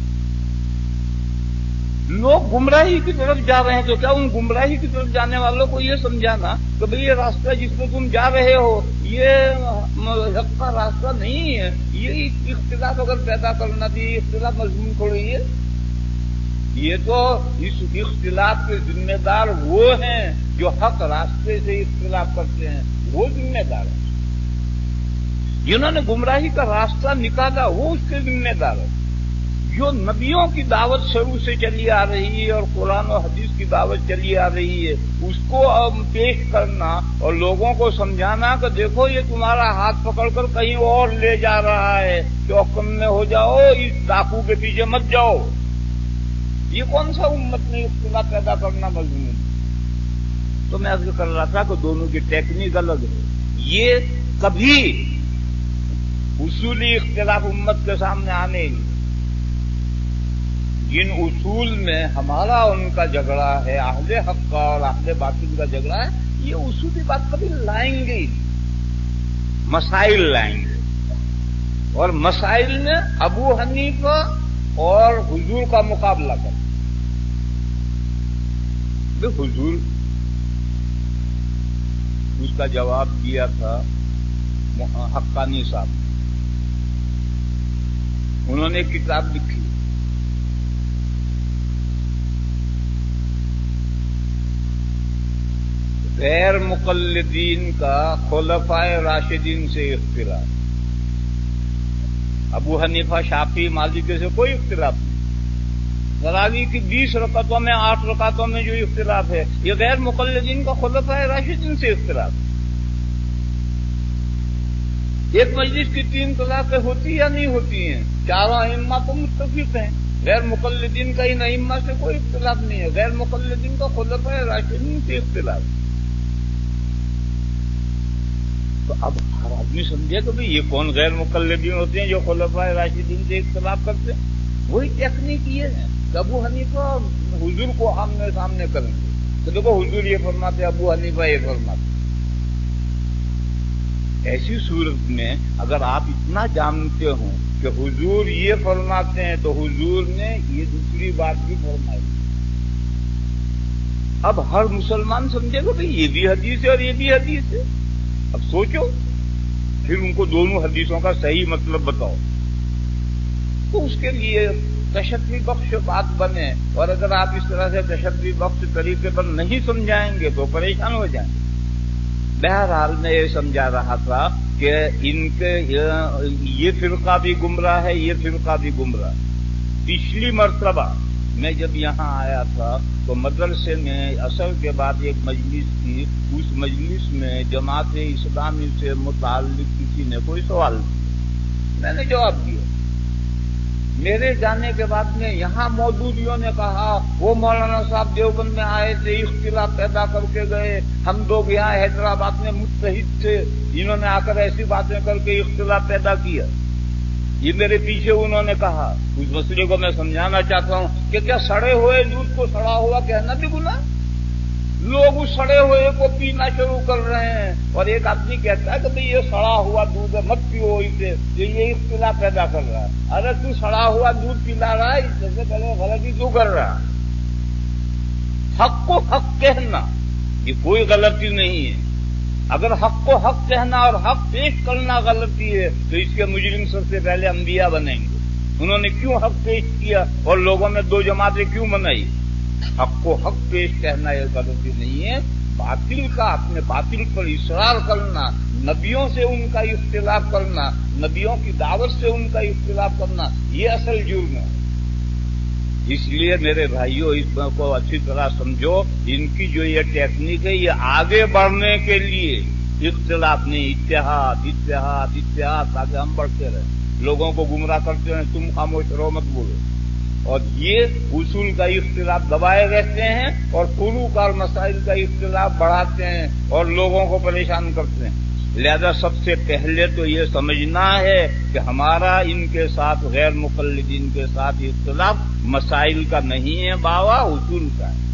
لوگ گمراہی کی طرف جا رہے ہیں تو کیا ان گمراہی کی طرف جانے والوں کو یہ سمجھانا کہ بھئی یہ راستہ جس پہ تم جا رہے ہو یہ حق کا راستہ نہیں ہے، یہ اختلاف اگر پیدا کرنا تھی، اختلاف مضمون تھوڑی ہے. یہ تو اس اختلاف کے ذمہ دار وہ ہیں جو حق راستے سے اختلاف کرتے ہیں وہ ذمہ دار ہیں، جنہوں نے گمراہی کا راستہ نکالا وہ اس کے ذمہ دار ہیں، جو نبیوں کی دعوت شروع سے چلی آ رہی ہے اور قرآن و حدیث کی دعوت چلی آ رہی ہے اس کو پیش کرنا اور لوگوں کو سمجھانا کہ دیکھو یہ تمہارا ہاتھ پکڑ کر کہیں اور لے جا رہا ہے، چوکم میں ہو جاؤ، اس ڈاکو کے پیچھے مت جاؤ، یہ کون سا امت میں اختلاف پیدا کرنا مضمون ہے؟ تو میں عرض کر رہا تھا کہ دونوں کی ٹیکنیک الگ ہے، یہ کبھی اصولی اختلاف امت کے سامنے آنے نہیں، جن اصول میں ہمارا ان کا جھگڑا ہے، اہل حق کا اور اہل باطل کا جھگڑا ہے، یہ اصولی بات کبھی لائیں گے، مسائل لائیں گے، اور مسائل میں ابو حنیفہ اور حضور کا مقابلہ کریں۔ حضور اس کا جواب دیا تھا حقانی صاحب، انہوں نے ایک کتاب لکھی غیر مقلدین کا خلفائے راشدین سے اختلاف۔ ابو حنیفہ شافعی مالک سے کوئی اختلاف نہیں، تراویح کی بیس رکعتوں میں آٹھ رکعتوں میں جو اختلاف ہے یہ غیر مقلدین کا خلفائے راشدین سے اختلاف۔ ایک مجلس کی تین طلاقیں ہوتی یا نہیں ہوتی ہیں، چاروں ائمہ تو متفق ہیں، غیر مقلدین کا ان ائمہ سے کوئی اختلاف نہیں ہے، غیر مقلدین کا خلفائے راشدین سے اختلاف۔ تو اب ہر آدمی سمجھے کہ بھئی یہ کون غیر مقلدین ہوتے ہیں جو خلفائے راشدین سے اختلاف کرتے ہیں؟ وہی ٹیکنیک یہ ہے کہ ابو حنیفہ اور حضور کو آمنے سامنے کریں گے، تو دیکھو حضور یہ فرماتے ابو حنیفہ یہ فرماتے۔ ایسی صورت میں اگر آپ اتنا جانتے ہوں کہ حضور یہ فرماتے ہیں تو حضور نے یہ دوسری بات بھی فرمائی، اب ہر مسلمان سمجھے گا بھئی یہ بھی حدیث ہے اور یہ بھی حدیث ہے۔ اب سوچو، پھر ان کو دونوں حدیثوں کا صحیح مطلب بتاؤ، تو اس کے لیے تشدد بخش بات بنے، اور اگر آپ اس طرح سے تشدد بخش طریقے پر نہیں سمجھائیں گے تو پریشان ہو جائیں گے۔ بہرحال میں یہ سمجھا رہا تھا کہ ان کے یہ فرقہ بھی گمراہ ہے، یہ فرقہ بھی گمراہ ہے۔ پچھلی مرتبہ میں جب یہاں آیا تھا تو مدرسے میں عصر کے بعد ایک مجلس تھی، اس مجلس میں جماعت اسلامی سے متعلق کسی نے کوئی سوال کیا، میں نے جواب دیا۔ میرے جانے کے بعد میں یہاں موجودیوں نے کہا وہ مولانا صاحب دیوبند میں آئے تھے، اختلاف پیدا کر کے گئے، ہم لوگ یہاں حیدرآباد میں متحد تھے، انہوں نے آ کر ایسی باتیں کر کے اختلاف پیدا کیا، یہ میرے پیچھے انہوں نے کہا۔ اس مسئلے کو میں سمجھانا چاہتا ہوں کہ کیا سڑے ہوئے دودھ کو سڑا ہوا کہنا بھی گناہ؟ لوگ اس سڑے ہوئے کو پینا شروع کر رہے ہیں، اور ایک آدمی کہتا ہے کہ بھئی یہ سڑا ہوا دودھ ہے مت پیو اسے، یہ اختلاف پیدا کر رہا ہے۔ ارے تو سڑا ہوا دودھ پلا رہا ہے، اس سے پہلے غلطی تو کر رہا ہے۔ حق کو حق کہنا یہ کوئی غلطی نہیں ہے، اگر حق کو حق کہنا اور حق پیش کرنا غلطی ہے تو اس کے مجرم سب سے پہلے انبیاء بنیں گے۔ انہوں نے کیوں حق پیش کیا اور لوگوں میں دو جماعتیں کیوں بنائی؟ حق کو حق پیش کہنا یہ غلطی نہیں ہے، باطل کا اپنے باطل پر اصرار کرنا، نبیوں سے ان کا اختلاف کرنا، نبیوں کی دعوت سے ان کا اختلاف کرنا، یہ اصل جرم ہے۔ اس لیے میرے بھائیوں اس کو اچھی طرح سمجھو، ان کی جو یہ ٹیکنیک ہے یہ آگے بڑھنے کے لیے اختلاف نہیں، اتحاد اتحاد اتحاد تاکہ ہم بڑھتے رہیں، لوگوں کو گمراہ کرتے ہیں، تم خاموش رہو مت بولو، اور یہ اصول کا اختلاف دبائے رہتے ہیں اور فروع اور مسائل کا اختلاف بڑھاتے ہیں اور لوگوں کو پریشان کرتے ہیں۔ لہذا سب سے پہلے تو یہ سمجھنا ہے کہ ہمارا ان کے ساتھ غیر مقلدین کے ساتھ اختلاف مسائل کا نہیں ہے، باوا اصول کا ہے۔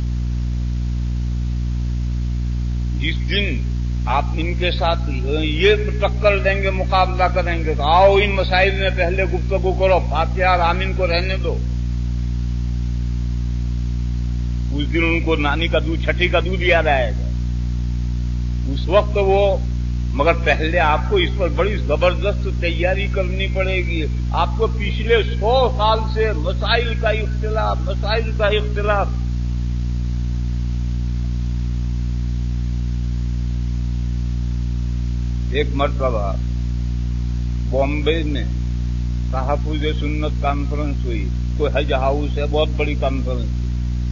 جس دن آپ ان کے ساتھ یہ ٹکر دیں گے، مقابلہ کریں گے، تو آؤ ان مسائل میں پہلے گفتگو کرو، فاتحہ اور آمین کو رہنے دو، اس دن ان کو نانی کا دودھ چھٹی کا دودھ یاد آئے گا، اس وقت وہ، مگر پہلے آپ کو اس پر بڑی زبردست تیاری کرنی پڑے گی۔ آپ کو پچھلے سو سال سے مسائل کا اختلاف مسائل کا اختلاف ایک مرتبہ بامبے میں تحفظ سنت کانفرنس ہوئی، کوئی حج ہاؤس ہے، بہت بڑی کانفرنس تھی،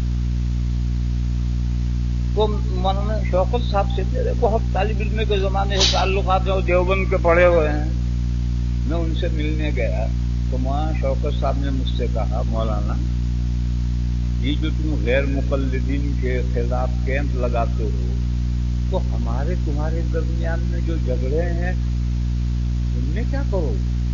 تو مولانا شوکت صاحب سے میرے بہت طالب علم کے زمانے سے تعلقات ہیں، وہ دیوبند کے پڑھے ہوئے ہیں، میں ان سے ملنے گیا تو مولانا شوکت صاحب نے مجھ سے کہا، مولانا یہ جو تم غیر مقلدین کے خلاف کیمپ لگاتے ہو تو ہمارے تمہارے درمیان میں جو جھگڑے ہیں ان میں کیا کرو؟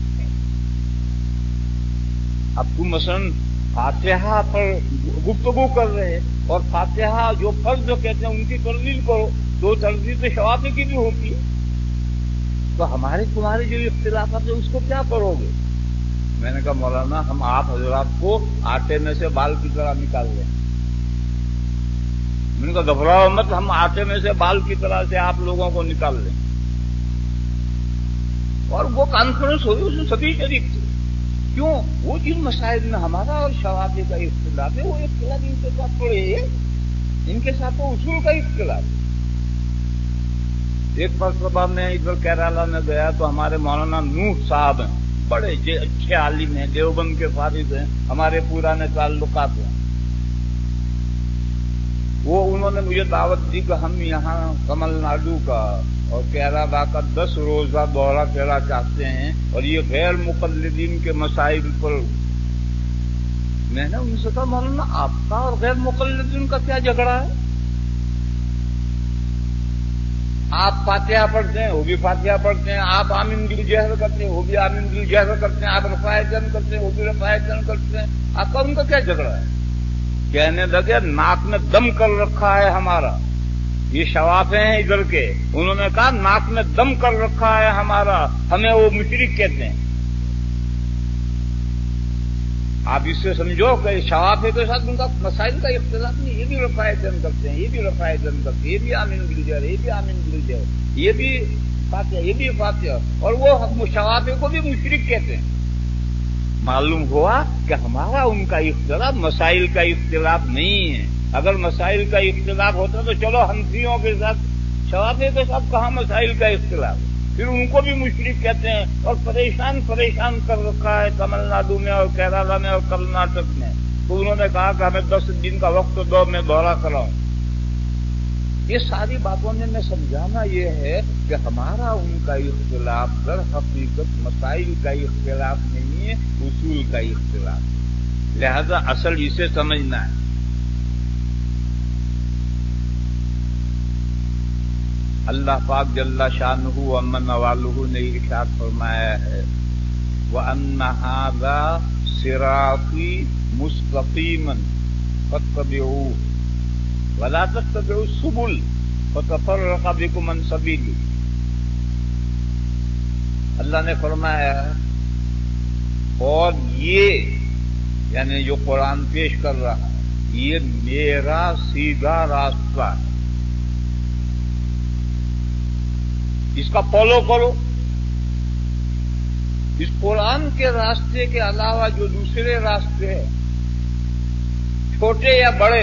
اب تم مثلاً فاتحہ پر گفتگو کر رہے اور فاتحہ جو فرض جو کہتے ہیں ان کی تردید کرو، دو تردید تو شوافی کی بھی ہوتی ہے، تو ہمارے تمہارے جو اختلافات ہیں اس کو کیا کرو گے؟ میں نے کہا مولانا ہم آپ حضرات کو آٹے میں سے بال کی طرح نکال لیں۔ میں نے کہا گھبراؤ مت، ہم آٹے میں سے بال کی طرح سے آپ لوگوں کو نکال لیں۔ اور وہ کانفرنس ہوئی، اس میں سبھی شریک تھے۔ کیوں؟ وہ جن مسائل میں ہمارا اور شوافی کا اختلاف ہے وہ اختلاف ان کے ساتھ تھوڑے ہے، ان کے ساتھ تو اصول کا اختلاف ہے۔ ایک مرتبہ میں ادھر کیرالہ میں گیا تو ہمارے مولانا نوح صاحب ہیں، بڑے اچھے عالم ہیں، دیوبند کے فارغ ہیں، ہمارے پرانے تعلقات ہیں۔ وہ انہوں نے مجھے دعوت دی کہ ہم یہاں تمل ناڈو کا اور کیرالہ کا دس روزہ دورہ کرنا چاہتے ہیں اور یہ غیر مقلدین کے مسائل پر۔ میں نے ان سے کہا مولانا آپ کا اور غیر مقلدین کا کیا جھگڑا ہے؟ آپ فاتحہ پڑھتے ہیں وہ بھی فاتحہ پڑھتے ہیں، آپ آمین بالجہر کرتے ہیں وہ بھی آمین بالجہر کرتے ہیں، آپ رفع جن کرتے ہیں وہ بھی رفع جن کرتے ہیں، آپ کا ان کا کیا جھگڑا ہے؟ کہنے لگے ناک میں دم کر رکھا ہے ہمارا، یہ شوافے ہیں ادھر کے، انہوں نے کہا ناک میں دم کر رکھا ہے ہمارا، ہمیں وہ مشرک کہتے ہیں۔ آپ اس سے سمجھو کہ شوافے کے ساتھ ان کا مسائل کا اختلاف نہیں، یہ بھی رفع جن کرتے ہیں، یہ بھی رفع جن کرتے ہیں، یہ بھی آمین بالجہر، یہ بھی آمین بالجہر، یہ بھی فاتحہ، یہ بھی فاتحہ، اور وہ شوافے کو بھی مشرک کہتے ہیں۔ معلوم ہوا کہ ہمارا ان کا اختلاف مسائل کا اختلاف نہیں ہے۔ اگر مسائل کا اختلاف ہوتا تو چلو حنفیوں کے ساتھ، شوافی کے ساتھ کہاں مسائل کا اختلاف؟ پھر ان کو بھی مشرک کہتے ہیں اور پریشان پریشان کر رکھا ہے تمل ناڈو میں اور کیرالہ میں اور کرناٹک میں۔ تو انہوں نے کہا کہ ہمیں دس دن کا وقت دو، میں دورہ کراؤں۔ یہ ساری باتوں میں میں سمجھانا یہ ہے کہ ہمارا ان کا اختلاف در حقیقت مسائل کا اختلاف نہیں ہے، اصول کا اختلاف، لہذا اصل اسے سمجھنا ہے۔ اللہ پاک جل شانہ و من والہ نے ارشاد فرمایا ہے وَأَنَّ هَذَا صِرَاطِي مُسْتَقِيمًا فَاتَّبِعُوهُ وَلَا تَتَّبِعُوا السُّبُلَ فَتَفَرَّقَ بِكُمْ عَنْ سَبِيلِهِ۔ اللہ نے فرمایا اور یہ یعنی جو قرآن پیش کر رہا ہے یہ میرا سیدھا راستہ ہے، اس کا فالو کرو۔ اس قرآن کے راستے کے علاوہ جو دوسرے راستے ہیں چھوٹے یا بڑے،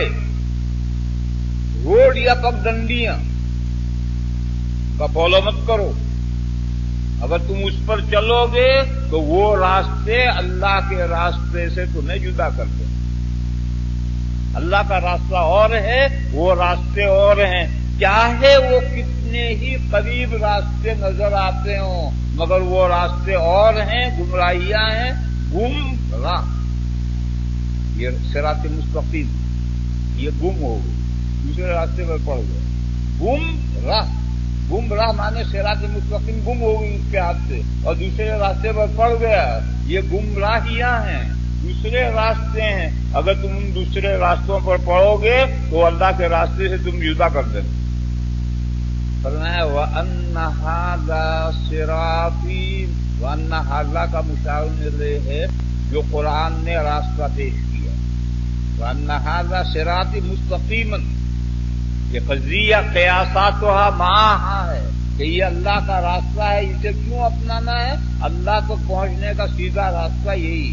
روڈ یا پگڈنڈیاں کا فالو مت کرو۔ اگر تم اس پر چلو گے تو وہ راستے اللہ کے راستے سے تمہیں جدا کر دیں۔ اللہ کا راستہ اور ہے، وہ راستے اور ہیں، چاہے وہ کتنے ہی قریب راستے نظر آتے ہوں، مگر وہ راستے اور ہیں، گمراہیاں ہیں، گم راہ۔ یہ صراط مستقیم یہ گم ہو گئی، دوسرے راستے پر پڑ گئے، گم راہ۔ گم راہ مانے صراط مستقیم گم ہو گئی اس کے ہاتھ سے اور دوسرے راستے پر پڑ گیا، یہ گمراہیاں ہیں، دوسرے راستے ہیں۔ اگر تم ان دوسرے راستوں پر پڑو گے تو اللہ کے راستے سے تم جدا کر دیں۔ فرمایا وَأَنَّ هَذَا صِرَاطِي، وَأَنَّ هَذَا کا مشار ہے جو قرآن نے راستہ پیش کیا، وَأَنَّ هَذَا صِرَاطِي مُسْتَقِيمًا، یہ قضیہ قیاساتها معها ہے کہ یہ اللہ کا راستہ ہے، اسے کیوں اپنانا ہے؟ اللہ تک پہنچنے کا سیدھا راستہ یہی۔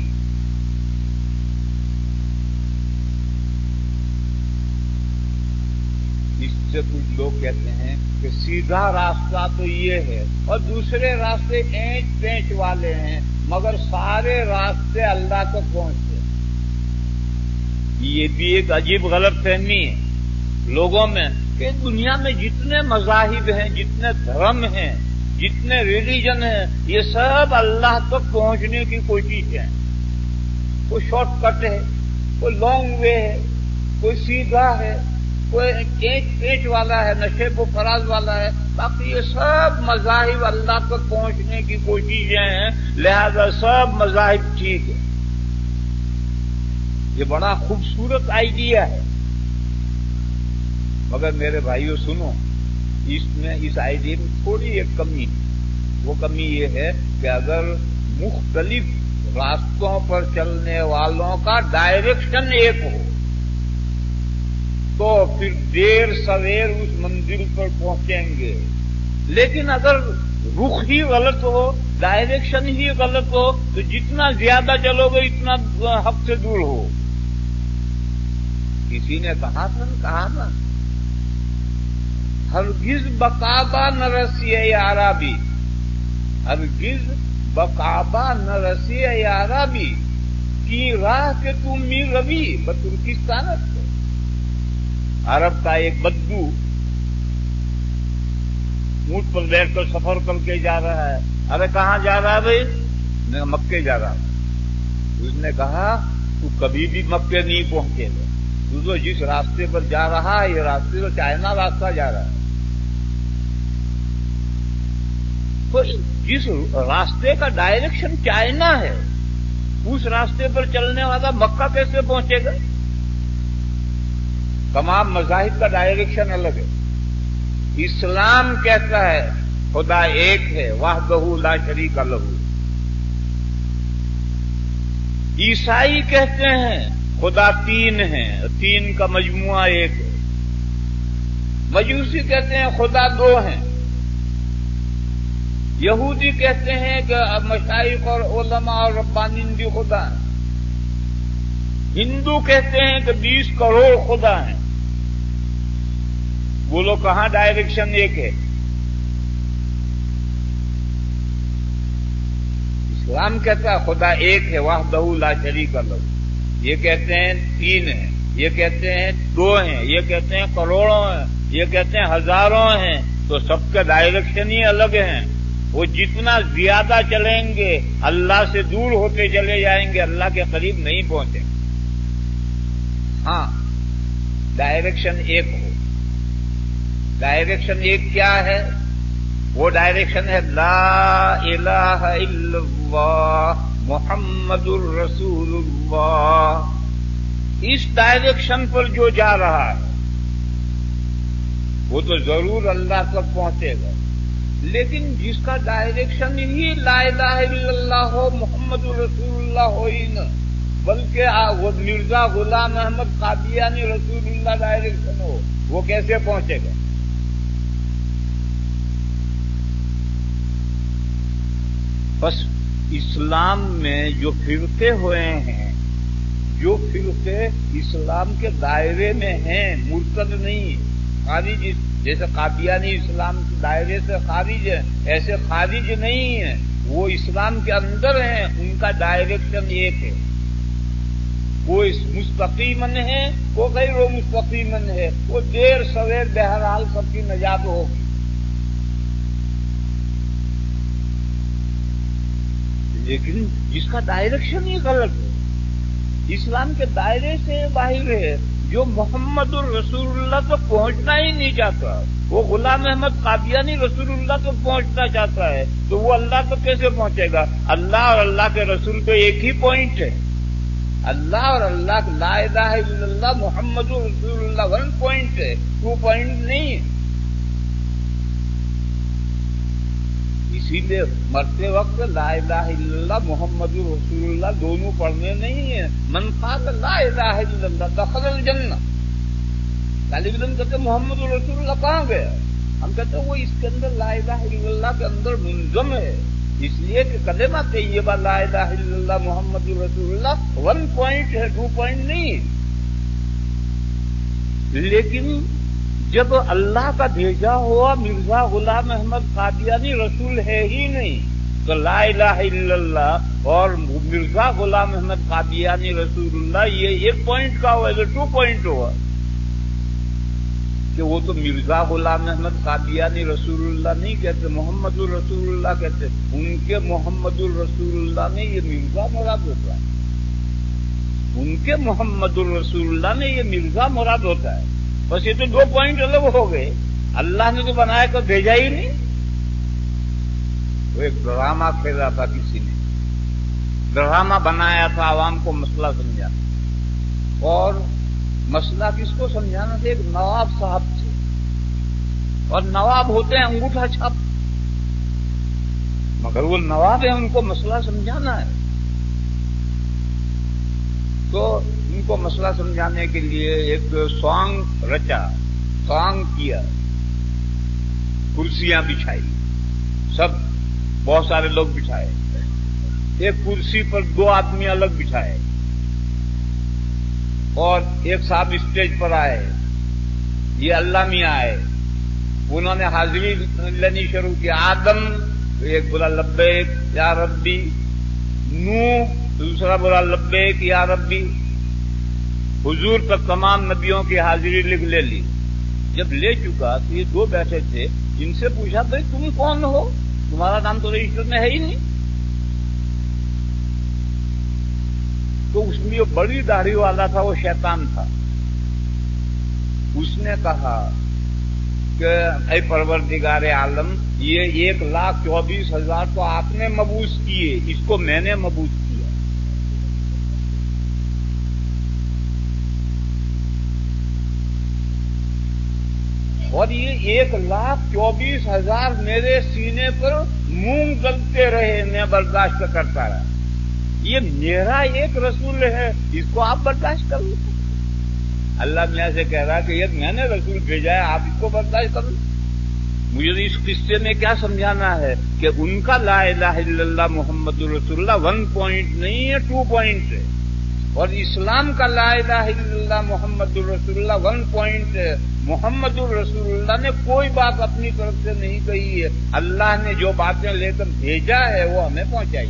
اس سے کچھ لوگ کہتے ہیں کہ سیدھا راستہ تو یہ ہے اور دوسرے راستے اینچ پینچ والے ہیں، مگر سارے راستے اللہ تک پہنچتے ہیں۔ یہ بھی ایک عجیب غلط فہمی ہے لوگوں میں کہ دنیا میں جتنے مذاہب ہیں، جتنے دھرم ہیں، جتنے ریلیجن ہیں، یہ سب اللہ تک پہنچنے کی کوشش ہے۔ کوئی شارٹ کٹ ہے، کوئی لانگ وے ہے، کوئی سیدھا ہے، کوئی ایک پیچ والا ہے، نشیب و فراز والا ہے، باقی یہ سب مذاہب اللہ تک پہنچنے کی کوششیں ہیں، لہذا سب مذاہب ٹھیک ہے۔ یہ بڑا خوبصورت آئیڈیا ہے، مگر میرے بھائیوں سنو، اس میں اس آئیڈیا میں تھوڑی ایک کمی ہے۔ وہ کمی یہ ہے کہ اگر مختلف راستوں پر چلنے والوں کا ڈائریکشن ایک ہو تو پھر دیر سویر اس منزل پر پہنچیں گے، لیکن اگر رخ ہی غلط ہو، ڈائریکشن ہی غلط ہو، تو جتنا زیادہ چلو گے اتنا حق سے دور ہو۔ کسی نے کہا تھا کہا نا، ہرگز بقابہ نہ رسی عربی، ہرگز بقابہ نہ رسی عربی کی راہ کے تم می روی بترکستانت۔ عرب کا ایک بدو اونٹ پر بیٹھ کر سفر کر کے جا رہا ہے۔ ارے کہاں جا رہا ہے بھائی؟ میں مکے جا رہا ہوں۔ اس نے کہا تو کبھی بھی مکے نہیں پہنچے گا، تو تو جس راستے پر جا رہا ہے یہ راستے تو چائنا راستہ جا رہا ہے۔ تو جس راستے کا ڈائریکشن چائنا ہے اس راستے پر چلنے والا مکہ کیسے پہنچے گا؟ تمام مذاہب کا ڈائریکشن الگ ہے۔ اسلام کہتا ہے خدا ایک ہے، وحدہ لا شریک لہ۔ عیسائی کہتے ہیں خدا تین ہیں، تین کا مجموعہ ایک ہے۔ مجوسی کہتے ہیں خدا دو ہیں۔ یہودی کہتے ہیں کہ مشائخ اور علماء اور ربانین بھی خدا ہیں۔ ہندو کہتے ہیں کہ بیس کروڑ خدا ہیں۔ وہ لوگ کہاں ڈائریکشن ایک ہے؟ اسلام کہتا ہے خدا ایک ہے، وحدہ لا شریک لہ۔ یہ کہتے ہیں تین ہیں، یہ کہتے ہیں دو ہیں، یہ کہتے ہیں کروڑوں ہیں، یہ کہتے ہیں ہزاروں ہیں، تو سب کے ڈائریکشن ہی الگ ہیں۔ وہ جتنا زیادہ چلیں گے اللہ سے دور ہوتے چلے جائیں گے، اللہ کے قریب نہیں پہنچیں گے۔ ہاں، ڈائریکشن ایک ہو۔ ڈائریکشن ایک کیا ہے؟ وہ ڈائریکشن ہے لا الہ الا اللہ محمد الرسول اللہ۔ اس ڈائریکشن پر جو جا رہا ہے وہ تو ضرور اللہ تک پہنچے گا، لیکن جس کا ڈائریکشن ہی لا الہ الا اللہ ہو، محمد الرسول اللہ ہو ہی نہ، بلکہ وہ مرزا غلام احمد قادیانی رسول اللہ ڈائریکشن ہو، وہ کیسے پہنچے گا؟ بس اسلام میں جو فرقے ہوئے ہیں، جو فرقے اسلام کے دائرے میں ہیں، مرتد نہیں، خارج، جیسے قادیانی اسلام کے دائرے سے خارج ہے، ایسے خارج نہیں ہیں، وہ اسلام کے اندر ہیں، ان کا ڈائریکشن ایک ہے۔ وہ مستقیمن ہے، وہ غیر و مستقیمن ہے، وہ دیر سویر بہرحال سب کی نجات ہوگی۔ لیکن جس کا ڈائریکشن ہی غلط ہے، اسلام کے دائرے سے باہر ہے، جو محمد الرسول اللہ تک پہنچنا ہی نہیں چاہتا، وہ غلام احمد قادیانی رسول اللہ تک پہنچنا چاہتا ہے، تو وہ اللہ تک کیسے پہنچے گا؟ اللہ اور اللہ کے رسول تو ایک ہی پوائنٹ ہے۔ اللہ اور اللہ لا الہ الا اللہ محمد رسول اللہ ون پوائنٹ ہے، ٹو پوائنٹ نہیں ہے۔ اسی لیے مرتے وقت لا الہ الا اللہ محمد رسول اللہ دونوں پڑھنے نہیں ہیں۔ من قال لا الہ الا اللہ دخل الجنہ۔ طالب علم کہتے محمد رسول اللہ کہاں گیا؟ ہم کہتے ہیں وہ اس کے اندر لا الہ الا اللہ کے اندر منظم ہے، اس لیے کہ کلمہ طیبہ لا الہ الا اللہ محمد رسول اللہ ون پوائنٹ ہے، ٹو پوائنٹ نہیں۔ لیکن جب اللہ کا بھیجا ہوا مرزا غلام احمد قادیانی رسول ہے ہی نہیں تو لا الہ الا اللہ اور مرزا غلام احمد قادیانی رسول اللہ یہ ایک پوائنٹ کا ہوا ہے، ٹو پوائنٹ ہوا کہ وہ تو مرزا غلام احمد قادیانی رسول اللہ نہیں کہتے، محمد الرسول اللہ کہتے، ان کے محمد الرسول اللہ میں یہ مرزا مراد ہوتا ہے، ان کے محمد الرسول اللہ میں یہ مرزا مراد ہوتا ہے. بس یہ تو دو پوائنٹ الگ ہو گئے. اللہ نے تو بنایا کر بھیجا ہی نہیں. وہ ایک ڈرامہ کھیل رہا تھا، کسی نے ڈرامہ بنایا تھا عوام کو مسئلہ سمجھانا، اور مسئلہ کس کو سمجھانا تھا؟ ایک نواب صاحب تھے، اور نواب ہوتے ہیں انگوٹھا چھاپ، مگر وہ نواب ہیں، ان کو مسئلہ سمجھانا ہے. تو ان کو مسئلہ سمجھانے کے لیے ایک سانگ رچا، سانگ کیا، کرسیاں بچھائی، سب بہت سارے لوگ بچھائے، ایک کرسی پر دو آدمی الگ بچھائے، اور ایک صاحب اسٹیج پر آئے، یہ اللہ میاں آئے، انہوں نے حاضری لینی شروع کی. آدم ایک بولا لبیک یا ربی، نوح دوسرا بولا لبیک یا ربی. حضور تک تمام نبیوں کی حاضری لکھ لے لی. جب لے چکا تو یہ دو بیٹھے تھے، ان سے پوچھا بھائی تم کون ہو؟ تمہارا نام تو رجسٹر میں ہے ہی نہیں. تو اس میں جو بڑی داڑھی والا تھا وہ شیطان تھا. اس نے کہا کہ اے پروردگار عالم، یہ ایک لاکھ چوبیس ہزار تو آپ نے مبعوث کیے، اس کو میں نے مبعوث کیا. اور یہ ایک لاکھ چوبیس ہزار میرے سینے پر مونگ گلتے رہے، میں برداشت کرتا رہا. یہ میرا ایک رسول ہے، اس کو آپ برداشت کر لیں. اللہ میاں سے کہہ رہا کہ یہ میں نے رسول بھیجا ہے، آپ اس کو برداشت کر لیں. مجھے اس قصے میں کیا سمجھانا ہے کہ ان کا لا الہ الا اللہ محمد الرسول اللہ ون پوائنٹ نہیں ہے، ٹو پوائنٹ ہے، اور اسلام کا لا الہ الا اللہ محمد الرسول اللہ ون پوائنٹ ہے. محمد الرسول اللہ نے کوئی بات اپنی طرف سے نہیں کہی ہے، اللہ نے جو باتیں لے کر بھیجا ہے وہ ہمیں پہنچائی.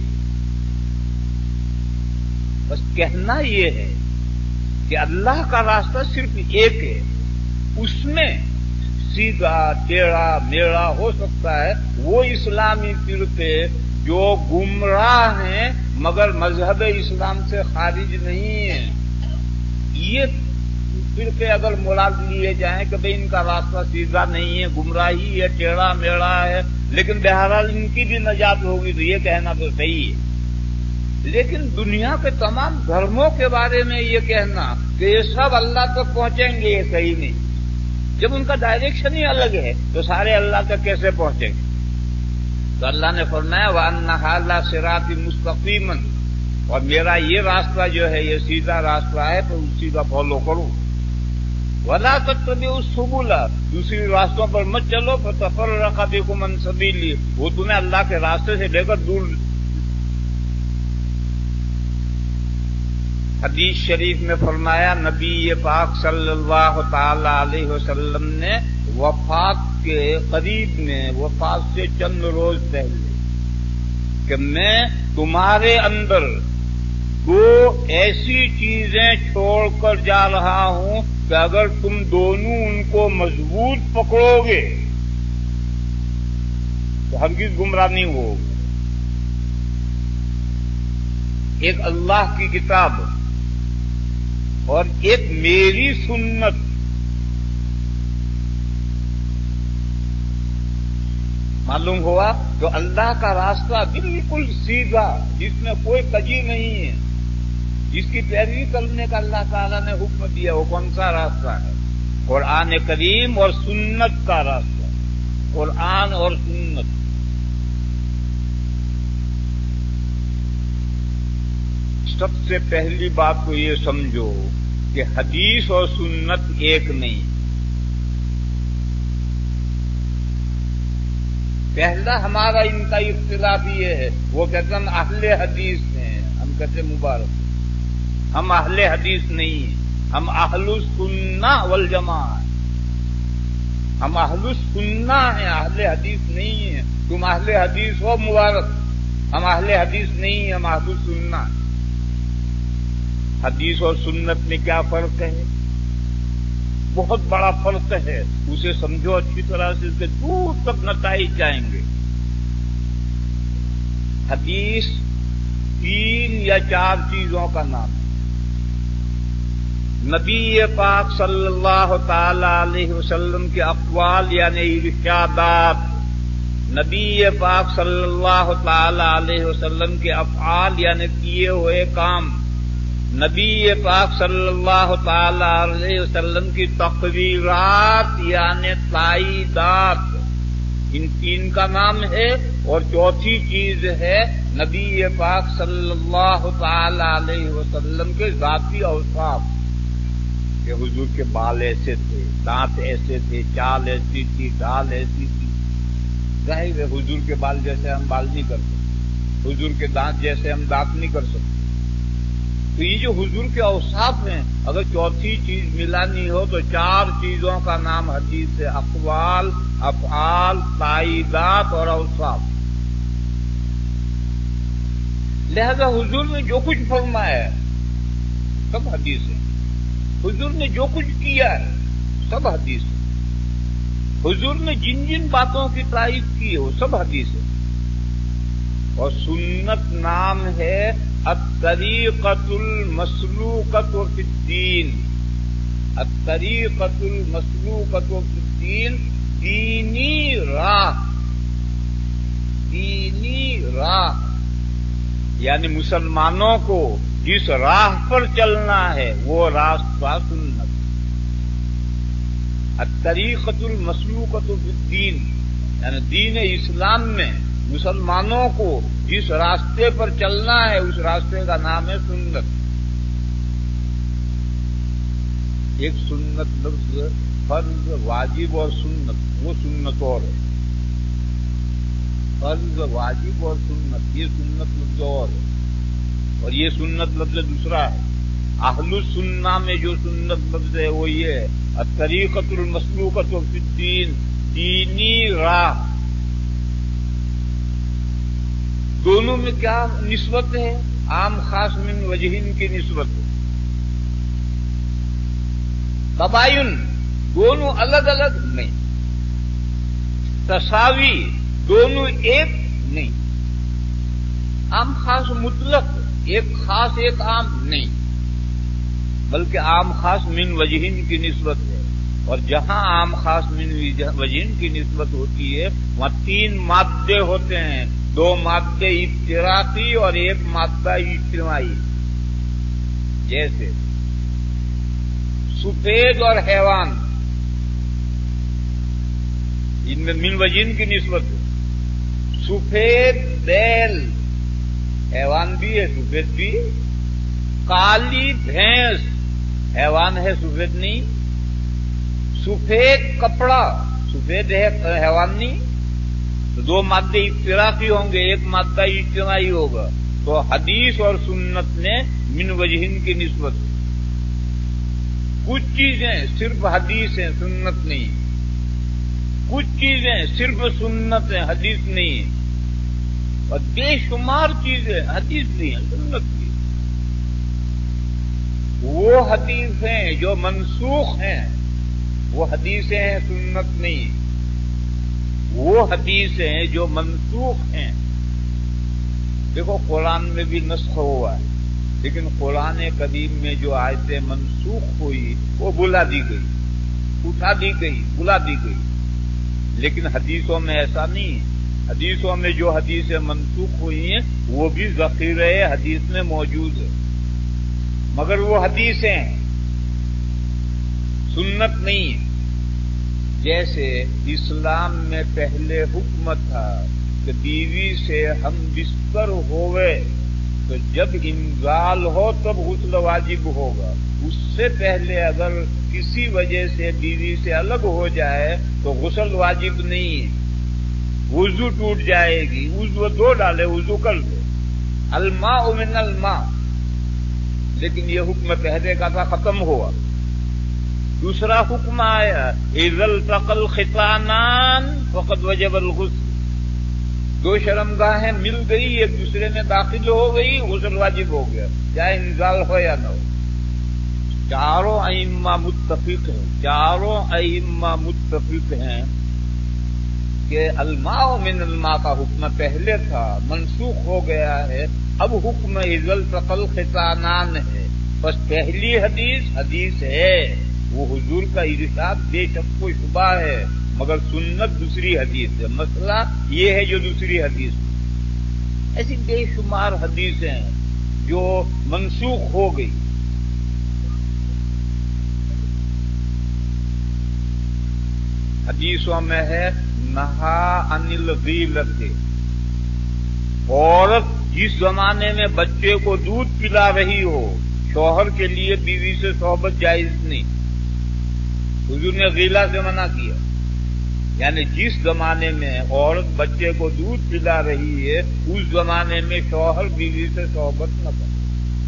بس کہنا یہ ہے کہ اللہ کا راستہ صرف ایک ہے، اس میں سیدھا ٹیڑھا میڑا ہو سکتا ہے. وہ اسلامی فرقے جو گمراہ ہیں مگر مذہب اسلام سے خارج نہیں ہیں، یہ فرقے اگر مراد لیے جائیں کہ بھئی ان کا راستہ سیدھا نہیں ہے، گمراہی ہے، ٹیڑھا میڑا ہے، لیکن بہرحال ان کی بھی نجات ہوگی، تو یہ کہنا تو صحیح ہے. لیکن دنیا کے تمام دھرموں کے بارے میں یہ کہنا کہ یہ سب اللہ تک پہنچیں گے، یہ صحیح نہیں. جب ان کا ڈائریکشن ہی الگ ہے تو سارے اللہ تک کیسے پہنچیں گے؟ تو اللہ نے فرمایا وَأَنَّ هَذَا صِرَاطِ مُسْتَقِيمًا، اور میرا یہ راستہ جو ہے یہ سیدھا راستہ ہے، تو اسی کا فالو کرو. وَلَا تَتَّبِعُوا السُّبُلَ، دوسری راستوں پر مت چلو، فَتَفَرَّقَ بِكُمْ عَنْ سَبِيلِهِ، وہ تمہیں اللہ کے راستے سے لے کر دور. حدیث شریف میں فرمایا نبی پاک صلی اللہ تعالی علیہ وسلم نے وفات کے قریب میں، وفات سے چند روز پہلے، کہ میں تمہارے اندر دو ایسی چیزیں چھوڑ کر جا رہا ہوں کہ اگر تم دونوں ان کو مضبوط پکڑو گے تو ہرگز گمراہ نہیں ہوگے. ایک اللہ کی کتاب اور ایک میری سنت. معلوم ہوا تو اللہ کا راستہ بالکل سیدھا، جس میں کوئی کجی نہیں ہے، جس کی پیروی کرنے کا اللہ تعالیٰ نے حکم دیا. وہ کون سا راستہ ہے؟ قرآن کریم اور سنت کا راستہ. قرآن اور سنت. سب سے پہلی بات تو یہ سمجھو کہ حدیث اور سنت ایک نہیں. پہلا ہمارا ان کا اختلاف یہ ہے، وہ کہتے ہیں اہل حدیث ہیں، ہم کہتے مبارک. ہم اہل حدیث نہیں ہیں، ہم اہل السنہ والجماعہ. ہم اہل السنہ ہیں، اہل حدیث نہیں ہیں۔ تم اہل حدیث ہو مبارک، ہم اہل حدیث نہیں ہیں، ہم اہل السنہ ہیں۔ حدیث اور سنت میں کیا فرق ہے؟ بہت بڑا فرق ہے، اسے سمجھو اچھی طرح سے، اس کے دور تک نتائج جائیں گے۔ حدیث تین یا چار چیزوں کا نام ہے۔ نبی پاک صلی اللہ تعالی علیہ وسلم کے اقوال یعنی ارشادات، نبی پاک صلی اللہ تعالی علیہ وسلم کے افعال یعنی کیے ہوئے کام، نبی پاک صلی اللہ تعالی علیہ وسلم کی تقریرات یعنی تائیدات، ان تین کا نام ہے۔ اور چوتھی چیز ہے نبی پاک صلی اللہ تعالی علیہ وسلم کے ذاتی اوصاف، کہ حضور کے بال ایسے تھے، دانت ایسے تھے، چال ایسی تھی، ڈال ایسی تھی۔ ظاہر ہے حضور کے بال جیسے ہم بال نہیں کر سکتے، حضور کے دانت جیسے ہم دانت نہیں کر سکتے۔ تو یہ جو حضور کے اوصاف ہیں، اگر چوتھی چیز ملانی ہو تو چار چیزوں کا نام حدیث ہے: اقوال، افعال، تائیدات اور اوصاف۔ لہذا حضور نے جو کچھ فرمایا ہے سب حدیث ہے، حضور نے جو کچھ کیا ہے سب حدیث ہے، حضور نے جن جن باتوں کی تائید کی ہے وہ سب حدیث ہے۔ اور سنت نام ہے الطریقۃ المسلوکۃ فی الدین، الطریقۃ المسلوکۃ فی الدین، دینی راہ، دینی راہ یعنی مسلمانوں کو جس راہ پر چلنا ہے وہ راستہ سنت۔ الطریقۃ المسلوکۃ فی الدین یعنی دین اسلام میں مسلمانوں کو جس راستے پر چلنا ہے اس راستے کا نام ہے سنت۔ ایک سنت لفظ فرض، واجب اور سنت، وہ سنت اور ہے۔ فرض، واجب اور سنت، یہ سنت لفظ اور ہے، اور یہ سنت لفظ دوسرا ہے۔ اہل السنہ میں جو سنت لفظ ہے وہ یہ ہے الطریقۃ المسلوکۃ فی الدین، دینی راہ۔ دونوں میں کیا نسبت ہے؟ عام خاص من وجہین کی نسبت ہے۔ تباین دونوں الگ الگ نہیں، تساوی دونوں ایک نہیں، عام خاص مطلق ایک خاص ایک عام نہیں، بلکہ عام خاص من وجہین کی نسبت ہے۔ اور جہاں عام خاص من وجہین کی نسبت ہوتی ہے وہاں تین مادے ہوتے ہیں، دو مادے اشتراکی اور ایک مادہ اجتماعی۔ جیسے سفید اور حیوان، ان میں من وجہین کی نسبت ہے۔ سفید بیل، حیوان بھی ہے سفید بھی، کالی بھینس، حیوان ہے سفید نہیں، سفید کپڑا، سفید ہے حیوان نہیں، تو دو مادے اشتراکی ہوں گے، ایک مادہ اجتماعی ہوگا۔ تو حدیث اور سنت میں من وجہین کی نسبت ہے۔ کچھ چیزیں صرف حدیث ہیں، سنت نہیں، کچھ چیزیں صرف سنت ہیں، حدیث نہیں ہے، اور بے شمار چیزیں حدیث نہیں ہیں، سنت نہیں۔ وہ حدیث ہیں جو منسوخ ہیں وہ حدیثیں ہیں، سنت نہیں۔ وہ حدیث ہیں جو منسوخ ہیں۔ دیکھو قرآن میں بھی نسخ ہوا ہے، لیکن قرآن کریم میں جو آیتیں منسوخ ہوئی وہ بلا دی گئی، اٹھا دی گئی، بلا دی گئی، لیکن حدیثوں میں ایسا نہیں ہے۔ حدیثوں میں جو حدیثیں منسوخ ہوئی ہیں وہ بھی ذخیرہ حدیث میں موجود ہے، مگر وہ حدیثیں سنت نہیں ہے۔ جیسے اسلام میں پہلے حکم تھا کہ بیوی سے ہم بستر ہوئے تو جب انزال ہو تب غسل واجب ہوگا، اس سے پہلے اگر کسی وجہ سے بیوی سے الگ ہو جائے تو غسل واجب نہیں ہے، وضو ٹوٹ جائے گی، وضو دو ڈالے، وضو کر دے، الماء من الماء۔ لیکن یہ حکم پہلے کا تھا، ختم ہوا۔ دوسرا حکم آیا اذا التقى الختانان فقد وجب الغسل، دو شرمگاہیں مل گئی ایک دوسرے میں داخل ہو گئی، غسل واجب ہو گیا، چاہے انزال ہو یا نہ ہو۔ چاروں ائمہ متفق ہیں، چاروں ائمہ متفق ہیں کہ الماء من الماء کا حکم پہلے تھا، منسوخ ہو گیا ہے، اب حکم اذا التقى الختانان ہے۔ بس پہلی حدیث حدیث ہے، وہ حضور کا ارشاد بے شک و شبہ ہے، مگر سنت دوسری حدیث ہے۔ مسئلہ یہ ہے جو دوسری حدیث ہے۔ ایسی بے شمار حدیثیں جو منسوخ ہو گئی۔ حدیثوں میں ہے نہا عن الغیلۃ، عورت جس زمانے میں بچے کو دودھ پلا رہی ہو، شوہر کے لیے بیوی سے صحبت جائز نہیں، حضور نے غیلہ سے منع کیا، یعنی جس زمانے میں عورت بچے کو دودھ پلا رہی ہے اس زمانے میں شوہر بیوی سے صحبت نہ کرے۔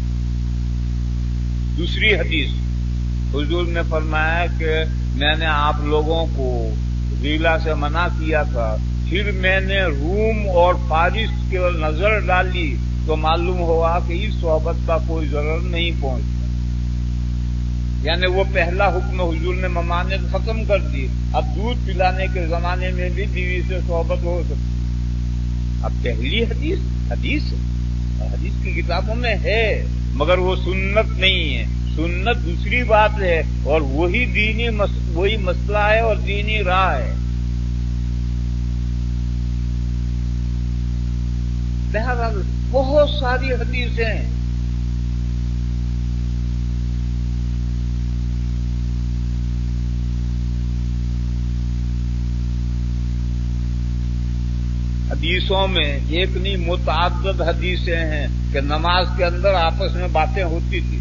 دوسری حدیث حضور نے فرمایا کہ میں نے آپ لوگوں کو غیلہ سے منع کیا تھا، پھر میں نے روم اور فارس کی نظر ڈالی تو معلوم ہوا کہ اس صحبت کا کوئی ضرر نہیں پہنچتا، یعنی وہ پہلا حکم حضور نے ممانعت ختم کر دی، اب دودھ پلانے کے زمانے میں بھی بیوی سے صحبت ہو سکتی۔ اب پہلی حدیث حدیث ہے، حدیث کی کتابوں میں ہے، مگر وہ سنت نہیں ہے، سنت دوسری بات ہے، اور وہی دینی مس... وہی مسئلہ ہے اور دینی راہ ہے۔ بہرحال بہت ساری حدیثیں ہیں۔ حدیثوں میں ایک نہیں متعدد حدیثیں ہیں کہ نماز کے اندر آپس میں باتیں ہوتی تھی،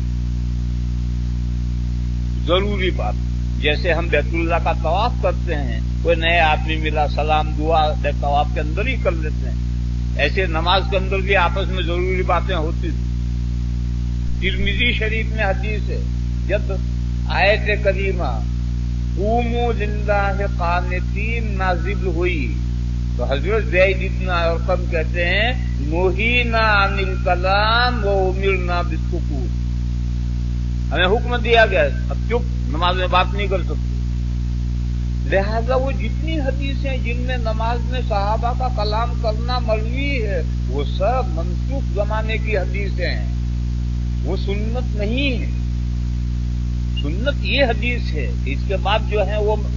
ضروری بات، جیسے ہم بیت اللہ کا طواف کرتے ہیں، کوئی نئے آدمی ملا سلام دعا طواف کے اندر ہی کر لیتے ہیں، ایسے نماز کے اندر بھی آپس میں ضروری باتیں ہوتی تھی۔ ترمذی شریف میں حدیث ہے، جب آیت کریمہ قوموا للہ قانتین نازل ہوئی تو حضرت زید بن ارقم کہتے ہیں نہینا عن الکلام و امرنا بالسکوت، ہمیں حکم دیا گیا اب چپ، نماز میں بات نہیں کر سکتے۔ لہذا وہ جتنی حدیثیں جن میں نماز میں صحابہ کا کلام کرنا مروی ہے وہ سب منسوخ زمانے کی حدیثیں ہیں، وہ سنت نہیں ہے۔ سنت یہ حدیث ہے، اس کے بعد جو ہے وہ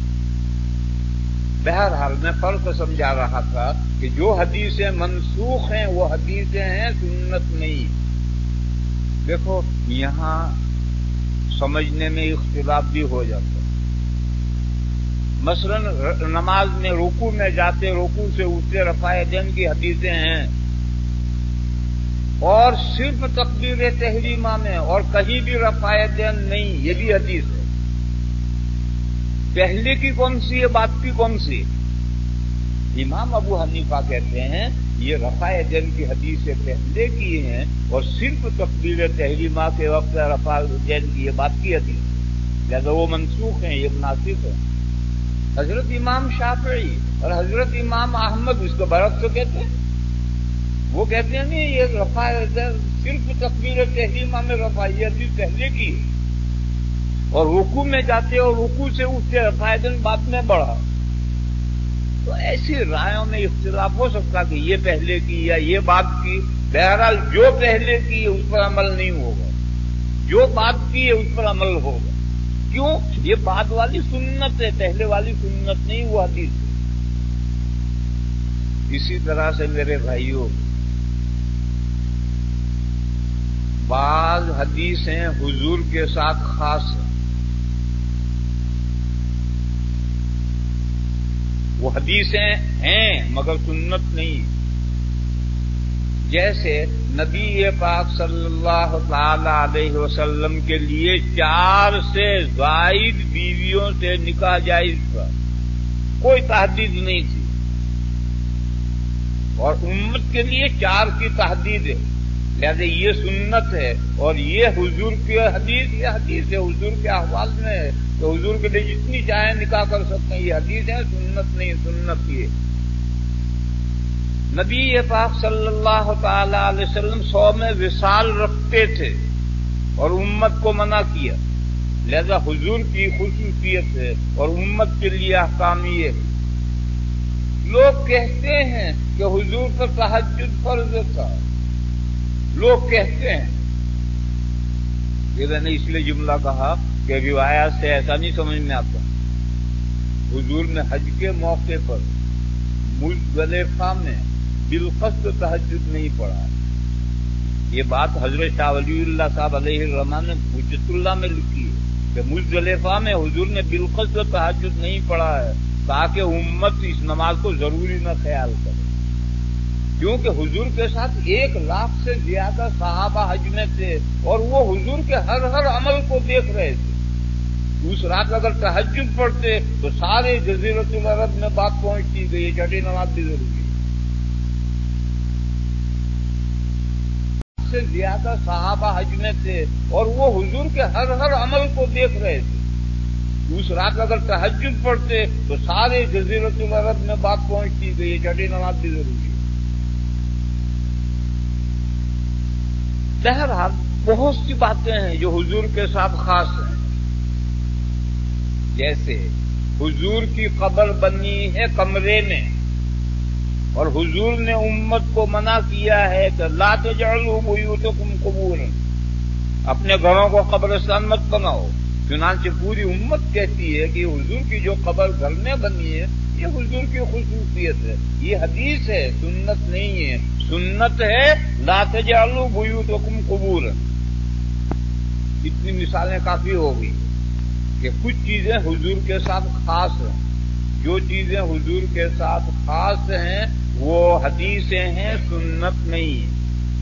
بہرحال میں فرق سمجھا رہا تھا کہ جو حدیثیں منسوخ ہیں وہ حدیثیں ہیں، سنت نہیں۔ دیکھو یہاں سمجھنے میں اختلاف بھی ہو جاتا ہے، مثلا نماز میں رکوع میں جاتے رکوع سے اٹھتے رفع یدین کی حدیثیں ہیں، اور صرف تکبیر تحریمہ میں اور کہیں بھی رفع یدین نہیں، یہ بھی حدیث ہے۔ پہلے کی کون سی ہے، بات کی کون سی؟ امام ابو حنیفہ کہتے ہیں یہ رفع یدین کی حدیثیں پہلے کی ہیں اور صرف تکبیر تحریمہ کے وقت رفع یدین کی یہ بات کی حدیث ہے، لہذا وہ منسوخ ہیں، یہ مناسب ہے۔ حضرت امام شافعی اور حضرت امام احمد اس کو برعکس کہتے ہیں، وہ کہتے ہیں نہیں یہ رفع یدین صرف تکبیر تحریمہ میں رفع یدین پہلے کی ہے، اور رکوع میں جاتے اور رکوع سے اٹھتے رفع یدین بعد میں بڑھا۔ تو ایسی رائےوں میں اختلاف ہو سکتا کہ یہ پہلے کی یا یہ بات کی، بہرحال جو پہلے کی ہے اس پر عمل نہیں ہوگا، جو بات کی ہے اس پر عمل ہوگا۔ کیوں؟ یہ بعد والی سنت ہے، پہلے والی سنت نہیں، وہ حدیث ہے۔ اسی طرح سے میرے بھائیوں بعض حدیثیں حضور کے ساتھ خاص ہیں، وہ حدیثیں ہیں مگر سنت نہیں، جیسے نبی پاک صلی اللہ تعالی علیہ وسلم کے لیے چار سے زائد بیویوں سے نکاح جائز تھا، کوئی تحدید نہیں تھی، اور امت کے لیے چار کی تحدید ہے، لہذا یہ سنت ہے، اور یہ حضور کی حدیث، یہ حدیث ہے حضور کے احوال میں ہے کہ حضور کے لیے جتنی چاہیں نکاح کر سکتے ہیں، یہ حدیث ہے، سنت نہیں، سنت یہ نبی پاک صلی اللہ تعالی علیہ وسلم سو میں وصال رکھتے تھے اور امت کو منع کیا، لہذا حضور کی خصوصیت ہے اور امت کے لیے احکام یہ ہے۔ لوگ کہتے ہیں کہ حضور پر تہجد فرض تھا، لوگ کہتے ہیں، میں نے اس لیے جملہ کہا کہ روایات سے ایسا نہیں سمجھ میں آتا۔ حضور نے حج کے موقع پر مزدلفہ میں بالقصد تہجد نہیں پڑھا۔ یہ بات حضرت شاہ ولی اللہ صاحب علیہ الرحمٰن نے حجت اللہ میں لکھی ہے کہ مزدلفہ میں حضور نے بالقصد تہجد نہیں پڑھا ہے تاکہ امت اس نماز کو ضروری نہ خیال کرے، کیونکہ حضور کے ساتھ ایک لاکھ سے زیادہ صحابہ حج میں تھے اور وہ حضور کے ہر ہر عمل کو دیکھ رہے تھے۔ اس رات اگر تہجد پڑھتے تو سارے جزیرۃ العرب میں بات پہنچتی کہ یہ چھٹی نماز بھی ضروری ہے۔ سے زیادہ صحابہ حج میں تھے اور وہ حضور کے ہر ہر عمل کو دیکھ رہے تھے۔ اس رات اگر تہجد پڑھتے تو سارے جزیرۃ العرب میں بات پہنچتی کہ یہ چھٹی نماز بھی ضروری ہے۔ بہرحال بہت سی باتیں ہیں جو حضور کے ساتھ خاص ہیں، جیسے حضور کی قبر بنی ہے کمرے میں، اور حضور نے امت کو منع کیا ہے کہ لا تجعلوا بیوتکم قبورا، اپنے گھروں کو قبرستان مت بناؤ۔ چنانچہ پوری امت کہتی ہے کہ حضور کی جو قبر گھر میں بنی ہے یہ حضور کی خصوصیت ہے، یہ حدیث ہے، سنت نہیں ہے۔ سنت ہے لا تجعلوا بیوتکم قبورا۔ اتنی مثالیں کافی ہوگی کہ کچھ چیزیں حضور کے ساتھ خاص ہیں، جو چیزیں حضور کے ساتھ خاص ہیں وہ حدیثیں ہیں، سنت نہیں ہے۔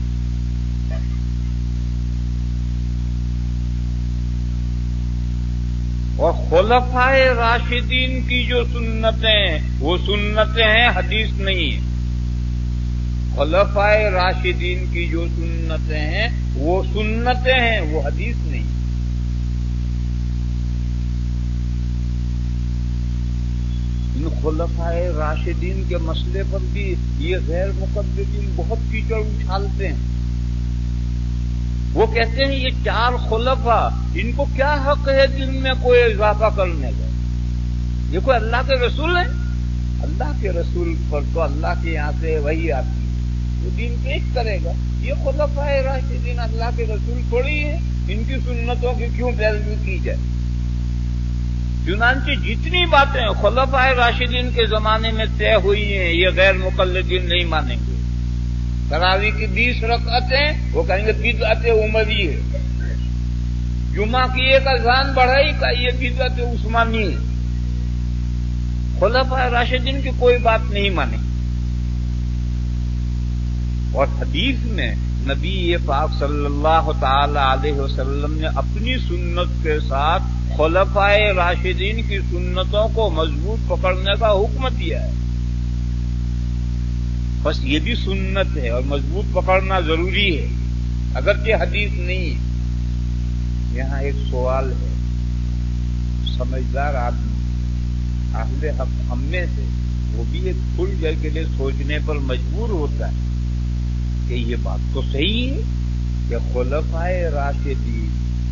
اور خلفائے راشدین کی جو سنتیں وہ سنتیں ہیں، حدیث نہیں ہے۔ خلفائے راشدین کی جو سنتیں ہیں وہ سنتیں ہیں، وہ حدیث نہیں۔ ان خلفائے راشدین کے مسئلے پر بھی یہ غیر مقلدین بہت کیچڑ اچھالتے ہیں۔ وہ کہتے ہیں یہ چار خلفاء، ان کو کیا حق ہے دن میں کوئی اضافہ کرنے کا؟ یہ کوئی اللہ کے رسول ہیں؟ اللہ کے رسول پر تو اللہ کے یہاں سے وہی آتی ہے، وہ دین پیش کرے گا۔ یہ خلفائے راشدین اللہ کے رسول تھوڑی ہے، ان کی سنتوں کی کیوں پیروی کی جائے؟ چنانچہ جتنی باتیں خلفائے راشدین کے زمانے میں طے ہوئی ہیں یہ غیر مقلدین نہیں مانیں گے۔ تراویح کی بیس رکعتیں وہ کہیں گے بدعت عمری ہے، جمعہ کی ایک اذان بڑھائی کا یہ بدعت عثمانی ہے۔ خلفائے راشدین کی کوئی بات نہیں مانی۔ اور حدیث میں نبی پاک صلی اللہ تعالی علیہ وسلم نے اپنی سنت کے ساتھ خلفائے راشدین کی سنتوں کو مضبوط پکڑنے کا حکم دیا ہے۔ بس یہ بھی سنت ہے اور مضبوط پکڑنا ضروری ہے، اگرچہ حدیث نہیں ہے۔ یہاں ایک سوال ہے، سمجھدار آدمی اہل حق ہم میں سے وہ بھی ایک پھول جل کے لیے سوچنے پر مجبور ہوتا ہے کہ یہ بات تو صحیح ہے کہ خلفائے راشدین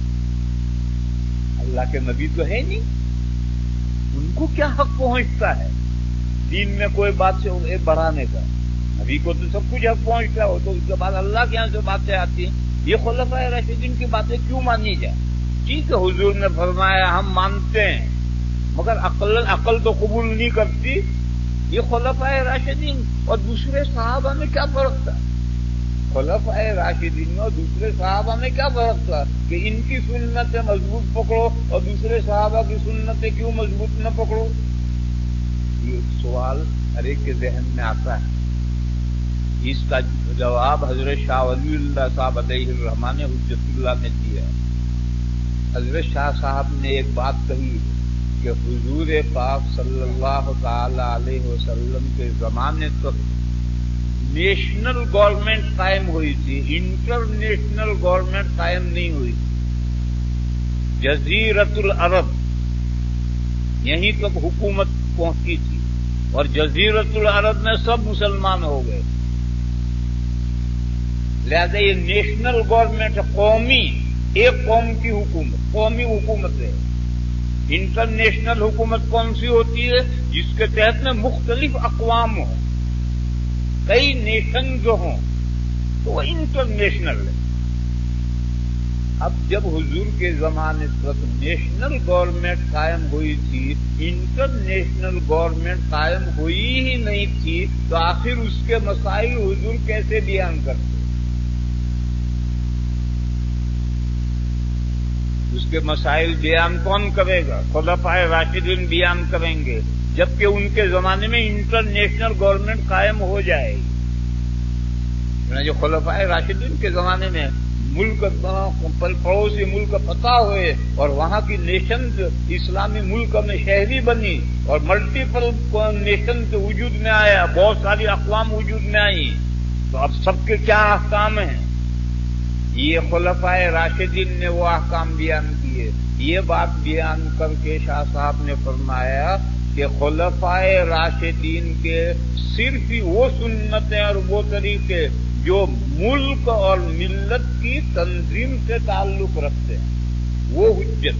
اللہ کے نبی تو ہے نہیں، ان کو کیا حق پہنچتا ہے دین میں کوئی بات سے بڑھانے کا؟ نبی کو تو سب کچھ حق پہنچتا ہو، تو اس کے بعد اللہ کے یہاں سے باتیں آتی ہیں، یہ خلفائے راشدین کی باتیں کیوں مانی جائیں؟ ٹھیک ہے حضور نے فرمایا ہم مانتے ہیں، مگر عقل عقل تو قبول نہیں کرتی۔ یہ خلفائے راشدین اور دوسرے صحابہ میں کیا فرق تھا؟ خلفائے راشدین میں اور دوسرے صحابہ میں کیا فرق تھا کہ ان کی سنتیں مضبوط پکڑو اور دوسرے صحابہ کی سنتیں کیوں مضبوط نہ پکڑو؟ یہ سوال ہر ایک کے ذہن میں آتا ہے۔ اس کا جواب حضرت شاہ ولی اللہ صاحب علیہ الرحمٰن نے حجت اللہ میں دیا ہے۔ حضرت شاہ صاحب نے ایک بات کہی کہ حضور پاک صلی اللہ تعالی علیہ وسلم کے زمانے تک نیشنل گورنمنٹ قائم ہوئی تھی، انٹرنیشنل گورنمنٹ قائم نہیں ہوئی تھی۔ جزیرت العرب یہیں تک حکومت پہنچی تھی اور جزیرت العرب میں سب مسلمان ہو گئے، لہذا یہ نیشنل گورنمنٹ قومی، ایک قوم کی حکومت، قومی حکومت ہے۔ انٹرنیشنل حکومت کون سی ہوتی ہے؟ جس کے تحت میں مختلف اقوام ہوں، کئی نیشن جو ہوں، تو وہ انٹرنیشنل ہے۔ اب جب حضور کے زمانے تک نیشنل گورنمنٹ قائم ہوئی تھی، انٹرنیشنل گورنمنٹ قائم ہوئی ہی نہیں تھی، تو آخر اس کے مسائل حضور کیسے بیان کرتے؟ اس کے مسائل بیان کون کرے گا؟ خلفائے راشدین بیان کریں گے، جبکہ ان کے زمانے میں انٹرنیشنل گورنمنٹ قائم ہو جائے گی۔ جو خلفائے راشدین کے زمانے میں ملک پڑوسی ملک فتح ہوئے اور وہاں کی نیشنز اسلامی ملک میں شہری بنی اور ملٹیپل نیشنز وجود میں آیا، بہت ساری اقوام وجود میں آئی، تو اب سب کے کیا احکام ہیں؟ یہ خلفائے راشدین نے وہ احکام بیان کیے۔ یہ بات بیان کر کے شاہ صاحب نے فرمایا کہ خلفائے راشدین کے صرف ہی وہ سنتیں اور وہ طریقے جو ملک اور ملت کی تنظیم سے تعلق رکھتے ہیں، وہ حجت۔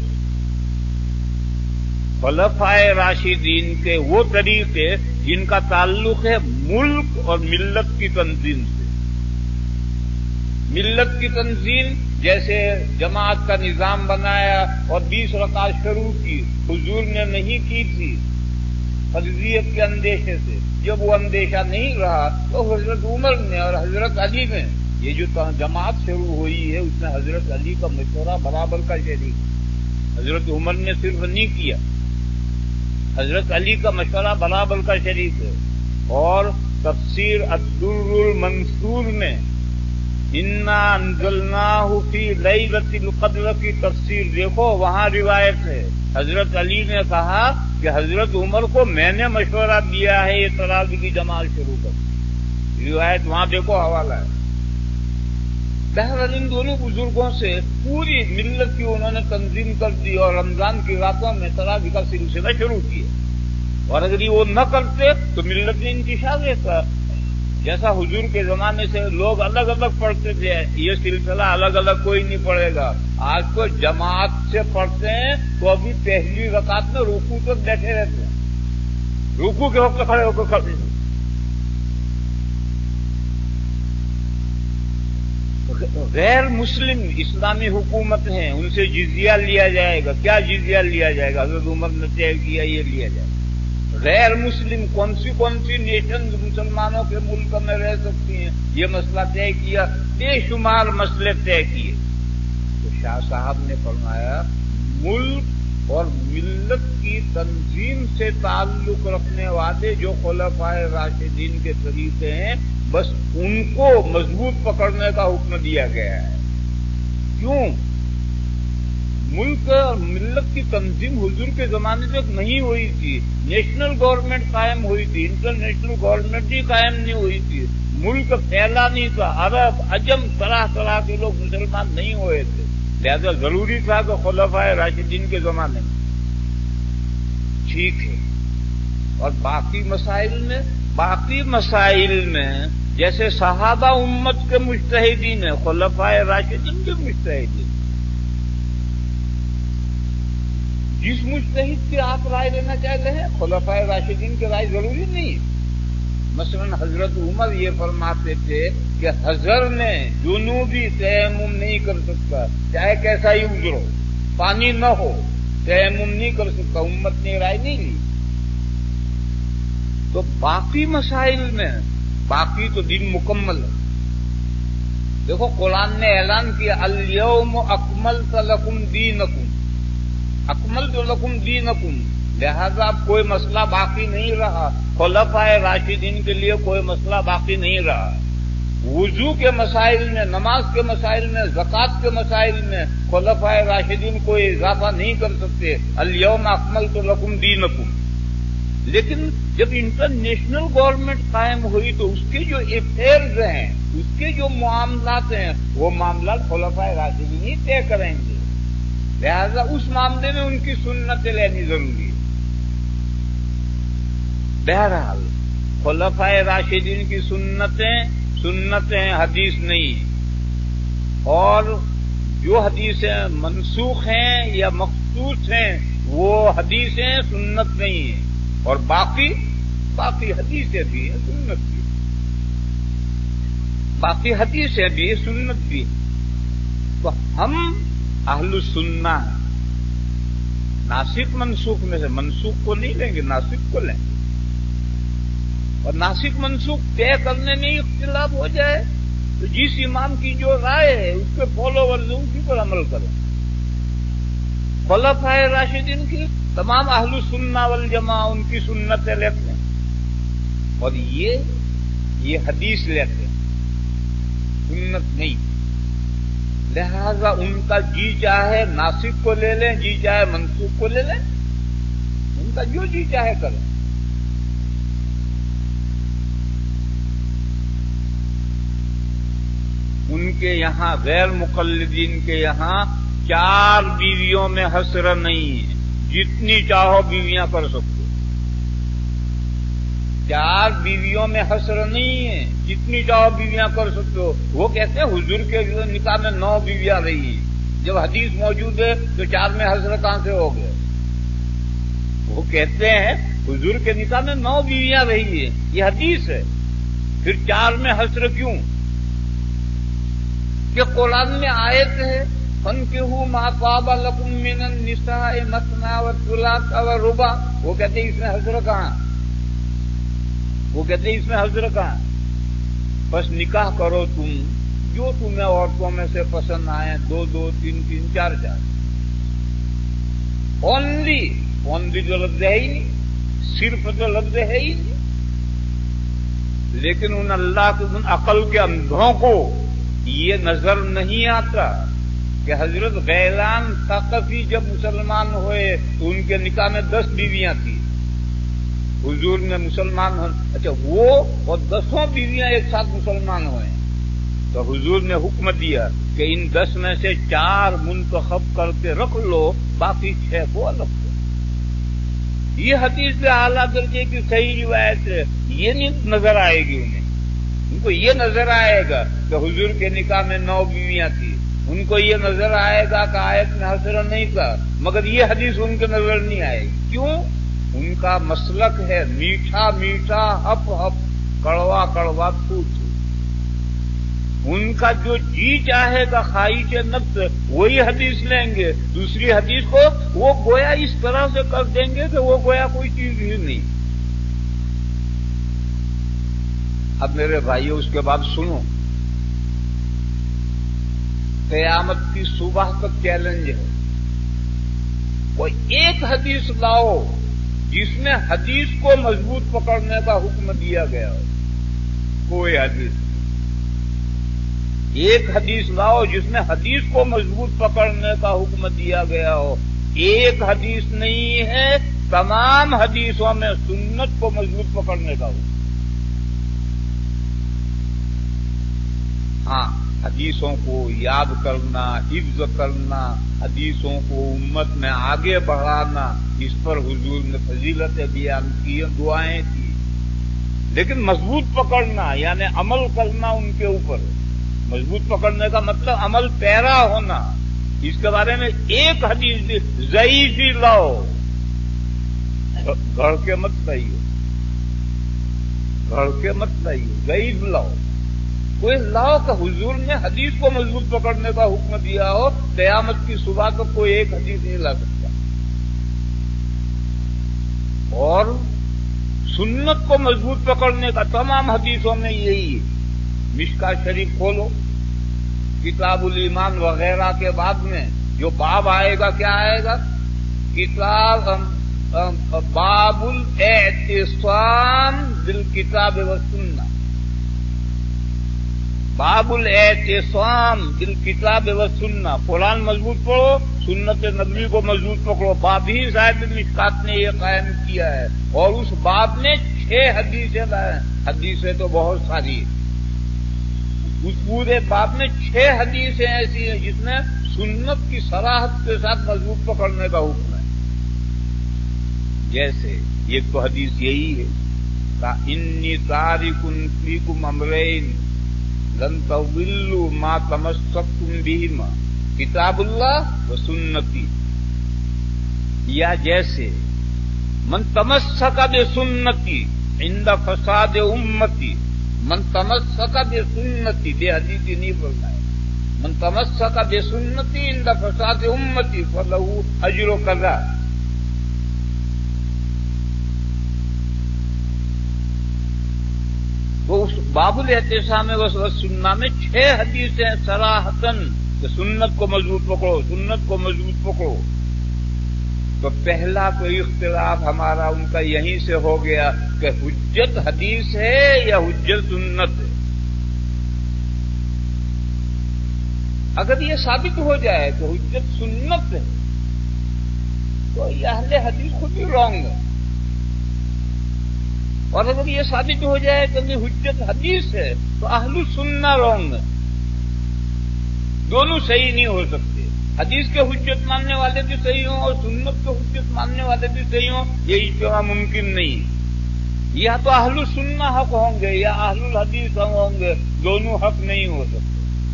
خلفائے راشدین کے وہ طریقے جن کا تعلق ہے ملک اور ملت کی تنظیم سے۔ ملت کی تنظیم جیسے جماعت کا نظام بنایا اور بیس رکعت شروع کی، حضور نے نہیں کی تھی فرضیت کے اندیشے سے۔ جب وہ اندیشہ نہیں رہا تو حضرت عمر نے اور حضرت علی نے، یہ جو جماعت شروع ہوئی ہے اس میں حضرت علی کا مشورہ برابر کا شریک، حضرت عمر نے صرف نہیں کیا، حضرت علی کا مشورہ برابر کا شریک ہے۔ اور تفسیر الدر المنصور میں انا انزلناہ فی لیلۃ القدر کی تفسیر دیکھو، وہاں روایت ہے حضرت علی نے کہا کہ حضرت عمر کو میں نے مشورہ دیا ہے یہ تراویح کی جماعت شروع کر، روایت وہاں دیکھو، حوالہ ہے۔ بہرحال ان دونوں بزرگوں سے پوری ملت کی انہوں نے تنظیم کر دی اور رمضان کی راتوں میں تراویح کا سلسلہ شروع کیا، اور اگر یہ وہ نہ کرتے تو ملت میں انتشار رہتا۔ جیسا حضور کے زمانے سے لوگ الگ الگ پڑھتے تھے، یہ سلسلہ الگ الگ کوئی نہیں پڑھے گا۔ آج تو جماعت سے پڑھتے ہیں تو ابھی پہلی رکعت میں رکوع تک بیٹھے رہتے ہیں، رکوع کے وقت کھڑے ہو کر کھڑے ہیں۔ غیر مسلم اسلامی حکومت ہیں، ان سے جزیہ لیا جائے گا۔ کیا جزیہ لیا جائے گا؟ حضرت عمر نے طے کیا یہ لیا جائے گا۔ غیر مسلم کون سی کون سی نیشن مسلمانوں کے ملک میں رہ سکتی ہیں، یہ مسئلہ طے کیا، بے شمار مسئلے طے کیے۔ تو شاہ صاحب نے فرمایا ملک اور ملت کی تنظیم سے تعلق رکھنے والے جو خلفائے راشدین کے طریقے ہیں، بس ان کو مضبوط پکڑنے کا حکم دیا گیا ہے۔ کیوں؟ ملک اور ملت کی تنظیم حضور کے زمانے تک نہیں ہوئی تھی، نیشنل گورنمنٹ قائم ہوئی تھی، انٹرنیشنل گورنمنٹ ہی قائم نہیں ہوئی تھی، ملک پھیلا نہیں تھا، عرب عجم طرح طرح کے لوگ مسلمان نہیں ہوئے تھے، لہذا ضروری تھا کہ خلفائے راشدین کے زمانے میں۔ ٹھیک ہے، اور باقی مسائل میں باقی مسائل میں جیسے صحابہ امت کے مجتہدین ہیں، خلفائے راشدین کے مجتہدین، جس مجتہد کی آپ رائے لینا چاہتے ہیں خلفائے راشدین کی رائے ضروری نہیں۔ مثلا حضرت عمر یہ فرماتے تھے کہ حضر نے جنوبی تیمم نہیں کر سکتا، چاہے کیسا ہی گزرو، پانی نہ ہو، تیمم نہیں کر سکتا، امت نے رائے نہیں لی۔ تو باقی مسائل میں باقی تو دین مکمل ہے۔ دیکھو قرآن نے اعلان کیا الیوم اکملت لکم دینکم، اکملت لکم دینکم، لہذا اب کوئی مسئلہ باقی نہیں رہا، خلفائے راشدین کے لیے کوئی مسئلہ باقی نہیں رہا۔ وضو کے مسائل میں، نماز کے مسائل میں، زکوٰۃ کے مسائل میں خلفائے راشدین کوئی اضافہ نہیں کر سکتے۔ الیوم اکملت لکم دینکم، لیکن جب انٹرنیشنل گورنمنٹ قائم ہوئی تو اس کے جو افیئرز ہیں، اس کے جو معاملات ہیں، وہ معاملات خلفائے راشدین ہی طے کریں گے، لہذا اس معاملے میں ان کی سنت لینی ضروری ہے۔ بہرحال خلفائے راشدین کی سنتیں سنتیں حدیث نہیں، اور جو حدیثیں منسوخ ہیں یا مخصوص ہیں وہ حدیثیں سنت نہیں ہیں، اور باقی باقی حدیثیں بھی ہیں سنت بھی، باقی حدیثیں بھی سنت بھی۔ تو ہم اہل السنہ ہیں، ناسخ منسوخ میں سے منسوخ کو نہیں لیں گے، ناسخ کو لیں گے، اور ناسخ منسوخ طے کرنے میں اختلاف ہو جائے تو جس امام کی جو رائے ہے اس کے فالوورز اسی پر عمل کریں۔ خلفائے راشدین کی تمام اہل السنہ والجماعہ ان کی سنتیں لیتے ہیں، اور یہ یہ حدیث لیتے ہیں، سنت نہیں۔ لہذا ان کا جی چاہے ناسخ کو لے لیں، جی چاہے منسوخ کو لے لیں، ان کا جو جی چاہے کریں۔ ان کے یہاں غیر مقلدین کے یہاں چار بیویوں میں حسر نہیں ہے، جتنی چاہو بیویاں کر سکتے، چار بیویوں میں حسر نہیں ہے، جتنی چاہو بیویاں کر سکتے ہو۔ وہ کہتے ہیں حضور کے نکاح میں نو بیویاں رہی، جب حدیث موجود ہے تو چار میں حسر کہاں سے ہو گئے؟ وہ کہتے ہیں حضور کے نکاح میں نو بیویاں رہی ہے، یہ حدیث ہے، پھر چار میں حسر کیوں؟ کہ قرآن میں آیت ہے فَانكِحُوا مَا طَابَ لَكُم مِّنَ النِّسَاءِ مَثْنَىٰ وَثُلَاثَ وَرُبَاعَ، وہ کہتے ہیں اس میں حسر کہاں؟ وہ کہتے ہیں اس میں حسر کہاں؟ بس نکاح کرو تم جو تمہیں عورتوں میں سے پسند آئے، دو دو تین تین چار چار، اونلی اونلی جو لفظ ہے ہی نہیں، صرف جو لفظ ہے ہی نہیں۔ لیکن ان اللہ کے ان عقل کے اندھوں کو یہ نظر نہیں آتا کہ حضرت غیلان ثقفی جب مسلمان ہوئے تو ان کے نکاح میں دس بیویاں تھیں، حضور نے مسلمان ہو اچھا وہ اور دسوں بیویاں ایک ساتھ مسلمان ہوئے تو حضور نے حکم دیا کہ ان دس میں سے چار منتخب کر کے رکھ لو، باقی چھ کو الگ کرو۔ یہ حدیث سے اعلیٰ درجے کی صحیح روایت ہے، یہ نہیں نظر آئے گی انہیں، ان کو یہ نظر آئے گا کہ حضور کے نکاح میں نو بیویاں تھیں، ان کو یہ نظر آئے گا کہ آیت میں حسر نہیں تھا، مگر یہ حدیث ان کے نظر نہیں آئے گی۔ کیوں؟ ان کا مسلک ہے میٹھا میٹھا ہپ ہپ، کڑوا کڑوا پھوٹ، ان کا جو جی چاہے گا خواہش نفس وہی حدیث لیں گے، دوسری حدیث کو وہ گویا اس طرح سے کر دیں گے کہ وہ گویا کوئی چیز ہی نہیں۔ اب میرے بھائیو اس کے بعد سنو، قیامت کی صبح تک چیلنج ہے، کوئی ایک حدیث لاؤ جس میں حدیث کو مضبوط پکڑنے کا حکم دیا گیا ہو، کوئی حدیث ایک حدیث لاؤ جس میں حدیث کو مضبوط پکڑنے کا حکم دیا گیا ہو، ایک حدیث نہیں ہے، تمام حدیثوں میں سنت کو مضبوط پکڑنے کا حکم۔ ہاں، حدیثوں کو یاد کرنا، حفظ کرنا، حدیثوں کو امت میں آگے بڑھانا، اس پر حضور نے فضیلتیں بیان کی، دعائیں کی، لیکن مضبوط پکڑنا یعنی عمل کرنا ان کے اوپر۔ مضبوط پکڑنے کا مطلب عمل پیرا ہونا۔ اس کے بارے میں ایک حدیث بھی ضعیف ہی لاؤ، گھڑ کے مت لائیے، گھڑ کے مت لائیے، ضعیف لاؤ، کوئی لاؤ کہ حضور نے حدیث کو مضبوط پکڑنے کا حکم دیا ہو، قیامت کی صبح کو کوئی ایک حدیث نہیں لا سکتا۔ اور سنت کو مضبوط پکڑنے کا تمام حدیثوں میں یہی ہے۔ مشکاۃ شریف کھولو، کتاب الایمان وغیرہ کے بعد میں جو باب آئے گا کیا آئے گا؟ کتاب باب الاعتصام بالکتاب والسنہ، باب الاعتصام بالکتاب والسنہ، قرآن مضبوط پڑھو، سنت نبوی کو مضبوط پکڑو۔ باب ہی صاحب مشکات نے یہ قائم کیا ہے، اور اس باب میں چھ حدیثیں لائے ہیں۔ حدیثیں تو بہت ساری، اس پورے باب میں چھ حدیثیں ایسی ہیں جس میں سنت کی صراحت کے ساتھ مضبوط پکڑنے کا حکم ہے۔ جیسے ایک تو حدیث یہی ہے کہ انی تارک فیکم امرین لن تضلوا ما تمسکتم بہما کتاب اللہ و سنتی، یا جیسے من تمسک بسنتی عند فساد امتی، من تمسک بسنتی، بے حدیثی نہیں بولنا ہے، من تمسک بسنتی عند فساد امتی فلہ اجر کذا۔ تو اس باب الاعتصام و سنہ میں چھ حدیثیں صراحتاً کہ سنت کو مضبوط پکڑو، سنت کو مضبوط پکڑو۔ تو پہلا کوئی اختلاف ہمارا ان کا یہیں سے ہو گیا کہ حجت حدیث ہے یا حجت سنت ہے۔ اگر یہ ثابت ہو جائے کہ حجت سنت ہے تو یہ اہل حدیث خود ہی رانگ ہے، اور اگر یہ ثابت ہو جائے کہ یہ حجت حدیث ہے تو اہل سنہ رانگ ہے۔ دونوں صحیح نہیں ہو سکتے، حدیث کے حجت ماننے والے بھی صحیح ہوں اور سنت کے حجت ماننے والے بھی صحیح ہوں، یہ اجتماع ممکن نہیں۔ یا تو اہل سنہ حق ہوں گے یا اہل الحدیث ہوں گے، دونوں حق نہیں ہو سکتے۔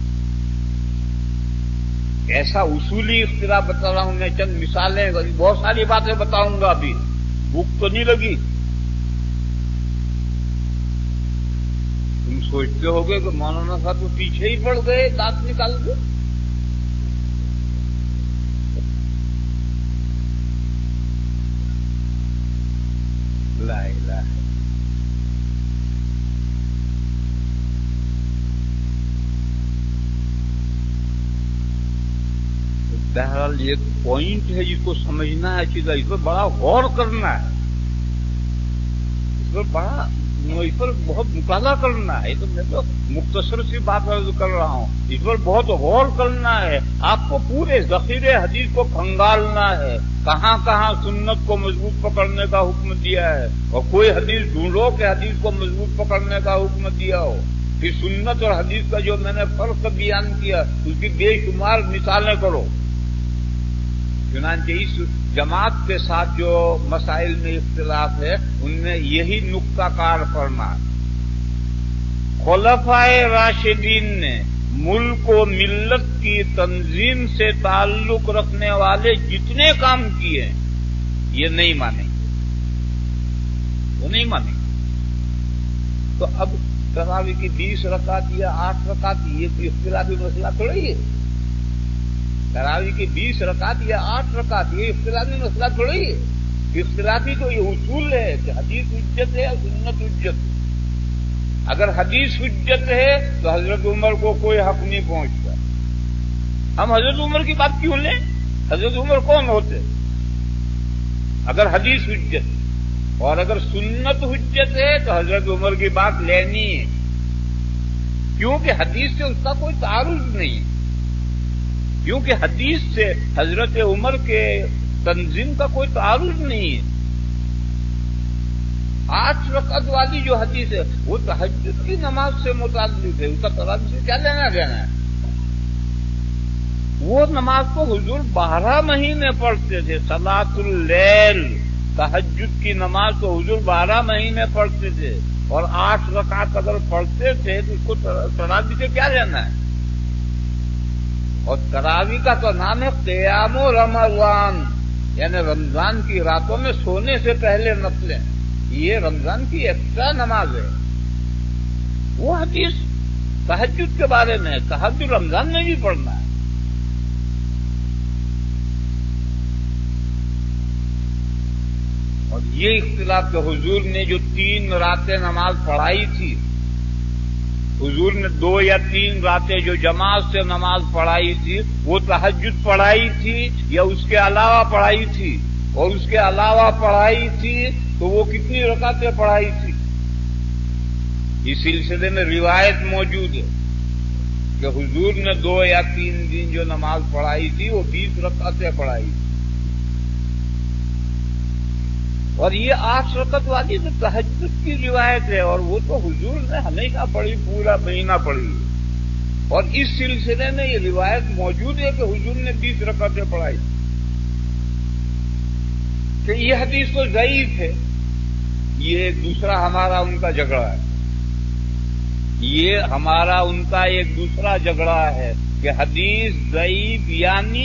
ایسا اصولی اختلاف بتا رہا ہوں میں، چند مثالیں، بہت ساری باتیں بتاؤں گا، ابھی بھوک تو نہیں لگی۔ تم سوچتے ہو گے کہ مولانا صاحب تو پیچھے ہی پڑ گئے دانت نکال کے۔ لا الہ بہرحال ایک پوائنٹ ہے جس کو سمجھنا ہے، چیز اس پر بڑا غور کرنا ہے، اس پر بڑا اس پر بہت مطالعہ کرنا ہے۔ تو میں تو مختصر سی بات عرض کر رہا ہوں، اس پر بہت غور کرنا ہے۔ آپ کو پورے ذخیرے حدیث کو کھنگالنا ہے، کہاں کہاں سنت کو مضبوط پکڑنے کا حکم دیا ہے، اور کوئی حدیث ڈھونڈو کہ حدیث کو مضبوط پکڑنے کا حکم دیا ہو۔ پھر سنت اور حدیث کا جو میں نے فرق بیان کیا اس کی بے شمار مثالیں کرو۔ چنانچہ اس جماعت کے ساتھ جو مسائل میں اختلاف ہے ان میں یہی نقطہ کار فرما، خلفائے راشدین نے ملک و ملت کی تنظیم سے تعلق رکھنے والے جتنے کام کیے ہیں یہ نہیں مانیں گے، وہ نہیں مانیں گے۔ تو اب تراویح کی بیس رکعت یا آٹھ رکعت یہ کوئی اختلافی مسئلہ تھوڑی ہے، تراویح کی بیس رکعت یا آٹھ رکعت یہ اختلافی مسئلہ تھوڑی ہے۔ اختلافی تو یہ اصول ہے کہ حدیث حجت ہے یا سنت حجت ہے۔ اگر حدیث حجت ہے تو حضرت عمر کو کوئی حق نہیں پہنچتا۔ ہم حضرت عمر کی بات کیوں لیں؟ حضرت عمر کون ہوتے اگر حدیث حجت، اور اگر سنت حجت ہے تو حضرت عمر کی بات لینی ہے، کیونکہ حدیث سے اس کا کوئی تعارض نہیں ہے، کیونکہ حدیث سے حضرت عمر کے تنظیم کا کوئی تعارض نہیں ہے۔ آٹھ رکعت والی جو حدیث ہے وہ تہجد کی نماز سے متعلق ہے، اس کا تراویح سے کیا لینا دینا ہے؟ وہ نماز کو حضور بارہ مہینے پڑھتے تھے، صلاۃ اللیل تہجد کی نماز تو حضور بارہ مہینے پڑھتے تھے، اور آٹھ رکعت اگر پڑھتے تھے تو اس کو تراویح سے کیا لینا ہے؟ اور تراویح کا تو نام ہے قیام رمضان، یعنی رمضان کی راتوں میں سونے سے پہلے نفلیں، یہ رمضان کی ایکسٹرا نماز ہے۔ وہ حدیث تہجد کے بارے میں، تہجد رمضان میں بھی پڑھنا ہے۔ اور یہ اختلاف کہ حضور نے جو تین راتیں نماز پڑھائی تھی، حضور نے دو یا تین راتیں جو جماعت سے نماز پڑھائی تھی وہ تہجد پڑھائی تھی یا اس کے علاوہ پڑھائی تھی؟ اور اس کے علاوہ پڑھائی تھی تو وہ کتنی رکعتیں پڑھائی تھی؟ اس سلسلے میں روایت موجود ہے کہ حضور نے دو یا تین دن جو نماز پڑھائی تھی وہ بیس رکعتیں پڑھائی تھی، اور یہ آٹھ رکعت والی تو تہجد کی روایت ہے، اور وہ تو حضور نے ہمیشہ پڑھی، پورا مہینہ پڑھی، اور اس سلسلے میں یہ روایت موجود ہے کہ حضور نے بیس رکعتیں پڑھائی کہ یہ حدیث تو ضعیف ہے۔ یہ ایک دوسرا ہمارا ان کا جھگڑا ہے، یہ ہمارا ان کا ایک دوسرا جھگڑا ہے کہ حدیث ضعیف، یعنی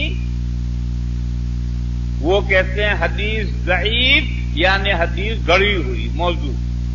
وہ کہتے ہیں حدیث ضعیف یعنی حدیث گڑھی ہوئی موضوع،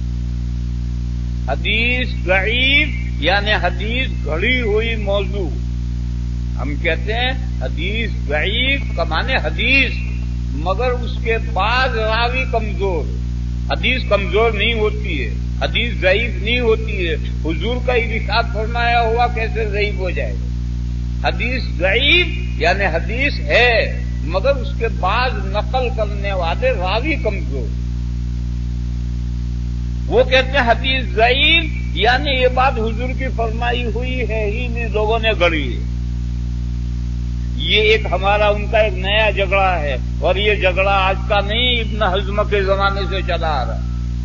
حدیث ضعیف یعنی حدیث گڑھی ہوئی موضوع۔ ہم کہتے ہیں حدیث ضعیف کا معنی حدیث، مگر اس کے بعد راوی کمزور۔ حدیث کمزور نہیں ہوتی ہے، حدیث ضعیف نہیں ہوتی ہے، حضور کا ارشاد فرمایا ہوا کیسے ضعیف ہو جائے گا؟ حدیث ضعیف یعنی حدیث ہے مگر اس کے بعد نقل کرنے والے راوی کمزور۔ وہ کہتے ہیں حدیث ضعیف یعنی یہ بات حضور کی فرمائی ہوئی ہے ہی نہیں، لوگوں نے گڑھی ہے۔ یہ ایک ہمارا ان کا ایک نیا جھگڑا ہے، اور یہ جھگڑا آج کا نہیں، ابن حزم کے زمانے سے چلا آ رہا ہے۔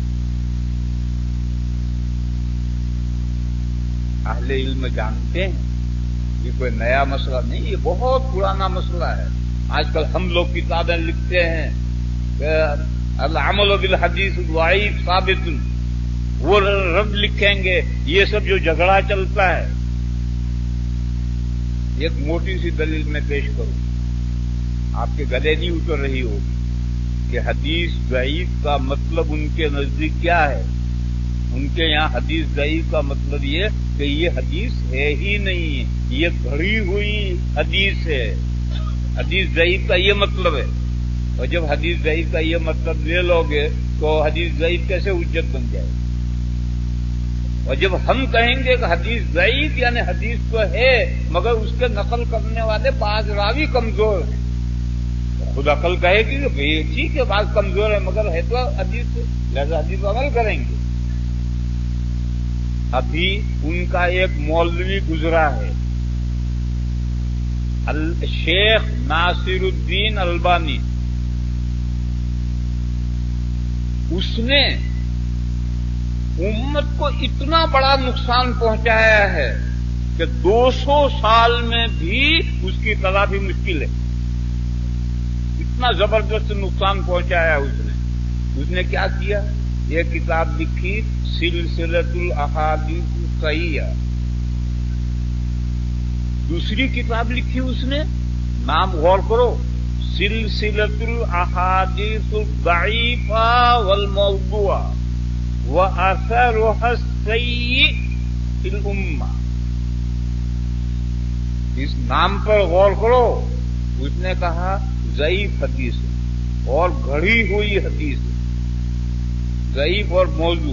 اہل علم جانتے ہیں یہ کوئی نیا مسئلہ نہیں، یہ بہت پرانا مسئلہ ہے۔ آج کل ہم لوگ کتابیں لکھتے ہیں کہ العمل بالحدیث الضعیف ثابت، وہ رد لکھیں گے، یہ سب جو جھگڑا چلتا ہے۔ ایک موٹی سی دلیل میں پیش کروں، آپ کے گلے نہیں اتر رہی ہوگی کہ حدیث ضعیف کا مطلب ان کے نزدیک کیا ہے۔ ان کے یہاں حدیث ضعیف کا مطلب یہ کہ یہ حدیث ہے ہی نہیں، یہ گھڑی ہوئی حدیث ہے۔ حدیث ضعیف کا یہ مطلب ہے، اور جب حدیث ضعیف کا یہ مطلب لے لو گے تو حدیث ضعیف کیسے حجت بن جائے گی؟ اور جب ہم کہیں گے کہ حدیث ضعیف یعنی حدیث تو ہے مگر اس کے نقل کرنے والے بعض راوی کمزور ہیں، خود عقل کہے گی کہ ٹھیک ہے بعض کمزور ہے مگر ہے تو حدیث، لہذا حدیث پر عمل کریں گے۔ ابھی ان کا ایک مولوی گزرا ہے، شیخ ناصر الدین البانی، اس نے امت کو اتنا بڑا نقصان پہنچایا ہے کہ دو سو سال میں بھی اس کی تلافی مشکل ہے۔ اتنا زبردست نقصان پہنچایا اس نے۔ اس نے کیا کیا؟ یہ کتاب لکھی سلسلۃ الاحادیث الصحیحہ۔ دوسری کتاب لکھی اس نے، نام غور کرو، سلسلۃ الاحادیث الضعیفہ والموضوعہ وَأَثَرُهَا السَّيِّئُ فِي الْأُمَّةِ۔ اس نام پر غور کرو۔ اس نے کہا ضعیف حدیث اور گھڑی ہوئی حدیث، ضعیف اور موضوع،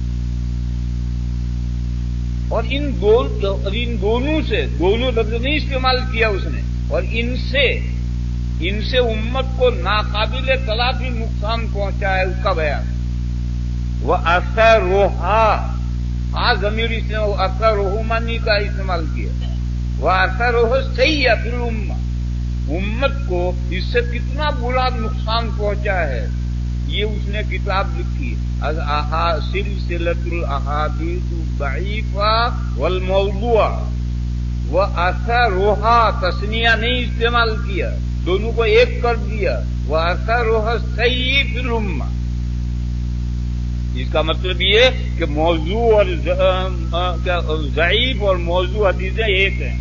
اور ان دونوں ان دونوں سے دونوں لفظ نہیں استعمال کیا اس نے، اور ان سے ان سے امت کو ناقابل تلافی نقصان پہنچا ہے، اس کا بیان۔ وہ اثرها، ہاں ضمیر اس نے اثرها معنی کا استعمال کیا، وہ اثرها السیئ فی الامہ، امت کو اس سے کتنا برا نقصان پہنچا ہے، یہ اس نے کتاب لکھی سلسلۃ الاحادیث الضعیفہ والموضوعہ واثرها، تثنیہ نہیں استعمال کیا، دونوں کو ایک کر دیا، واثرها السیئ فی الامہ۔ اس کا مطلب یہ کہ موضوع اور ضعیف اور موضوع حدیثیں ایک ہیں،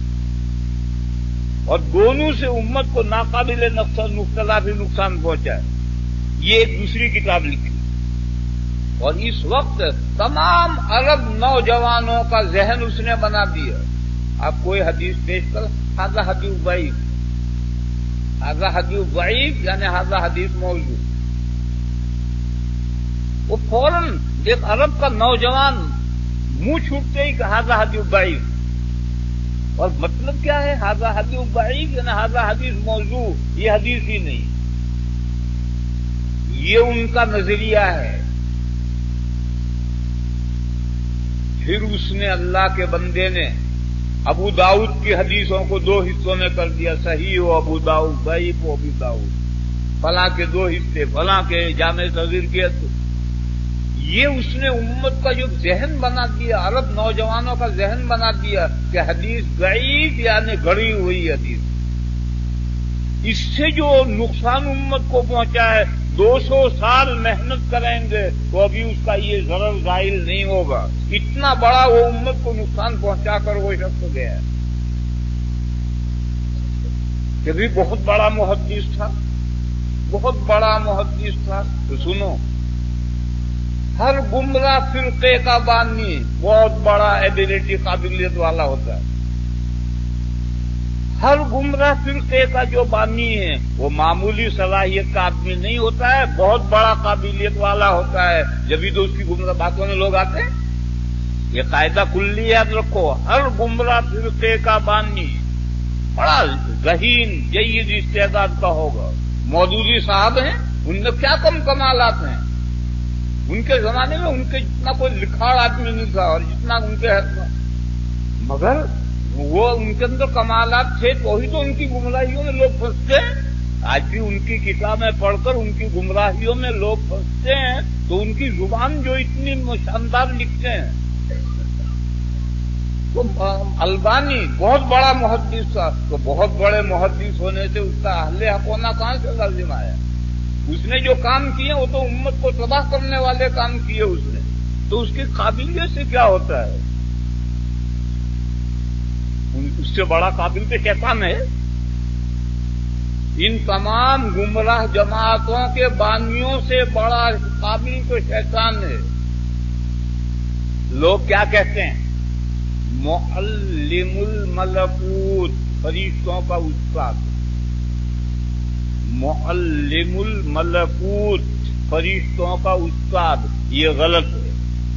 اور دونوں سے امت کو ناقابل اختلافی نقصان پہنچا ہے۔ یہ ایک دوسری کتاب لکھی، اور اس وقت تمام عرب نوجوانوں کا ذہن اس نے بنا دیا۔ آپ کوئی حدیث پیش کر، ھذا حدیث ضعیف، ھذا حدیث ضعیف یعنی ھذا حدیث موضوع۔ وہ فوراً ایک عرب کا نوجوان منہ چھوٹتے ہی کہ ھذا حدیث ضعیف، اور مطلب کیا ہے ھذا حدیث ضعیف یعنی ھذا حدیث موضوع، یہ حدیث ہی نہیں، یہ ان کا نظریہ ہے۔ پھر اس نے اللہ کے بندے نے ابو داؤد کی حدیثوں کو دو حصوں میں کر دیا، صحیح و ابو داؤد، ضعیف و ابو داؤد، فلاں کے دو حصے، فلاں کے جامع صغیر کے، یہ اس نے امت کا جو ذہن بنا دیا، عرب نوجوانوں کا ذہن بنا دیا کہ حدیث ضعیف یعنی گڑھی ہوئی حدیث۔ اس سے جو نقصان امت کو پہنچا ہے، دو سو سال محنت کریں گے تو ابھی اس کا یہ ضرر زائل نہیں ہوگا، اتنا بڑا وہ امت کو نقصان پہنچا کر وہ شخص گیا ہے کہ بھی بہت بڑا محدث تھا، بہت بڑا محدث تھا۔ تو سنو، ہر گمراہ فرقے کا بانی بہت بڑا ایبیلٹی، قابلیت والا ہوتا ہے۔ ہر گمراہ فرقے کا جو بانی ہے وہ معمولی صلاحیت کا آدمی نہیں ہوتا ہے، بہت بڑا قابلیت والا ہوتا ہے، جبھی تو اس کی گمراہ باتوں میں لوگ آتے ہیں۔ یہ قاعدہ کلی یاد رکھو، ہر گمراہ فرقے کا بانی بڑا ذہین جید استعداد کا ہوگا۔ مودودی صاحب ہیں، ان میں کیا کم کمالات ہیں، ان کے زمانے میں ان کے جتنا کوئی لکھاڑ آدمی نہیں تھا اور جتنا ان کے حد میں، مگر وہ ان کے اندر کمالات تھے تو ہی تو ان کی گمراہیوں میں لوگ پھنستے ہیں۔ آج بھی ان کی کتابیں پڑھ کر ان کی گمراہیوں میں لوگ پھنستے ہیں، تو ان کی زبان جو اتنی شاندار لکھتے ہیں۔ تو البانی بہت بڑا محدث تھا، تو بہت بڑے محدث ہونے سے اس کا اہل حق ہونا کہاں سے لازم آیا؟ اس نے جو کام کیے وہ تو امت کو تباہ کرنے والے کام کیے اس نے، تو اس کی قابلیت سے کیا ہوتا ہے؟ اس سے بڑا قابل تو شیطان ہے۔ ان تمام گمراہ جماعتوں کے بانیوں سے بڑا قابل تو شیطان ہے۔ لوگ کیا کہتے ہیں؟ معلم الملکوت، فرشتوں کا استاد۔ معلم الملکوت، فرشتوں کا استاد، یہ غلط ہے۔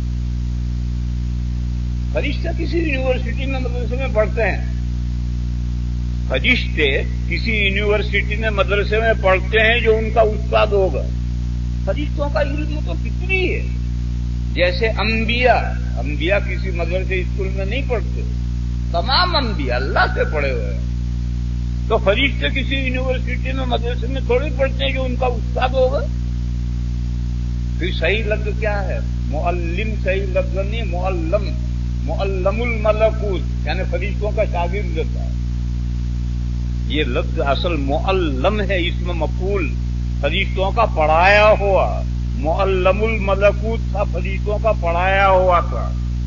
فرشتے کسی یونیورسٹی میں مدرسے میں پڑھتے ہیں، فرشتے کسی یونیورسٹی میں مدرسے میں پڑھتے ہیں جو ان کا استاد ہوگا۔ فرشتوں کا علم تو کتنی ہے، جیسے انبیاء انبیاء کسی مدرسے اسکول میں نہیں پڑھتے، تمام انبیاء اللہ سے پڑھے ہوئے ہیں، تو فرشتے کسی یونیورسٹی میں مدرسے میں تھوڑی پڑھتے ہیں جو ان کا استاد ہوگا۔ پھر صحیح لفظ کیا ہے؟ معلم صحیح لفظ نہیں، معلم، معلم الملکوت یعنی فرشتوں کا شاگرد ہوتا ہے۔ یہ لفظ اصل معلم ہے، اسم مفعول، فرشتوں کا پڑھایا ہوا۔ معلم الملکوت تھا، فرشتوں کا پڑھایا ہوا تھا۔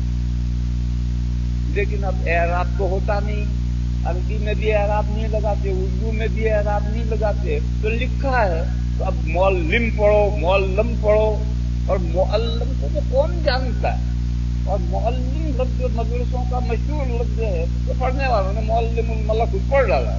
لیکن اب اعراب تو ہوتا نہیں، عربی میں بھی اعراب نہیں لگاتے، اردو میں بھی اعراب نہیں لگاتے، تو لکھا ہے تو اب معلم پڑھو، معلم پڑھو، اور معلم کو تو کون جانتا ہے؟ اور معلم لفظ مدرسوں کا مشہور لفظ ہے، تو پڑھنے والوں نے معلم الملکوت پڑھ ڈالا۔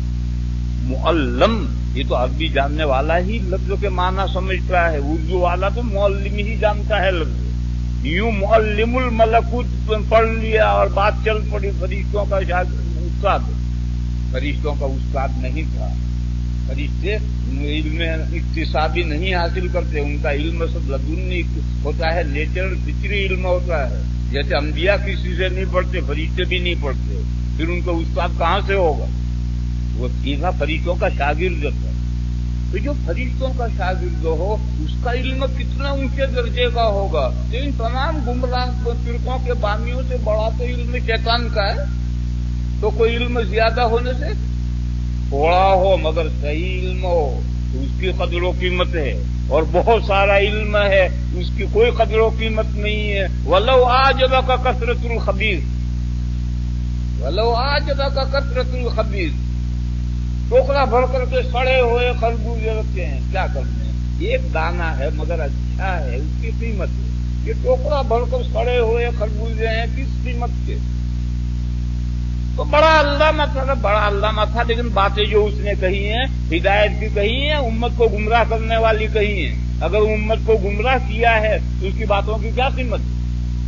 معلم یہ تو عربی جاننے والا ہی لفظ کے معنی سمجھتا ہے، اردو والا تو معلم ہی جانتا ہے لفظ۔ یوں معلم الملکوت پڑھ لیا اور بات چل پڑی فرشتوں کا استاد۔ فرشتوں کا استاد نہیں تھا، فرشتے علم اکتسابی نہیں حاصل کرتے، ان کا علم سب لدنی ہوتا ہے، نیچرل فطری علم ہوتا ہے۔ جیسے انبیاء کسی سے نہیں پڑھتے، فرشتے بھی نہیں پڑھتے، پھر ان کا استاد کہاں سے ہوگا؟ وہ سیدھا فرشتوں کا شاگرد ہوتا ہے۔ تو جو فرشتوں کا شاگرد ہو اس کا علم کتنا اونچے درجے کا ہوگا؟ تو ان تمام گمراہ فرقوں کے بانیوں سے بڑا تو علم شیطان کا ہے۔ تو کوئی علم زیادہ ہونے سے تھوڑا ہو مگر صحیح علم ہو تو اس کی قدر و قیمت ہے، اور بہت سارا علم ہے اس کی کوئی قدر و قیمت نہیں ہے۔ وَلَوْ أَعْجَبَكَ كَثْرَةُ الْخَبِيثِ، وَلَوْ أَعْجَبَكَ كَثْرَةُ الْخَبِيثِ، ٹوکرا بھر کر کے سڑے ہوئے خربوزے رکھتے ہیں، کیا کرتے ہیں؟ یہ ایک دانہ ہے مگر اچھا ہے، اس کی قیمت ہے۔ یہ ٹوکرا بھر کر سڑے ہوئے خربوزے ہیں، کس قیمت کے؟ تو بڑا علامہ تھا، بڑا علامہ تھا، لیکن باتیں جو اس نے کہی ہیں ہدایت کی کہی ہیں، امت کو گمراہ کرنے والی کہی ہیں۔ اگر امت کو گمراہ کیا ہے تو اس کی باتوں کی کیا قیمت ہے؟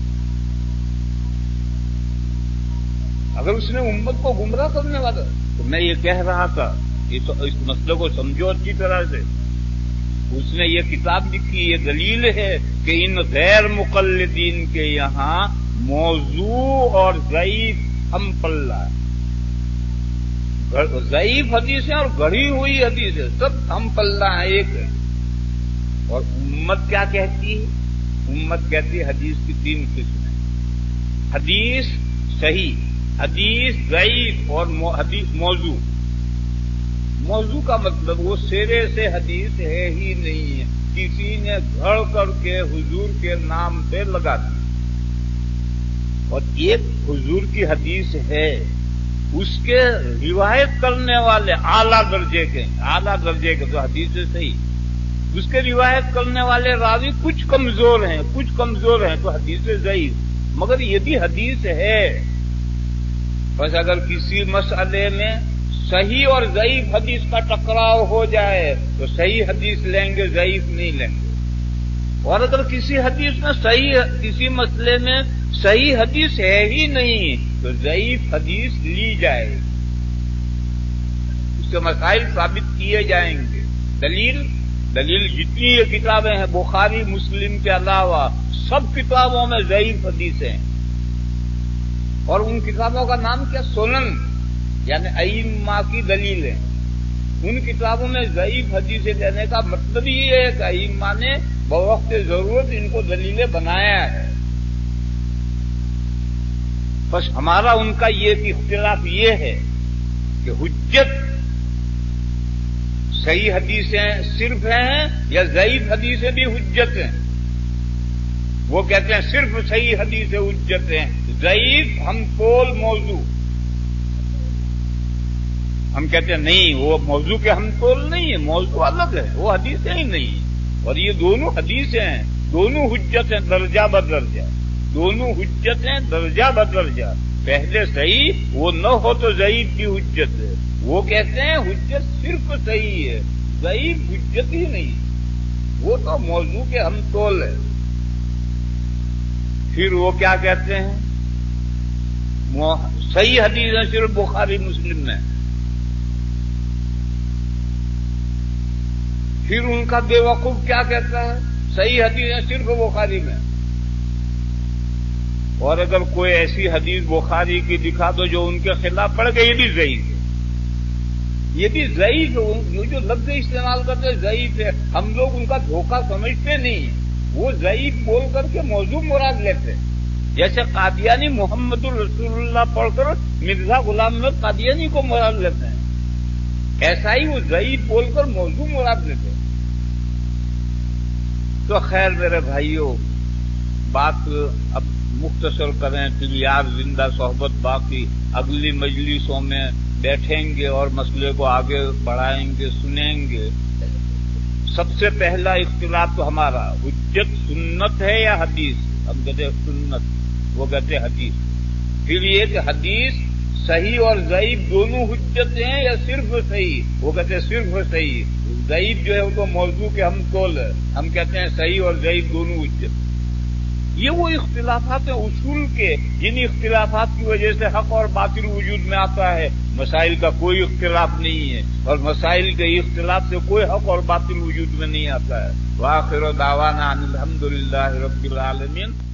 اگر اس نے امت کو گمراہ کرنے والا، تو میں یہ کہہ رہا تھا اس مسئلے کو سمجھو اچھی طرح سے۔ اس نے یہ کتاب لکھی، یہ دلیل ہے کہ ان غیر مقلدین کے یہاں موضوع اور ضعیف ہم پلہ. ضعیف حدیثیں اور گڑھی ہوئی حدیثیں سب ہم پلہ ہیں، ایک ہے. اور امت کیا کہتی ہے؟ امت کہتی ہے حدیث کی تین قسمیں: حدیث صحیح، حدیث ضعیف اور حدیث موضوع. موضوع کا مطلب وہ سرے سے حدیث ہے ہی نہیں ہے، کسی نے گھڑ کر کے حضور کے نام پہ لگا دی. اور ایک حضور کی حدیث ہے، اس کے روایت کرنے والے اعلیٰ درجے کے اعلیٰ درجے کے تو حدیث سے صحیح، اس کے روایت کرنے والے راوی کچھ کمزور ہیں کچھ کمزور ہیں تو حدیث سے ضعیف. مگر یہ بھی حدیث ہے. بس اگر کسی مسئلے میں صحیح اور ضعیف حدیث کا ٹکراؤ ہو جائے تو صحیح حدیث لیں گے، ضعیف نہیں لیں گے. اور اگر کسی حدیث میں صحیح کسی مسئلے میں صحیح حدیث ہے ہی نہیں تو ضعیف حدیث لی جائے گی. اس کے مسائل ثابت کیے جائیں گے. دلیل دلیل جتنی یہ کتابیں ہیں بخاری مسلم کے علاوہ سب کتابوں میں ضعیف حدیثیں ہیں. اور ان کتابوں کا نام کیا؟ سنن، یعنی ائمہ کی دلیلیں. ان کتابوں میں ضعیف حدیثیں دینے کا مطلب یہ ہے کہ ائمہ نے بوقت ضرورت ان کو دلیلیں بنایا ہے. بس ہمارا ان کا یہ اختلاف یہ ہے کہ حجت صحیح حدیثیں صرف ہیں یا ضعیف حدیثیں بھی حجت ہیں. وہ کہتے ہیں صرف صحیح حدیثیں حجت ہیں، ضعیف ہم تول موضوع. ہم کہتے ہیں نہیں، وہ موضوع کے ہم تول نہیں ہے، موضوع الگ ہے، وہ حدیثیں ہی نہیں. اور یہ دونوں حدیثیں ہیں، دونوں حجت ہیں درجہ بدرجہ، دونوں حجت ہیں درجہ بدرجہ. پہلے صحیح وہ نہ ہو تو ضعیف کی حجت ہے. وہ کہتے ہیں حجت صرف صحیح ہے، ضعیف حجت ہی نہیں، وہ تو موضوع کے ہم تول ہے. پھر وہ کیا کہتے ہیں؟ صحیح حدیثیں صرف بخاری مسلم میں. پھر ان کا بے وقوف کیا کہتا ہے؟ صحیح حدیثیں صرف بخاری میں. اور اگر کوئی ایسی حدیث بخاری کی دکھا دو جو ان کے خلاف پڑ گئی، یہ بھی ضعیف ہے، یہ بھی ضعیف ہے. جو لفظ استعمال کرتے ہیں ضعیف ہے، ہم لوگ ان کا دھوکہ سمجھتے نہیں ہیں. وہ ضعیف بول کر کے موضوع مراد لیتے ہیں. جیسے قادیانی محمد الرسول اللہ پڑھ کر مرزا غلام احمد قادیانی کو مراد لیتے ہیں، ایسا ہی وہ ضعیف بول کر موضوع مراد لیتے ہیں. تو خیر میرے بھائیوں، بات اب مختصر کریں، پھر یار زندہ صحبت باقی اگلی مجلسوں میں بیٹھیں گے اور مسئلے کو آگے بڑھائیں گے، سنیں گے. سب سے پہلا اختلاف تو ہمارا حجت سنت ہے یا حدیث؟ ہم کہتے ہیں سنت، وہ کہتے ہیں حدیث. پھر یہ کہ حدیث صحیح اور ضعیف دونوں حجت ہیں یا صرف صحیح؟ وہ کہتے ہیں صرف صحیح. ضعیف جو ہے وہ تو موضوع کے ہم تول ہے، ہم کہتے ہیں صحیح اور ضعیف دونوں حجت. یہ وہ اختلافات ہیں اصول کے، جن اختلافات کی وجہ سے حق اور باطل وجود میں آتا ہے. مسائل کا کوئی اختلاف نہیں ہے، اور مسائل کے اختلاف سے کوئی حق اور باطل وجود میں نہیں آتا ہے. وآخر دعوانا ان الحمد للہ رب العالمین.